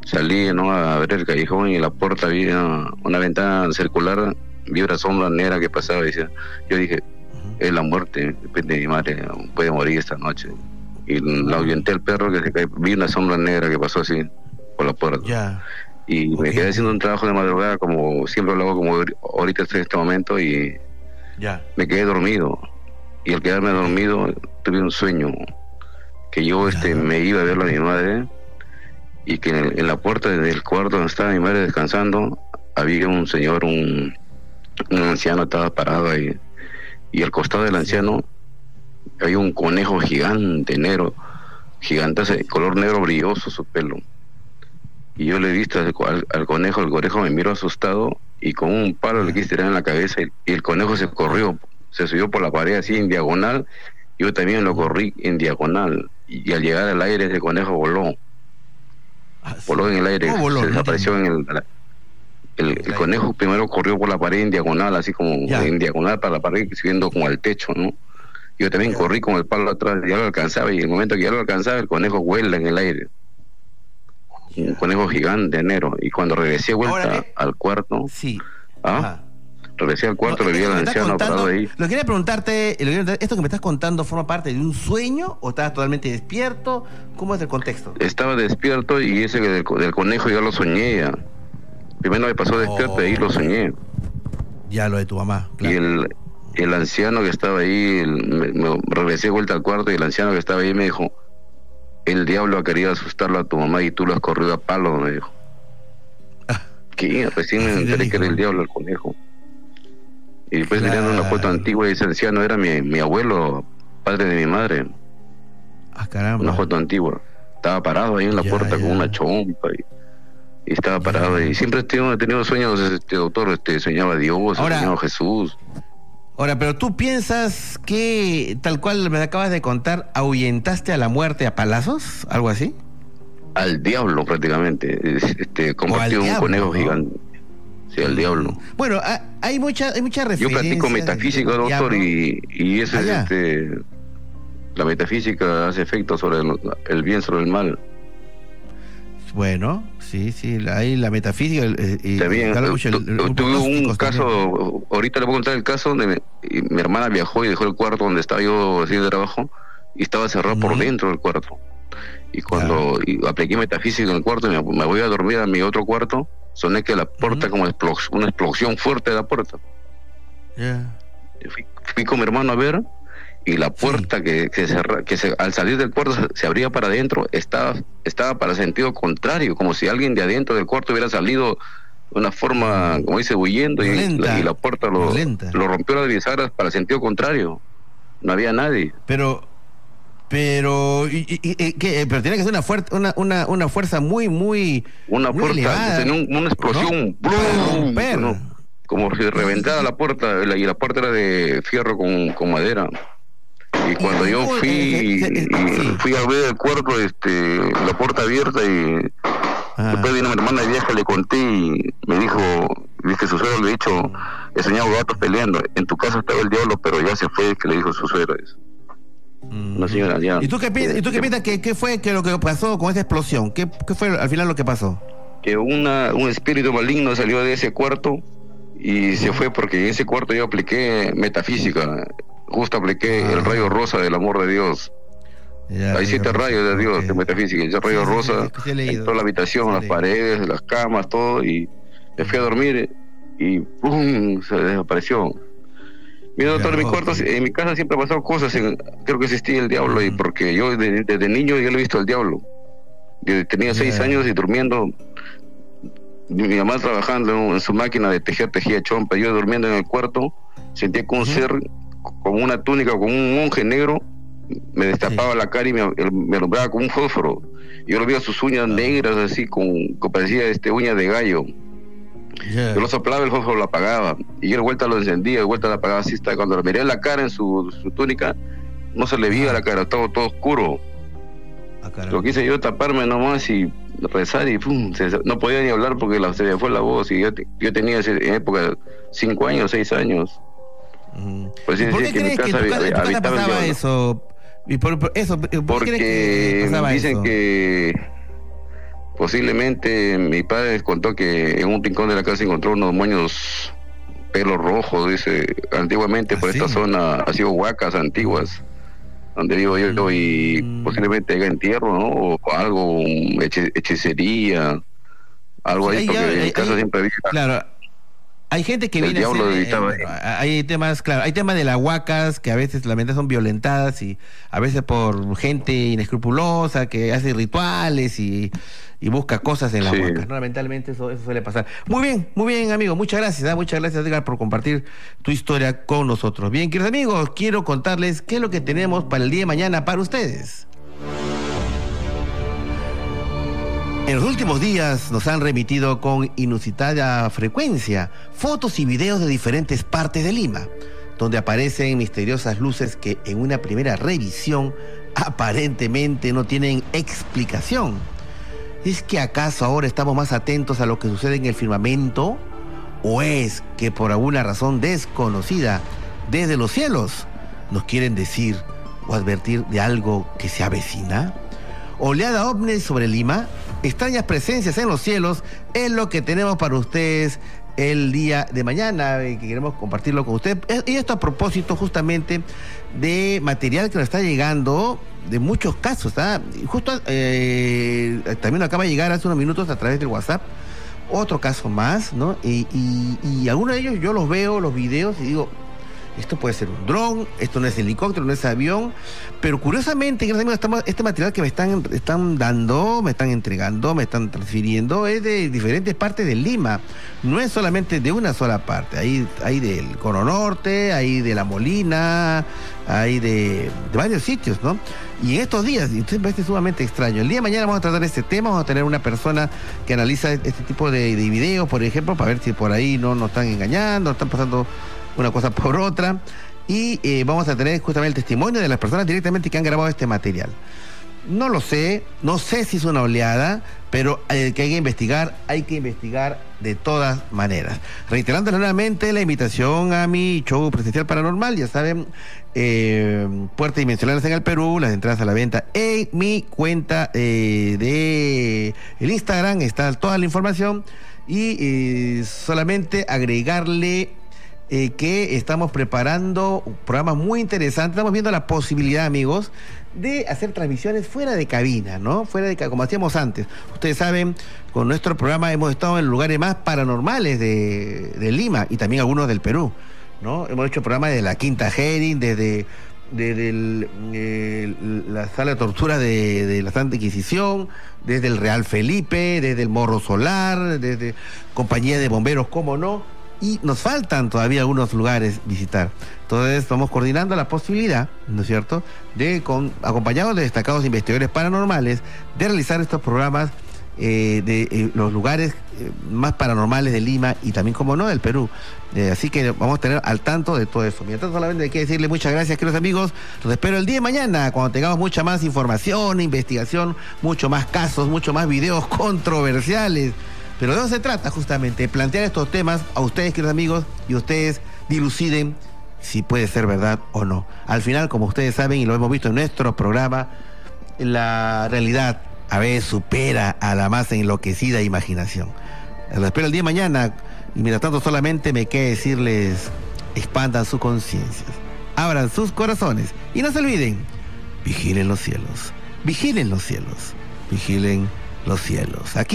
salí, ¿no?, a ver el callejón y en la puerta había una ventana circular, vi una sombra negra que pasaba y decía, yo dije, es la muerte, depende de mi madre, puede morir esta noche. Y la ahuyenté al perro que se cae, vi una sombra negra que pasó así por la puerta. Ya. Y okay. me quedé haciendo un trabajo de madrugada, como siempre lo hago, como ahorita estoy en este momento, y ya. me quedé dormido. Y al quedarme dormido tuve un sueño que yo este ya. me iba a ver a mi madre, y que en, el, en la puerta del cuarto donde estaba mi madre descansando había un señor, un, un anciano estaba parado ahí, y al costado del anciano había un conejo gigante negro, gigante, de color negro brilloso su pelo. Y yo le he visto al, al conejo, el conejo me miró asustado y con un palo le quise tirar en la cabeza, y, y el conejo se corrió, se subió por la pared así en diagonal. Yo también lo corrí en diagonal, y, y al llegar al aire ese conejo voló. Ah, sí. Voló en el aire, voló? Se desapareció en el... El, el conejo primero corrió por la pared en diagonal, así como ya. en diagonal para la pared, subiendo como al techo, ¿no? Yo también ya. corrí con el palo atrás, ya lo alcanzaba, y en el momento que ya lo alcanzaba, el conejo vuela en el aire. Ya. Un conejo gigante, negro. Y cuando regresé vuelta Ahora, al cuarto, sí. ¿ah? regresé al cuarto, no, le vi al anciano parado ahí. Lo quería preguntarte, ¿esto que me estás contando forma parte de un sueño o estabas totalmente despierto? ¿Cómo es el contexto? Estaba despierto, y ese del, del conejo ya lo soñé ya. Primero me pasó despierto, oh. y ahí lo soñé. Ya, lo de tu mamá, claro. Y el, el anciano que estaba ahí, el, me, me regresé vuelta al cuarto, y el anciano que estaba ahí me dijo, el diablo ha querido asustarlo a tu mamá y tú lo has corrido a palo, me dijo. Ah. ¿Qué? Recién me enteré que era el diablo el conejo. Y después claro. mirando una foto antigua, y ese anciano era mi, mi abuelo, padre de mi madre. Ah, caramba. Una foto antigua. Estaba parado ahí en la ya, puerta ya. con una chompa y... Y estaba parado y siempre he tenido, he tenido sueños, este doctor, este soñaba a Dios, ahora, soñaba a Jesús. Ahora, pero tú piensas que, tal cual me acabas de contar, ahuyentaste a la muerte a palazos, algo así. Al diablo prácticamente, este, convirtió en un conejo, ¿no?, gigante. Sí, al diablo. Bueno, hay mucha, hay mucha referencia. Yo practico metafísica, doctor, y, y eso es este, la metafísica hace efecto sobre el, el bien sobre el mal. Bueno, sí, sí, ahí la metafísica y también tuve un caso también. Ahorita le voy a contar el caso donde mi, mi hermana viajó y dejó el cuarto donde estaba yo haciendo trabajo, y estaba cerrado uh-huh. por dentro del cuarto, y cuando claro. y apliqué metafísica en el cuarto, me, me voy a dormir a mi otro cuarto, soné que la puerta uh-huh. como explos, una explosión fuerte de la puerta. Yeah. Fui, fui con mi hermano a ver, y la puerta sí. que, que, se, que se, al salir del cuarto se, se abría para adentro, estaba, estaba para sentido contrario, como si alguien de adentro del cuarto hubiera salido de una forma, como dice, huyendo, y la, y la puerta lo, lo rompió las bisagras para sentido contrario. No había nadie. Pero, pero, y, y, y, ¿qué? Pero tiene que ser una, fuerte, una, una, una fuerza muy, muy Una muy fuerza, elevada, tenía un, una explosión, ¿no? ¡brum! Romper. ¿no? Como si reventara la puerta, y la puerta era de fierro con, con madera. Y cuando yo fui y, y fui a ver el cuarto, este, la puerta abierta, y ah. después vino mi hermana de viaje, le conté y me dijo, dice su suegro, le he dicho, he soñado gatos peleando, en tu casa estaba el diablo, pero ya se fue, que le dijo su suegro eso. Mm. Una señora ya. ¿Y tú qué piensas, ¿y tú qué piensas que, qué fue que lo que pasó con esa explosión? ¿Qué, qué fue al final lo que pasó? Que una, un espíritu maligno salió de ese cuarto y se fue, porque en ese cuarto yo apliqué metafísica. Justo apliqué ah. el rayo rosa del amor de Dios. Ya, hay siete rayos de Dios, okay. de metafísica. Ese rayo sí, rosa sí, sí, en toda la habitación, sí, las paredes, las camas, todo. Y me fui a dormir y ¡pum! Se desapareció. Mi doctor, en mi cuarto, en mi casa siempre ha pasado cosas. En, creo que existía el diablo, mm. y porque yo desde, desde niño yo lo he visto al diablo. Yo tenía yeah. seis años y durmiendo. Mi mamá trabajando en su máquina de tejer, tejía chompa. Yo durmiendo en el cuarto, sentía que un uh-huh. ser con una túnica, con un monje negro, me destapaba sí. la cara y me, me alumbraba con un fósforo. Yo lo veía sus uñas negras, así, con, que parecía este, uñas de gallo. Yeah. Yo lo soplaba, el fósforo lo apagaba. Y yo de vuelta lo encendía, de vuelta lo apagaba. Así está. Cuando le miré la cara en su, su túnica, no se le veía la cara, estaba todo oscuro. Ah, lo que hice yo taparme nomás y rezar, y pum, se, no podía ni hablar porque la, se me fue la voz. Y yo, yo tenía en época cinco años, seis años. Pues sí, ¿por qué crees que en tu casa, casa pasaba eso? ¿Y por, por eso, ¿por porque qué crees que pasaba dicen eso? que Posiblemente mi padre contó que en un rincón de la casa encontró unos moños pelo rojo, dice, antiguamente por ¿Ah, esta sí? zona ha sido huacas antiguas, donde vivo yo, y mm. posiblemente haya entierro, ¿no? O algo, hechi hechicería, algo sí, ahí, porque ya, en mi casa hay, siempre había... Claro. Hay gente que viene a hacer, eh, hay temas, claro, hay temas de las huacas que a veces lamentablemente son violentadas y a veces por gente inescrupulosa que hace rituales y, y busca cosas en las sí. huacas, ¿no? Lamentablemente eso, eso suele pasar. Muy bien, muy bien, amigo, muchas gracias, ¿eh? muchas gracias, Edgar, por compartir tu historia con nosotros. Bien, queridos amigos, quiero contarles qué es lo que tenemos para el día de mañana para ustedes. En los últimos días nos han remitido con inusitada frecuencia fotos y videos de diferentes partes de Lima, donde aparecen misteriosas luces que en una primera revisión aparentemente no tienen explicación. ¿Es que acaso ahora estamos más atentos a lo que sucede en el firmamento? ¿O es que por alguna razón desconocida desde los cielos nos quieren decir o advertir de algo que se avecina? Oleada ovni sobre Lima, extrañas presencias en los cielos, es lo que tenemos para ustedes el día de mañana, eh, que queremos compartirlo con ustedes. Y esto a propósito justamente de material que nos está llegando, de muchos casos, ¿tá? Justo eh, también nos acaba de llegar hace unos minutos a través del WhatsApp, otro caso más, ¿no? Y, y, y algunos de ellos yo los veo, los videos, y digo... Esto puede ser un dron, esto no es helicóptero, no es avión, pero curiosamente, estamos, este material que me están, están dando, me están entregando, me están transfiriendo, es de diferentes partes de Lima, no es solamente de una sola parte, hay, hay del Cono Norte, hay de La Molina, hay de, de varios sitios, ¿no? Y en estos días, entonces me parece sumamente extraño. El día de mañana vamos a tratar este tema, vamos a tener una persona que analiza este tipo de, de videos, por ejemplo, para ver si por ahí no nos están engañando, nos están pasando una cosa por otra, y eh, vamos a tener justamente el testimonio de las personas directamente que han grabado este material. No lo sé, no sé si es una oleada, pero eh, que hay que investigar, hay que investigar de todas maneras. Reiterándole nuevamente la invitación a mi show presencial paranormal, ya saben, eh, Puertas Dimensionales en el Perú, las entradas a la venta en mi cuenta eh, de el Instagram, está toda la información, y eh, solamente agregarle Eh, que estamos preparando un programa muy interesante. Estamos viendo la posibilidad, amigos, de hacer transmisiones fuera de cabina, ¿no? Fuera de como hacíamos antes. Ustedes saben, con nuestro programa hemos estado en lugares más paranormales de, de Lima y también algunos del Perú, ¿no? Hemos hecho programas de la Quinta Jering, desde, desde el, eh, la sala de tortura de, de la Santa Inquisición, desde el Real Felipe, desde el Morro Solar, desde compañía de bomberos, cómo no. Y nos faltan todavía algunos lugares visitar. Entonces estamos coordinando la posibilidad, ¿no es cierto?, de, con, acompañados de destacados investigadores paranormales, de realizar estos programas eh, de eh, los lugares eh, más paranormales de Lima y también, como no, del Perú. Eh, así que vamos a tener al tanto de todo eso. Mientras, solamente hay que decirle muchas gracias, queridos amigos. Los espero el día de mañana, cuando tengamos mucha más información, investigación, mucho más casos, mucho más videos controversiales. Pero de eso se trata justamente, de plantear estos temas a ustedes, queridos amigos, y ustedes diluciden si puede ser verdad o no. Al final, como ustedes saben, y lo hemos visto en nuestro programa, la realidad a veces supera a la más enloquecida imaginación. Los espero el día de mañana, y mientras tanto solamente me queda decirles, expandan sus conciencias, abran sus corazones, y no se olviden, vigilen los cielos, vigilen los cielos, vigilen los cielos. Aquí